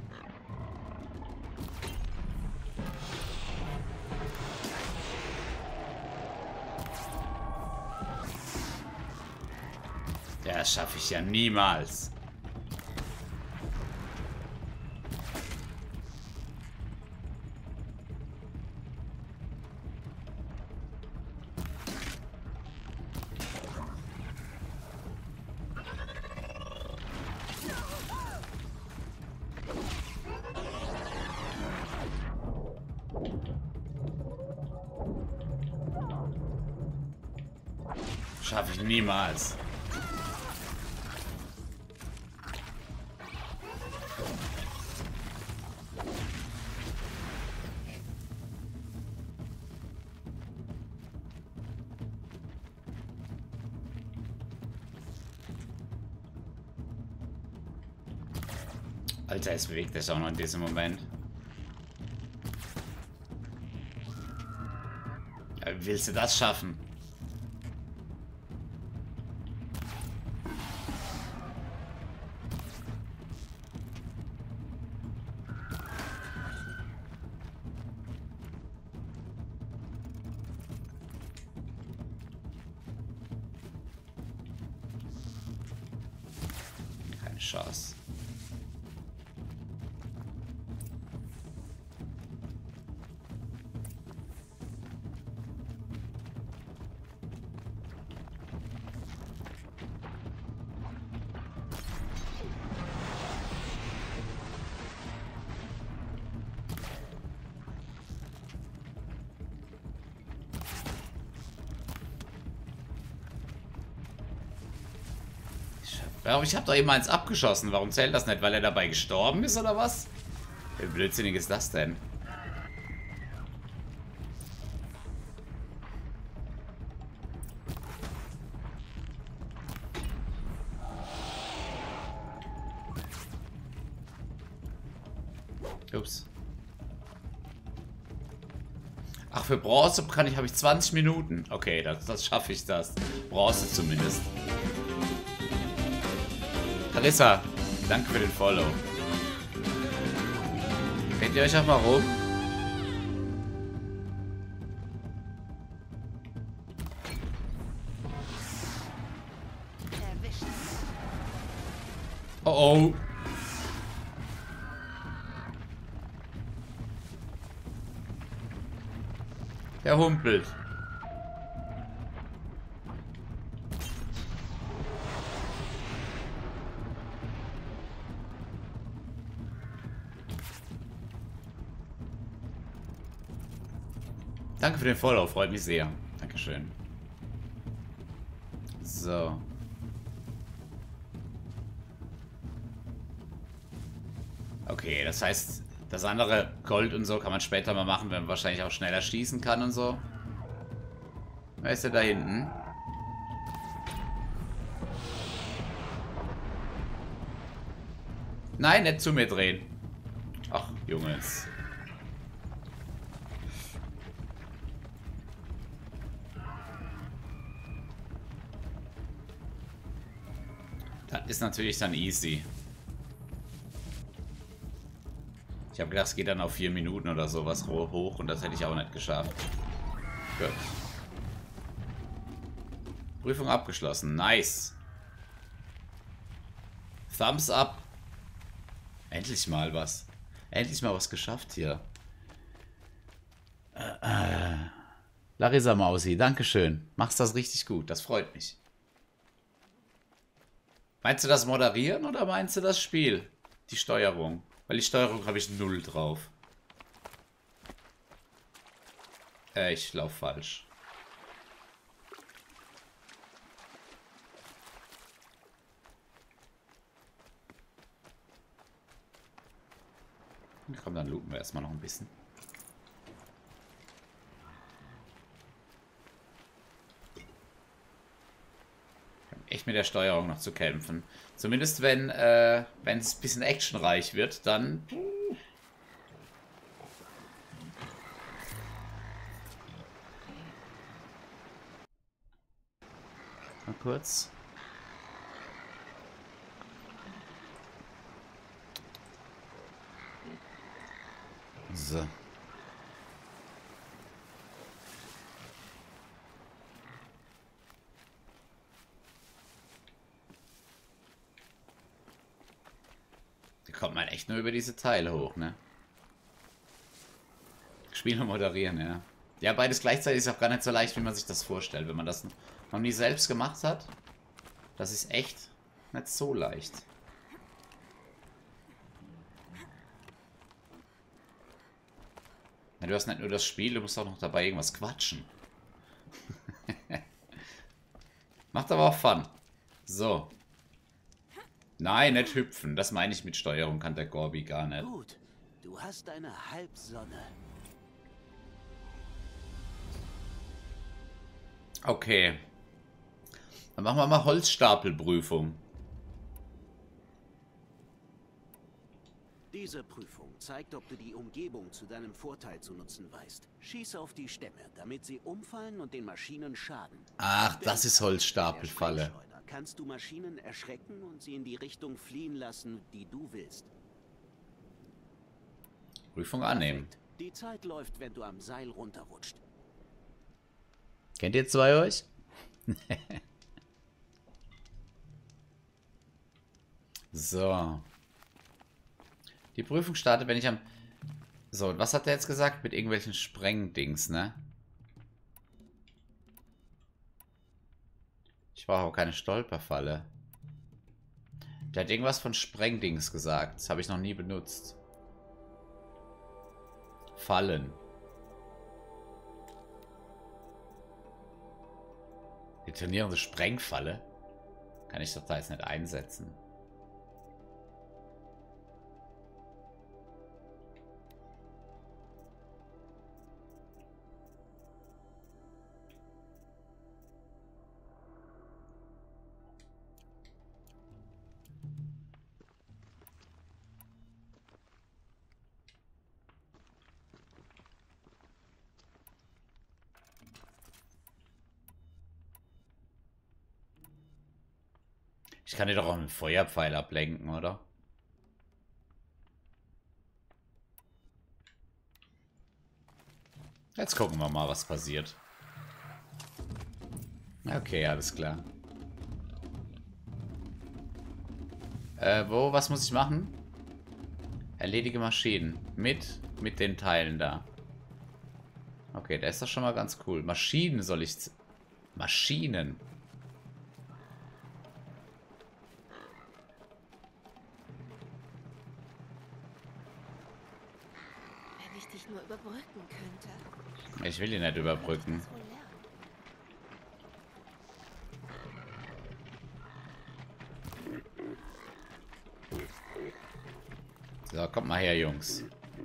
Ja, das schaffe ich ja niemals. Schaffe ich niemals. Alter, es bewegt sich auch noch in diesem Moment. Ja, wie willst du das schaffen? Keine Chance. Warum? Ich habe doch eben eins abgeschossen. Warum zählt das nicht? Weil er dabei gestorben ist oder was? Wie blödsinnig ist das denn? Ups. Ach, für Bronze kann ich, habe ich zwanzig Minuten. Okay, das, das schaffe ich das. Bronze zumindest. Larissa, danke für den Follow. Kennt ihr euch auch mal rum? Oh oh. Der humpelt. Danke für den Follow, freut mich sehr. Dankeschön. So. Okay, das heißt, das andere Gold und so kann man später mal machen, wenn man wahrscheinlich auch schneller schießen kann und so. Wer ist der da hinten? Nein, nicht zu mir drehen. Ach, Junges. Das ist natürlich dann easy. Ich habe gedacht, es geht dann auf vier Minuten oder sowas hoch und das hätte ich auch nicht geschafft. Gut. Prüfung abgeschlossen. Nice. Thumbs up. Endlich mal was. Endlich mal was geschafft hier. Äh, äh. Larissa Mausi, dankeschön. Machst das richtig gut. Das freut mich. Meinst du das Moderieren oder meinst du das Spiel? Die Steuerung. Weil die Steuerung habe ich null drauf. Äh, ich laufe falsch. Komm, dann looten wir erstmal noch ein bisschen. Echt mit der Steuerung noch zu kämpfen. Zumindest wenn äh, wenn es ein bisschen actionreich wird, dann... Mal kurz. So. Kommt man echt nur über diese Teile hoch, ne? Spielen und moderieren, ja. Ja, beides gleichzeitig ist auch gar nicht so leicht, wie man sich das vorstellt. Wenn man das noch nie selbst gemacht hat, das ist echt nicht so leicht. Ja, du hast nicht nur das Spiel, du musst auch noch dabei irgendwas quatschen. Macht aber auch Fun. So. Nein, nicht hüpfen. Das meine ich mit Steuerung, kann der Gorbi gar nicht.
Gut, du hast eine Halbsonne.
Okay. Dann machen wir mal Holzstapelprüfung.
Diese Prüfung zeigt, ob du die Umgebung zu deinem Vorteil zu nutzen weißt. Schieß auf die Stämme, damit sie umfallen und den Maschinen schaden.
Ach, das ist Holzstapelfalle.
Kannst du Maschinen erschrecken und sie in die Richtung fliehen lassen, die du willst.
Prüfung annehmen.
Die Zeit läuft, wenn du am Seil runterrutscht.
Kennt ihr zwei euch? So. Die Prüfung startet, wenn ich am... So, was hat der jetzt gesagt? Mit irgendwelchen Sprengdings, ne? Ich brauche auch keine Stolperfalle. Der hat irgendwas von Sprengdings gesagt. Das habe ich noch nie benutzt. Fallen. Detonierende Sprengfalle? Kann ich doch da jetzt nicht einsetzen. Ich kann dir doch auch einen Feuerpfeil ablenken, oder? Jetzt gucken wir mal, was passiert. Okay, alles klar. Äh, wo? Was muss ich machen? Erledige Maschinen. Mit, mit den Teilen da. Okay, der ist doch schon mal ganz cool. Maschinen soll ich... Maschinen.
Nur überbrücken könnte.
Ich will ihn nicht überbrücken. So, kommt mal her, Jungs.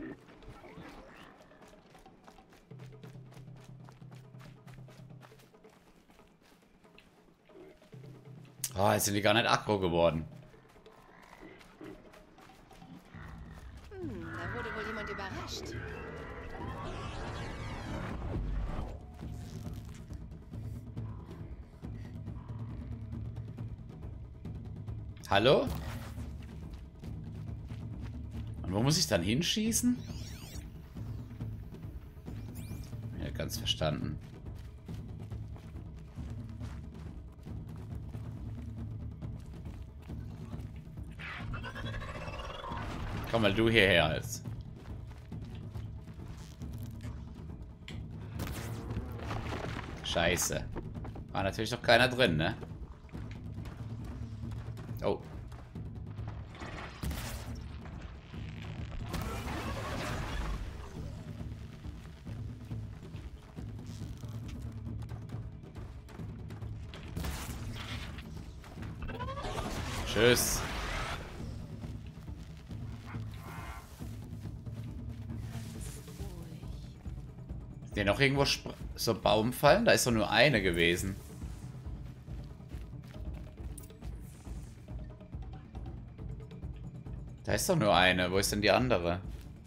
Oh, jetzt sind die gar nicht aggro geworden.
Hm, da wurde
Hallo? Und wo muss ich dann hinschießen? Ja, ganz verstanden. Komm mal du hierher jetzt. Scheiße. War natürlich noch keiner drin, ne? Oh. Tschüss. Ist der noch irgendwo so Baum fallen? Da ist doch nur eine gewesen. Da ist doch nur eine. Wo ist denn die andere?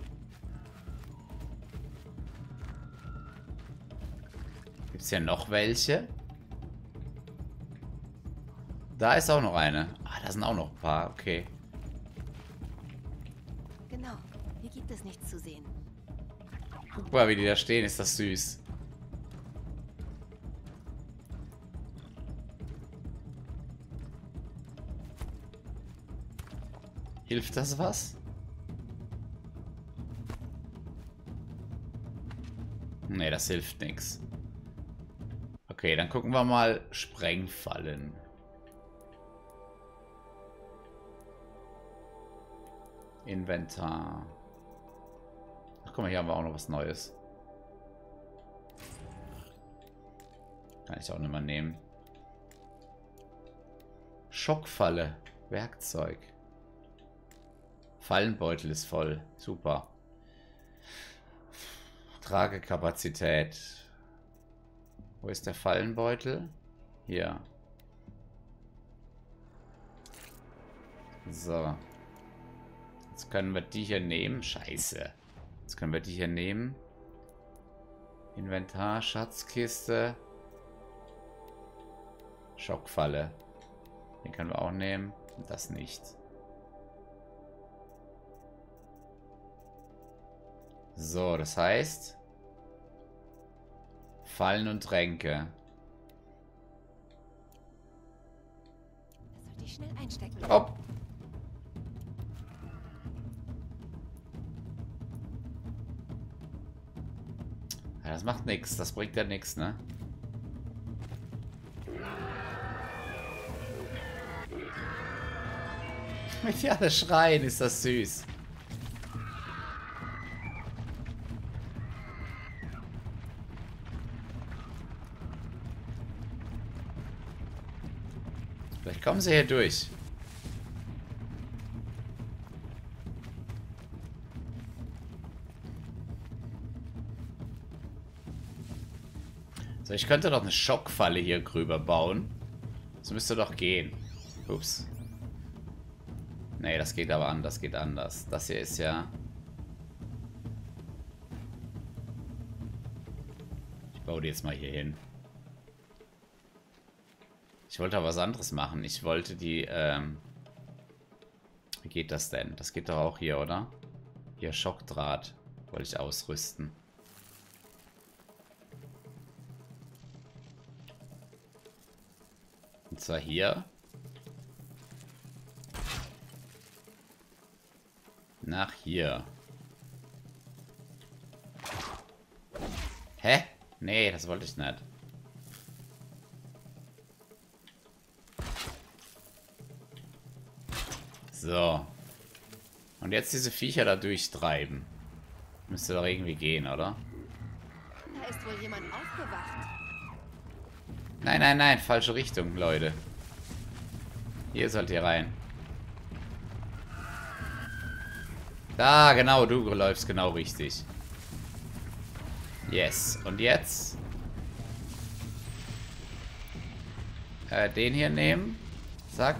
Gibt es hier noch welche? Da ist auch noch eine. Ah, da sind auch noch ein paar. Okay.
Genau. Hier gibt es nichts zu sehen.
Guck mal, wie die da stehen. Ist das süß. Hilft das was? Nee, das hilft nichts. Okay, dann gucken wir mal. Sprengfallen. Inventar. Ach, guck mal, hier haben wir auch noch was Neues. Kann ich auch nicht mal nehmen. Schockfalle. Werkzeug. Fallenbeutel ist voll. Super. Tragekapazität. Wo ist der Fallenbeutel? Hier. So. Jetzt können wir die hier nehmen. Scheiße. Jetzt können wir die hier nehmen. Inventar, Schatzkiste. Schockfalle. Den können wir auch nehmen. Und das nicht. So, das heißt... Fallen und Tränke.
Das sollte ich schnell einstecken.
Hopp. Ja, das macht nichts. Das bringt ja nichts, ne? Mit die alle schreien, ist das süß. Vielleicht kommen sie hier durch. So, ich könnte doch eine Schockfalle hier drüber bauen. Das müsste doch gehen. Ups. Nee, das geht aber anders. Das geht anders. Das hier ist ja... Ich baue die jetzt mal hier hin. Ich wollte aber was anderes machen. Ich wollte die, ähm... Wie geht das denn? Das geht doch auch hier, oder? Hier, Schockdraht. Wollte ich ausrüsten. Und zwar hier. Nach hier. Hä? Nee, das wollte ich nicht. So. Und jetzt diese Viecher da durchtreiben. Müsste doch irgendwie gehen, oder?
Da ist wohl jemand aufgewacht.
Nein, nein, nein. Falsche Richtung, Leute. Hier sollt ihr rein. Da, genau. Du läufst genau richtig. Yes. Und jetzt? Äh, den hier nehmen. Zack.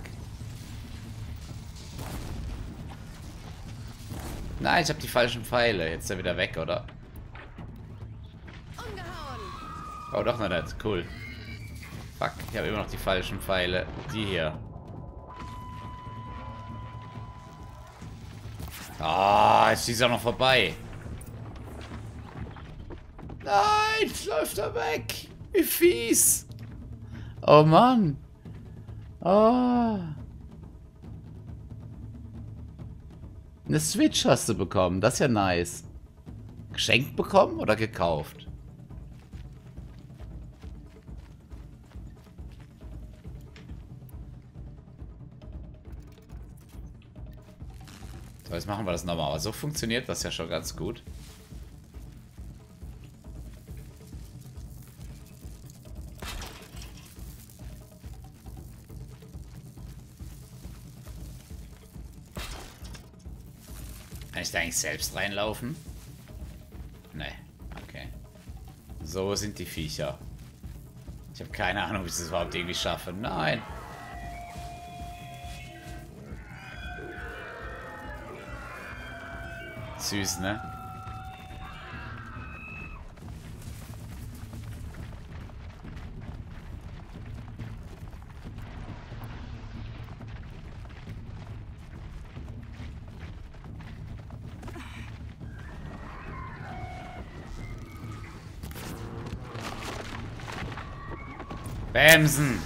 Nein, ich habe die falschen Pfeile. Jetzt ist er wieder weg, oder? Oh, doch noch nicht. Cool. Fuck, ich habe immer noch die falschen Pfeile. Die hier. Ah, jetzt ist er noch vorbei. Nein, läuft er weg. Wie fies. Oh Mann. Oh. Eine Switch hast du bekommen. Das ist ja nice. Geschenkt bekommen oder gekauft? So, jetzt machen wir das nochmal. Aber so funktioniert das ja schon ganz gut. Kann ich da eigentlich selbst reinlaufen? Nee, okay. So sind die Viecher. Ich habe keine Ahnung, wie ich das überhaupt irgendwie schaffe. Nein. Süß, ne? Bremsen!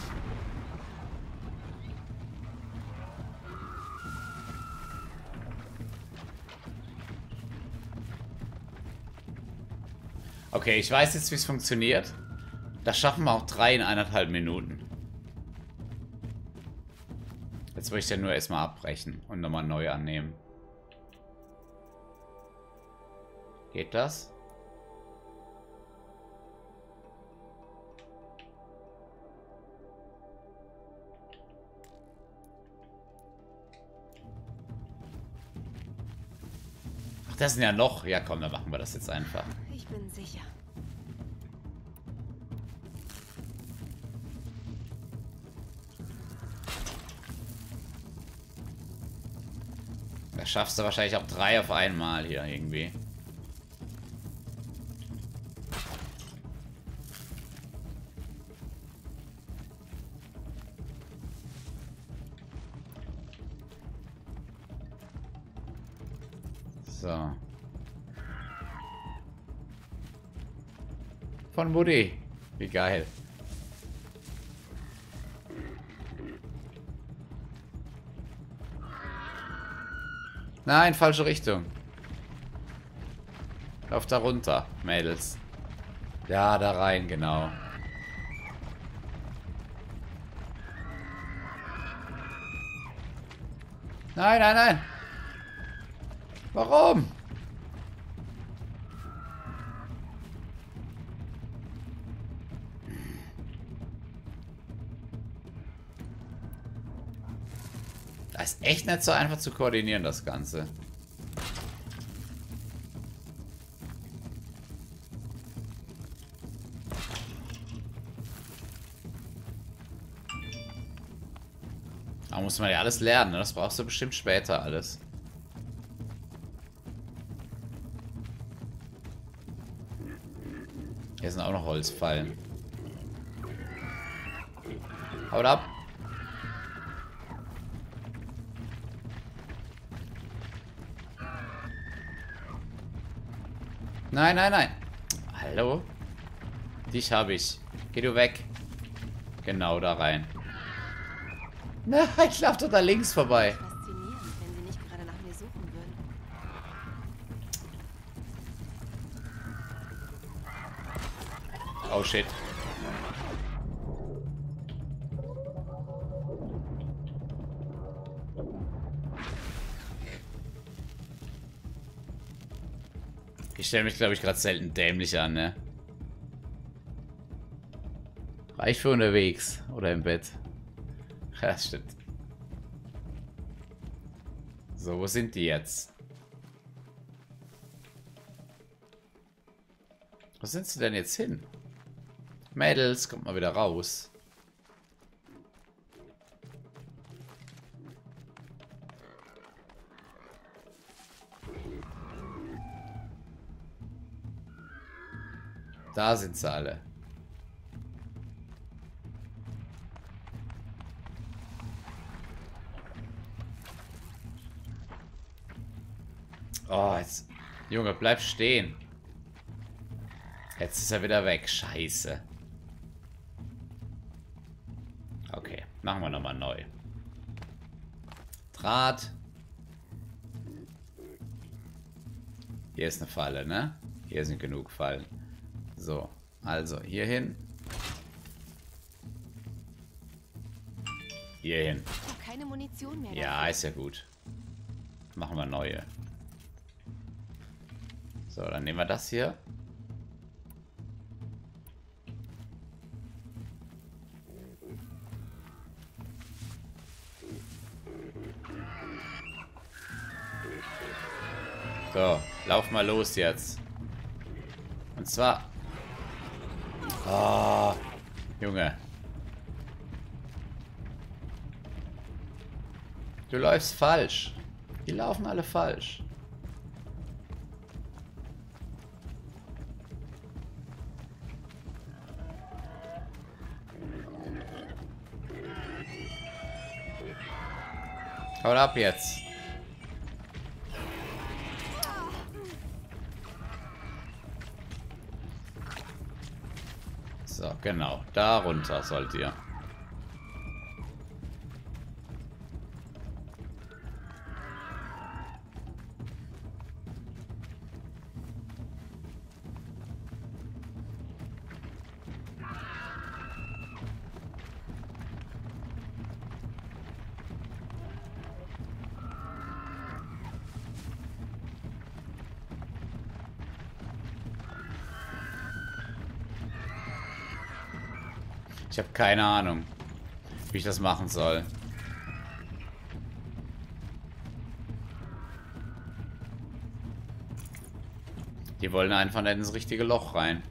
Okay, ich weiß jetzt, wie es funktioniert. Das schaffen wir auch drei in eineinhalb Minuten. Jetzt will ich ja nur erstmal abbrechen und nochmal neu annehmen. Geht das? Ach, das sind ja noch. Ja, komm, dann machen wir das jetzt einfach.
Ich bin sicher.
Da schaffst du wahrscheinlich auch drei auf einmal hier irgendwie. So. Von Woody. Wie geil. Nein, falsche Richtung. Lauf da runter, Mädels. Ja, da rein, genau. Nein, nein, nein. Warum? Das ist echt nicht so einfach zu koordinieren, das Ganze. Da muss man ja alles lernen, ne? Das brauchst du bestimmt später alles. Hier sind auch noch Holzfallen. Haut ab! Nein, nein, nein. Hallo? Dich habe ich. Geh du weg. Genau da rein. Nein, ich laufe doch da links vorbei.
Faszinierend, wenn sie nicht gerade nach mir suchen würden.
Oh shit. Ich stelle mich, glaube ich, gerade selten dämlich an, ne? Reicht für unterwegs oder im Bett. Ja, das stimmt. So, wo sind die jetzt? Wo sind sie denn jetzt hin? Mädels, kommt mal wieder raus. Da sind sie alle. Oh, jetzt... Junge, bleib stehen. Jetzt ist er wieder weg. Scheiße. Okay, machen wir nochmal neu. Draht. Hier ist eine Falle, ne? Hier sind genug Fallen. So, also hier hin. Hier hin.
Keine Munition mehr.
Ja, ist ja gut. Machen wir neue. So, dann nehmen wir das hier. So, lauf mal los jetzt. Und zwar... Oh, Junge. Du läufst falsch. Die laufen alle falsch. Haut ab jetzt. So, genau. Da runter sollt ihr. Ich habe keine Ahnung, wie ich das machen soll. Die wollen einfach nicht ins richtige Loch rein.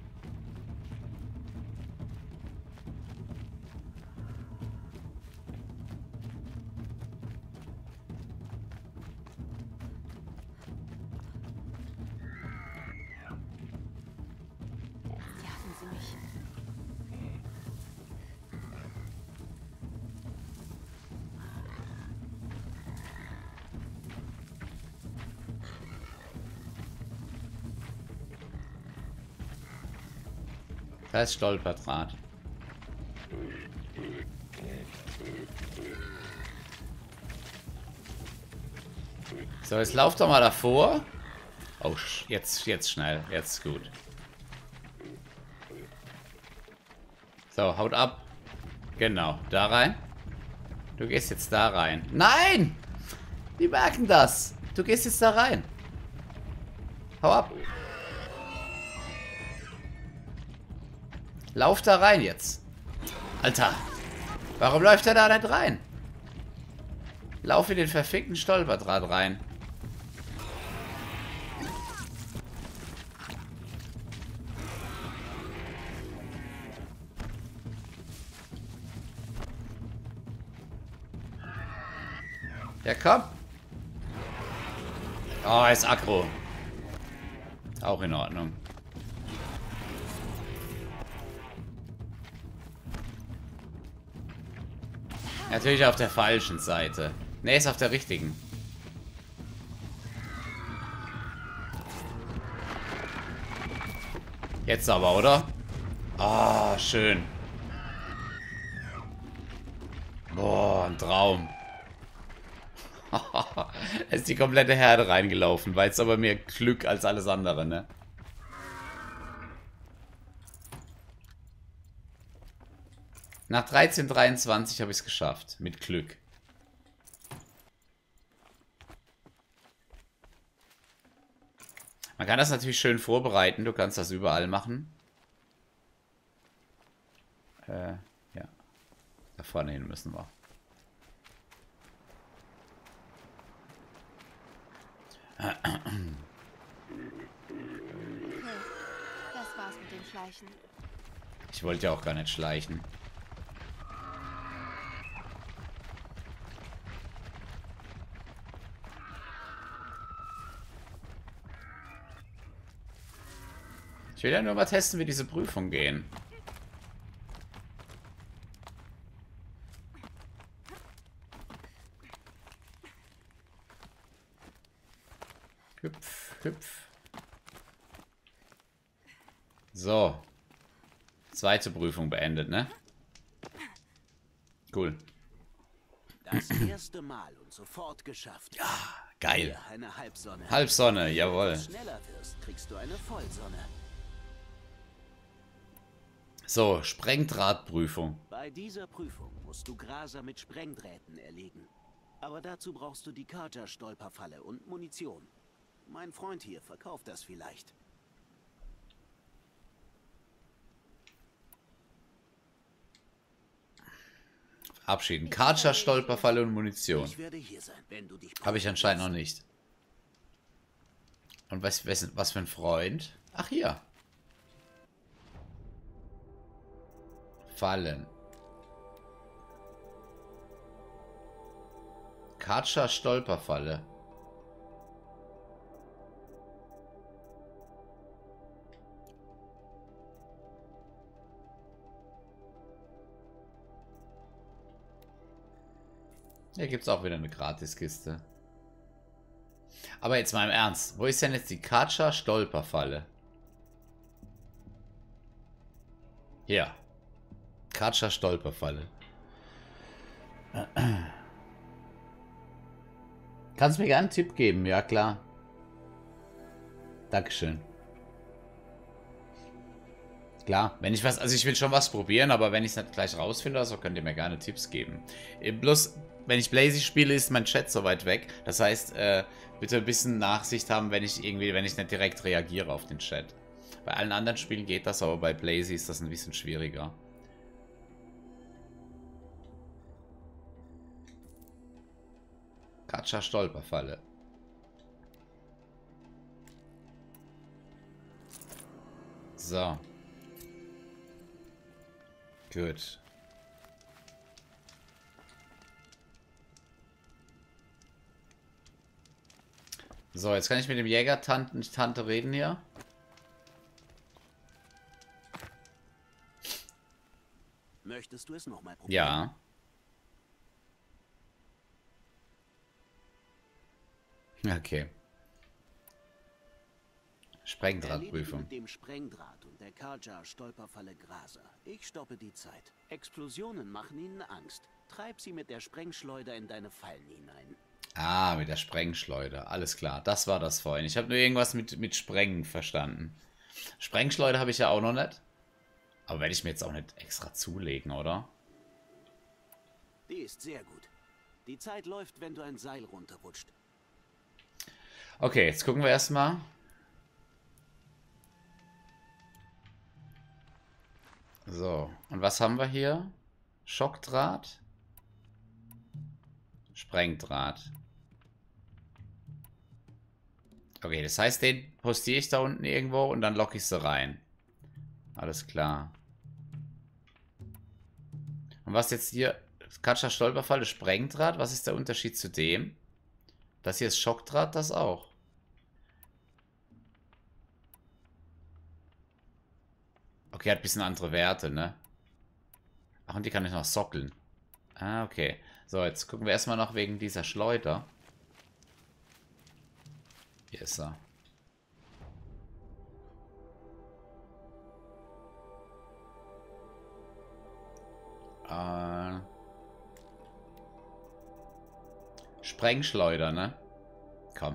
Jagen Sie mich.
Da ist Stolperdraht. So, jetzt lauf doch mal davor. Oh, jetzt, jetzt schnell. Jetzt ist gut. So, haut ab. Genau, da rein. Du gehst jetzt da rein. Nein! Die merken das. Du gehst jetzt da rein. Hau ab. Lauf da rein jetzt. Alter. Warum läuft er da nicht rein? Lauf in den verfickten Stolperdraht rein. Ja, komm. Oh, ist aggro. Auch in Ordnung. Natürlich auf der falschen Seite. Ne, ist auf der richtigen. Jetzt aber, oder? Ah, oh, schön. Boah, ein Traum. Da ist die komplette Herde reingelaufen. War jetzt aber mehr Glück als alles andere, ne? Nach dreizehn dreiundzwanzig habe ich es geschafft. Mit Glück. Man kann das natürlich schön vorbereiten. Du kannst das überall machen. Äh, ja. Da vorne hin müssen wir.
Okay, das war's mit dem Schleichen.
Ich wollte ja auch gar nicht schleichen. Ich will ja nur mal testen, wie diese Prüfungen gehen. Hüpf, hüpf. So. Zweite Prüfung beendet, ne? Cool.
Das erste Mal und sofort geschafft.
Ja, geil.
Hier eine Halbsonne.
Halbsonne, jawohl.
Wenn du schneller wirst, kriegst du eine Vollsonne.
So, Sprengdrahtprüfung.
Bei dieser Prüfung musst du Graser mit Sprengdrähten erlegen. Aber dazu brauchst du die Karja-Stolperfalle und Munition. Mein Freund hier verkauft das vielleicht.
Abschieden. Karja, Stolperfalle und Munition.
Ich werde hier sein, wenn du dich...
Habe ich anscheinend noch nicht. Und was, was, was für ein Freund? Ach, hier. Fallen. Karja, Stolperfalle. Hier gibt es auch wieder eine Gratiskiste. Aber jetzt mal im Ernst. Wo ist denn jetzt die Karja Stolperfalle? Hier. Karja Stolperfalle. Kannst du mir gerne einen Tipp geben? Ja, klar. Dankeschön. Klar, wenn ich was, also ich will schon was probieren, aber wenn ich es nicht gleich rausfinde, also könnt ihr mir gerne Tipps geben. Bloß, wenn ich Blazy spiele, ist mein Chat so weit weg. Das heißt, äh, bitte ein bisschen Nachsicht haben, wenn ich irgendwie, wenn ich nicht direkt reagiere auf den Chat. Bei allen anderen Spielen geht das, aber bei Blazy ist das ein bisschen schwieriger. Karja Stolperfalle. So. Gut. So, jetzt kann ich mit dem Jäger-Tante Tante reden hier.
Möchtest du es nochmal probieren?
Ja. Okay. Sprengdrahtprüfung.
Mit dem Sprengdraht und der Karja-Stolperfalle Graser. Ich stoppe die Zeit. Explosionen machen ihnen Angst. Treib sie mit der Sprengschleuder in deine Fallen hinein.
Ah, mit der Sprengschleuder. Alles klar. Das war das vorhin. Ich habe nur irgendwas mit, mit Sprengen verstanden. Sprengschleuder habe ich ja auch noch nicht. Aber werde ich mir jetzt auch nicht extra zulegen, oder?
Die ist sehr gut. Die Zeit läuft, wenn du ein Seil runterrutscht.
Okay, jetzt gucken wir erstmal. So, und was haben wir hier? Schockdraht. Sprengdraht. Okay, das heißt, den postiere ich da unten irgendwo und dann locke ich sie rein. Alles klar. Und was jetzt hier? Karja Stolperfalle, Sprengdraht. Was ist der Unterschied zu dem? Das hier ist Schockdraht, das auch. Okay, hat ein bisschen andere Werte, ne? Ach, und die kann ich noch sockeln. Ah, okay. So, jetzt gucken wir erstmal noch wegen dieser Schleuder. Hier ist er. Äh. Sprengschleuder, ne? Komm.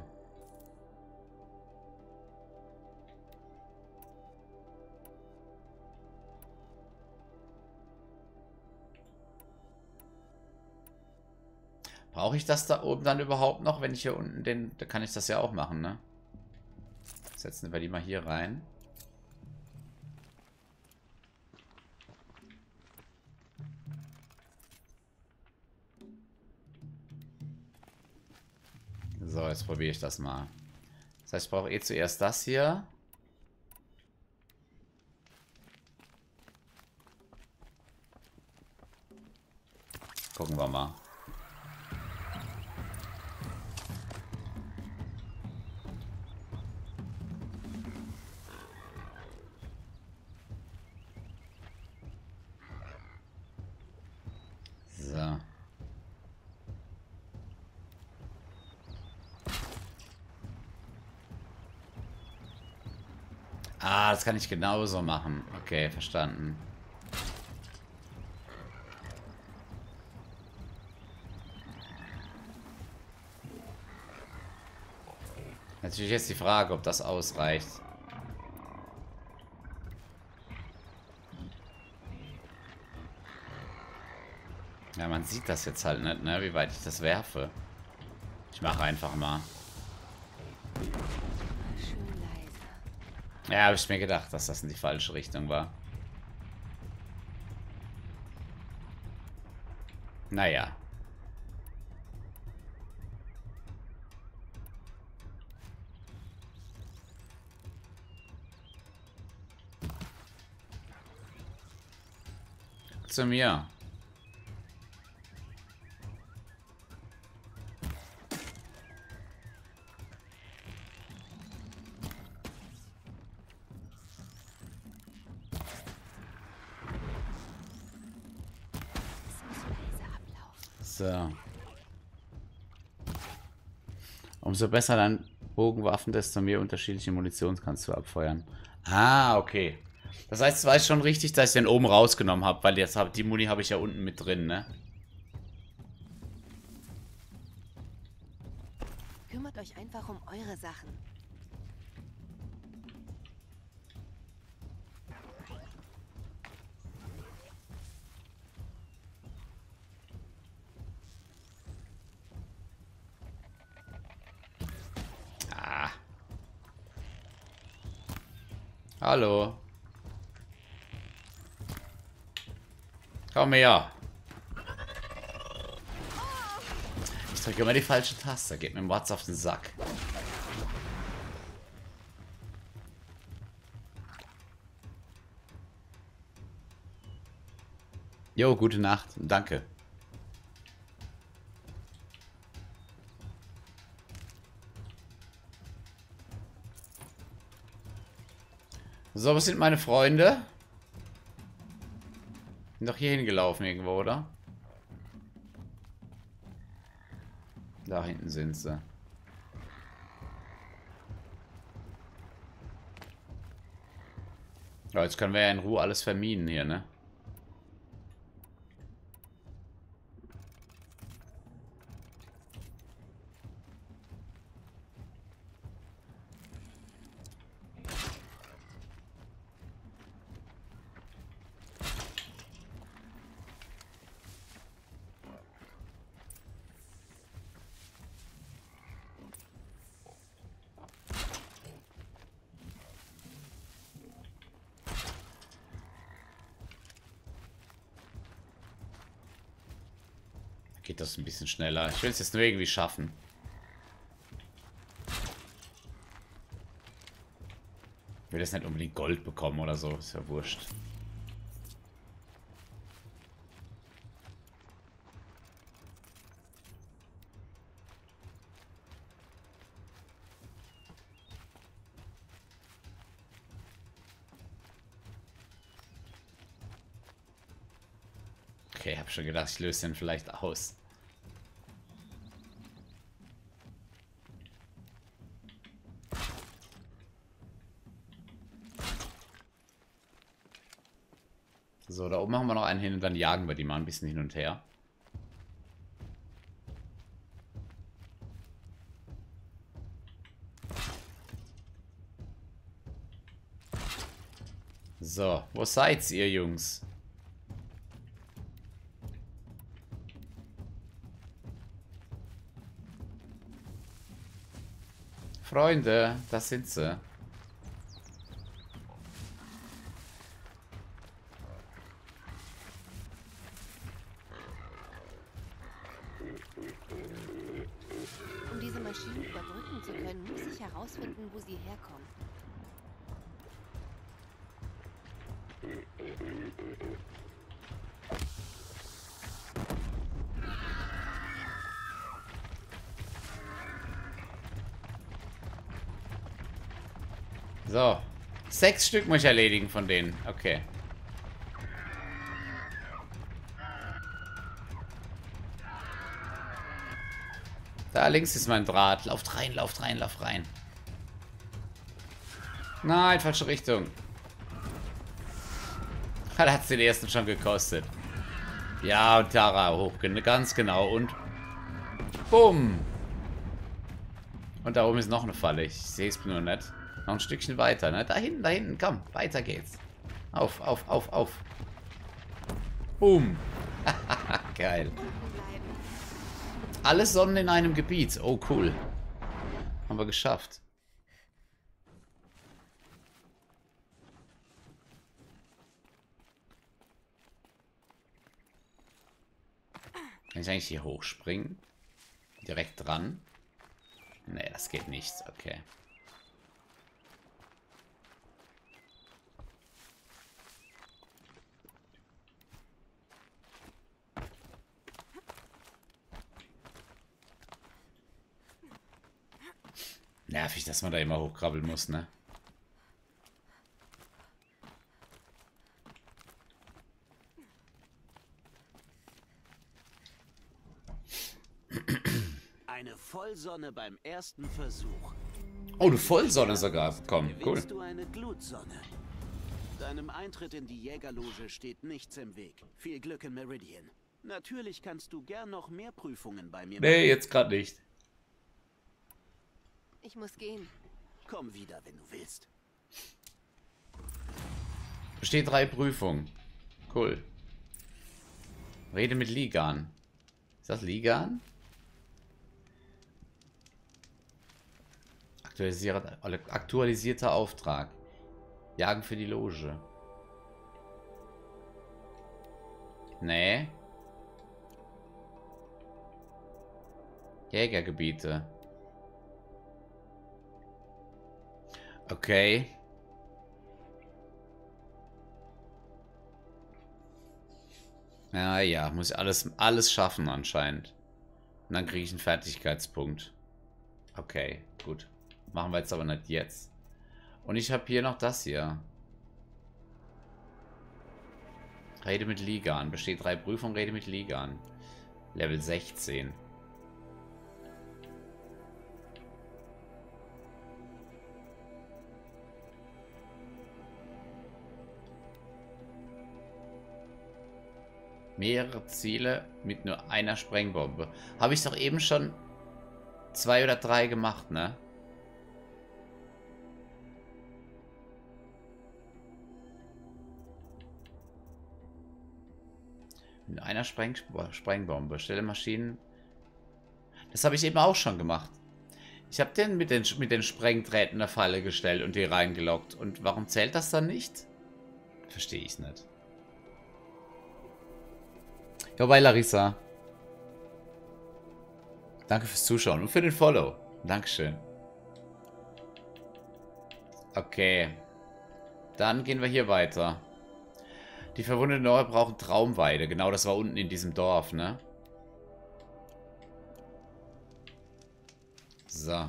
Brauche ich das da oben dann überhaupt noch, wenn ich hier unten den... Da kann ich das ja auch machen, ne? Setzen wir die mal hier rein. So, jetzt probiere ich das mal. Das heißt, ich brauche eh zuerst das hier. Gucken wir mal. So. Ah, das kann ich genauso machen. Okay, verstanden. Natürlich jetzt die Frage, ob das ausreicht. Ja, man sieht das jetzt halt nicht, ne, wie weit ich das werfe. Ich mache einfach mal.
Schön leise.
Ja, habe ich mir gedacht, dass das in die falsche Richtung war. Naja. Zu mir. So. Umso besser dein Bogenwaffen, desto mehr unterschiedliche Munition kannst du abfeuern. Ah, okay. Das heißt, es war schon richtig, dass ich den oben rausgenommen habe, weil jetzt hab, die Muni habe ich ja unten mit drin, ne?
Kümmert euch einfach um eure Sachen.
Ah. Hallo. Komm her. Ich drücke immer die falsche Taste. Geht mir im Watz auf den Sack. Jo, gute Nacht. Danke. So, was sind meine Freunde? Sind doch hier hingelaufen irgendwo, oder? Da hinten sind sie. Ja, jetzt können wir ja in Ruhe alles verminen hier, ne? Geht das ein bisschen schneller. Ich will es jetzt nur irgendwie schaffen. Ich will jetzt nicht unbedingt Gold bekommen oder so. Ist ja wurscht. Okay, ich habe schon gedacht, ich löse den vielleicht aus. So, da oben machen wir noch einen hin und dann jagen wir die mal ein bisschen hin und her. So, wo seid ihr, Jungs? Freunde, das sind sie.
Um diese Maschinen überbrücken zu können, muss ich herausfinden, wo sie herkommen.
So. Sechs Stück muss ich erledigen von denen. Okay. Da links ist mein Draht. Lauft rein, lauft rein, lauft rein. Nein, falsche Richtung. Da hat es den ersten schon gekostet. Ja, und Tara hoch. Ganz genau. Und bumm. Und da oben ist noch eine Falle. Ich sehe es nur nicht. Noch ein Stückchen weiter, ne? Da hinten, da hinten. Komm, weiter geht's. Auf, auf, auf, auf. Boom. Geil. Alle Sonnen in einem Gebiet. Oh, cool. Haben wir geschafft. Kann ich eigentlich hier hochspringen? Direkt dran? Nee, das geht nicht. Okay. Nervig, dass man da immer hochkrabbeln muss, ne?
Eine Vollsonne beim ersten Versuch.
Oh, eine Vollsonne sogar. Komm, cool.
Gewinnst du eine Glutsonne. Deinem Eintritt in die Jägerloge steht nichts im Weg. Viel Glück in Meridian. Natürlich kannst du gern noch mehr Prüfungen bei mir machen.
Nee, jetzt gerade nicht.
Ich muss gehen.
Komm wieder, wenn du willst.
Besteht drei Prüfungen. Cool. Rede mit Ligan. Ist das Ligan? Aktualisier aktualisierter Auftrag. Jagen für die Loge. Nee. Jägergebiete. Okay. Ja, ja, muss ich alles, alles schaffen anscheinend. Und dann kriege ich einen Fertigkeitspunkt. Okay, gut. Machen wir jetzt aber nicht jetzt. Und ich habe hier noch das hier. Rede mit Ligan. Besteht drei Prüfungen, Rede mit Ligan. Level sechzehn. Mehrere Ziele mit nur einer Sprengbombe. Habe ich doch eben schon zwei oder drei gemacht, ne? Mit einer Spreng Sprengbombe. Stelle Maschinen. Das habe ich eben auch schon gemacht. Ich habe den mit den, mit den Sprengdrähten eine Falle gestellt und die reingeloggt. Und warum zählt das dann nicht? Verstehe ich nicht. Ja, bei Larissa. Danke fürs Zuschauen und für den Follow. Dankeschön. Okay. Dann gehen wir hier weiter. Die verwundeten Nora brauchen Traumweide. Genau, das war unten in diesem Dorf, ne? So.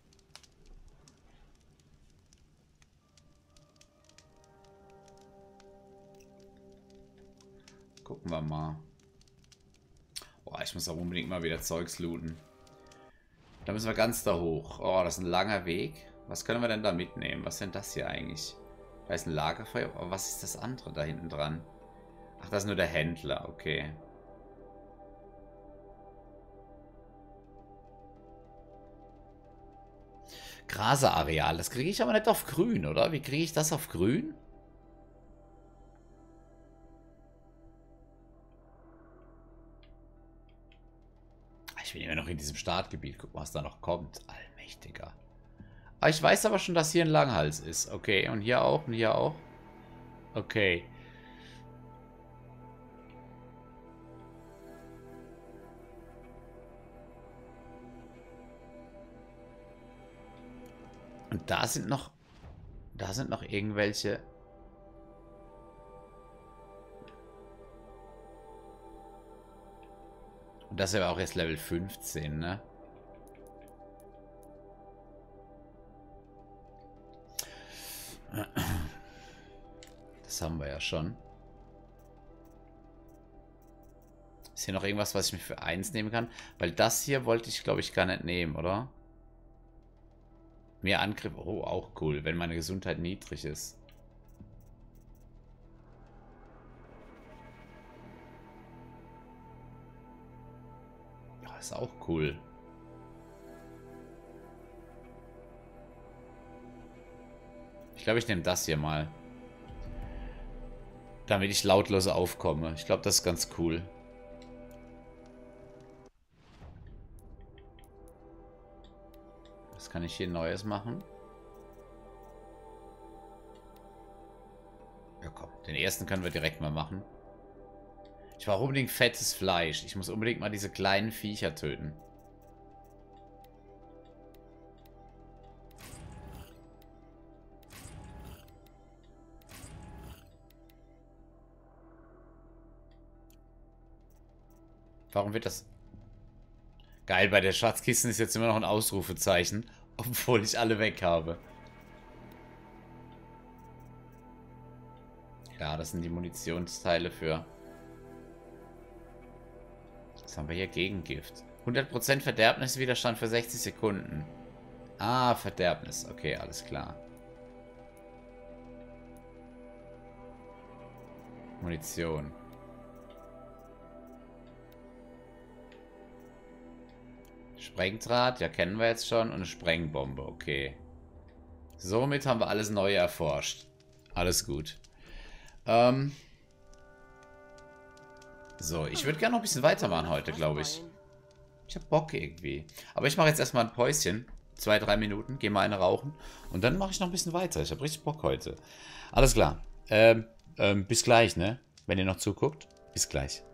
Gucken wir mal. Boah, ich muss auch unbedingt mal wieder Zeugs looten. Da müssen wir ganz da hoch. Oh, das ist ein langer Weg. Was können wir denn da mitnehmen? Was ist denn das hier eigentlich? Da ist ein Lagerfeuer. Aber was ist das andere da hinten dran? Ach, das ist nur der Händler. Okay. Graseareal. Das kriege ich aber nicht auf grün, oder? Wie kriege ich das auf grün? Ich bin immer noch in diesem Startgebiet. Guck mal, was da noch kommt. Allmächtiger. Ah, ich weiß aber schon, dass hier ein Langhals ist. Okay, und hier auch und hier auch. Okay. Und da sind noch... Da sind noch irgendwelche... Und das ist aber auch erst Level fünfzehn, ne? Das haben wir ja schon. Ist hier noch irgendwas, was ich mir für eins nehmen kann? Weil das hier wollte ich, glaube ich, gar nicht nehmen, oder? Mehr Angriff. Oh, auch cool, wenn meine Gesundheit niedrig ist. Ja, ist auch cool. Ich glaube, ich nehme das hier mal. Damit ich lautlos aufkomme. Ich glaube, das ist ganz cool. Was kann ich hier Neues machen? Ja komm, den ersten können wir direkt mal machen. Ich brauche unbedingt fettes Fleisch. Ich muss unbedingt mal diese kleinen Viecher töten. Warum wird das... Geil, bei der Schatzkiste ist jetzt immer noch ein Ausrufezeichen, obwohl ich alle weg habe. Ja, das sind die Munitionsteile für... Was haben wir hier? Gegengift. hundert Prozent Verderbniswiderstand für sechzig Sekunden. Ah, Verderbnis. Okay, alles klar. Munition. Sprengdraht, ja, kennen wir jetzt schon. Und eine Sprengbombe, okay. Somit haben wir alles Neue erforscht. Alles gut. Ähm... So, ich würde gerne noch ein bisschen weitermachen heute, glaube ich. Ich habe Bock irgendwie. Aber ich mache jetzt erstmal ein Päuschen. Zwei, drei Minuten. Gehe mal eine rauchen. Und dann mache ich noch ein bisschen weiter. Ich habe richtig Bock heute. Alles klar. Ähm, ähm, bis gleich, ne? Wenn ihr noch zuguckt. Bis gleich.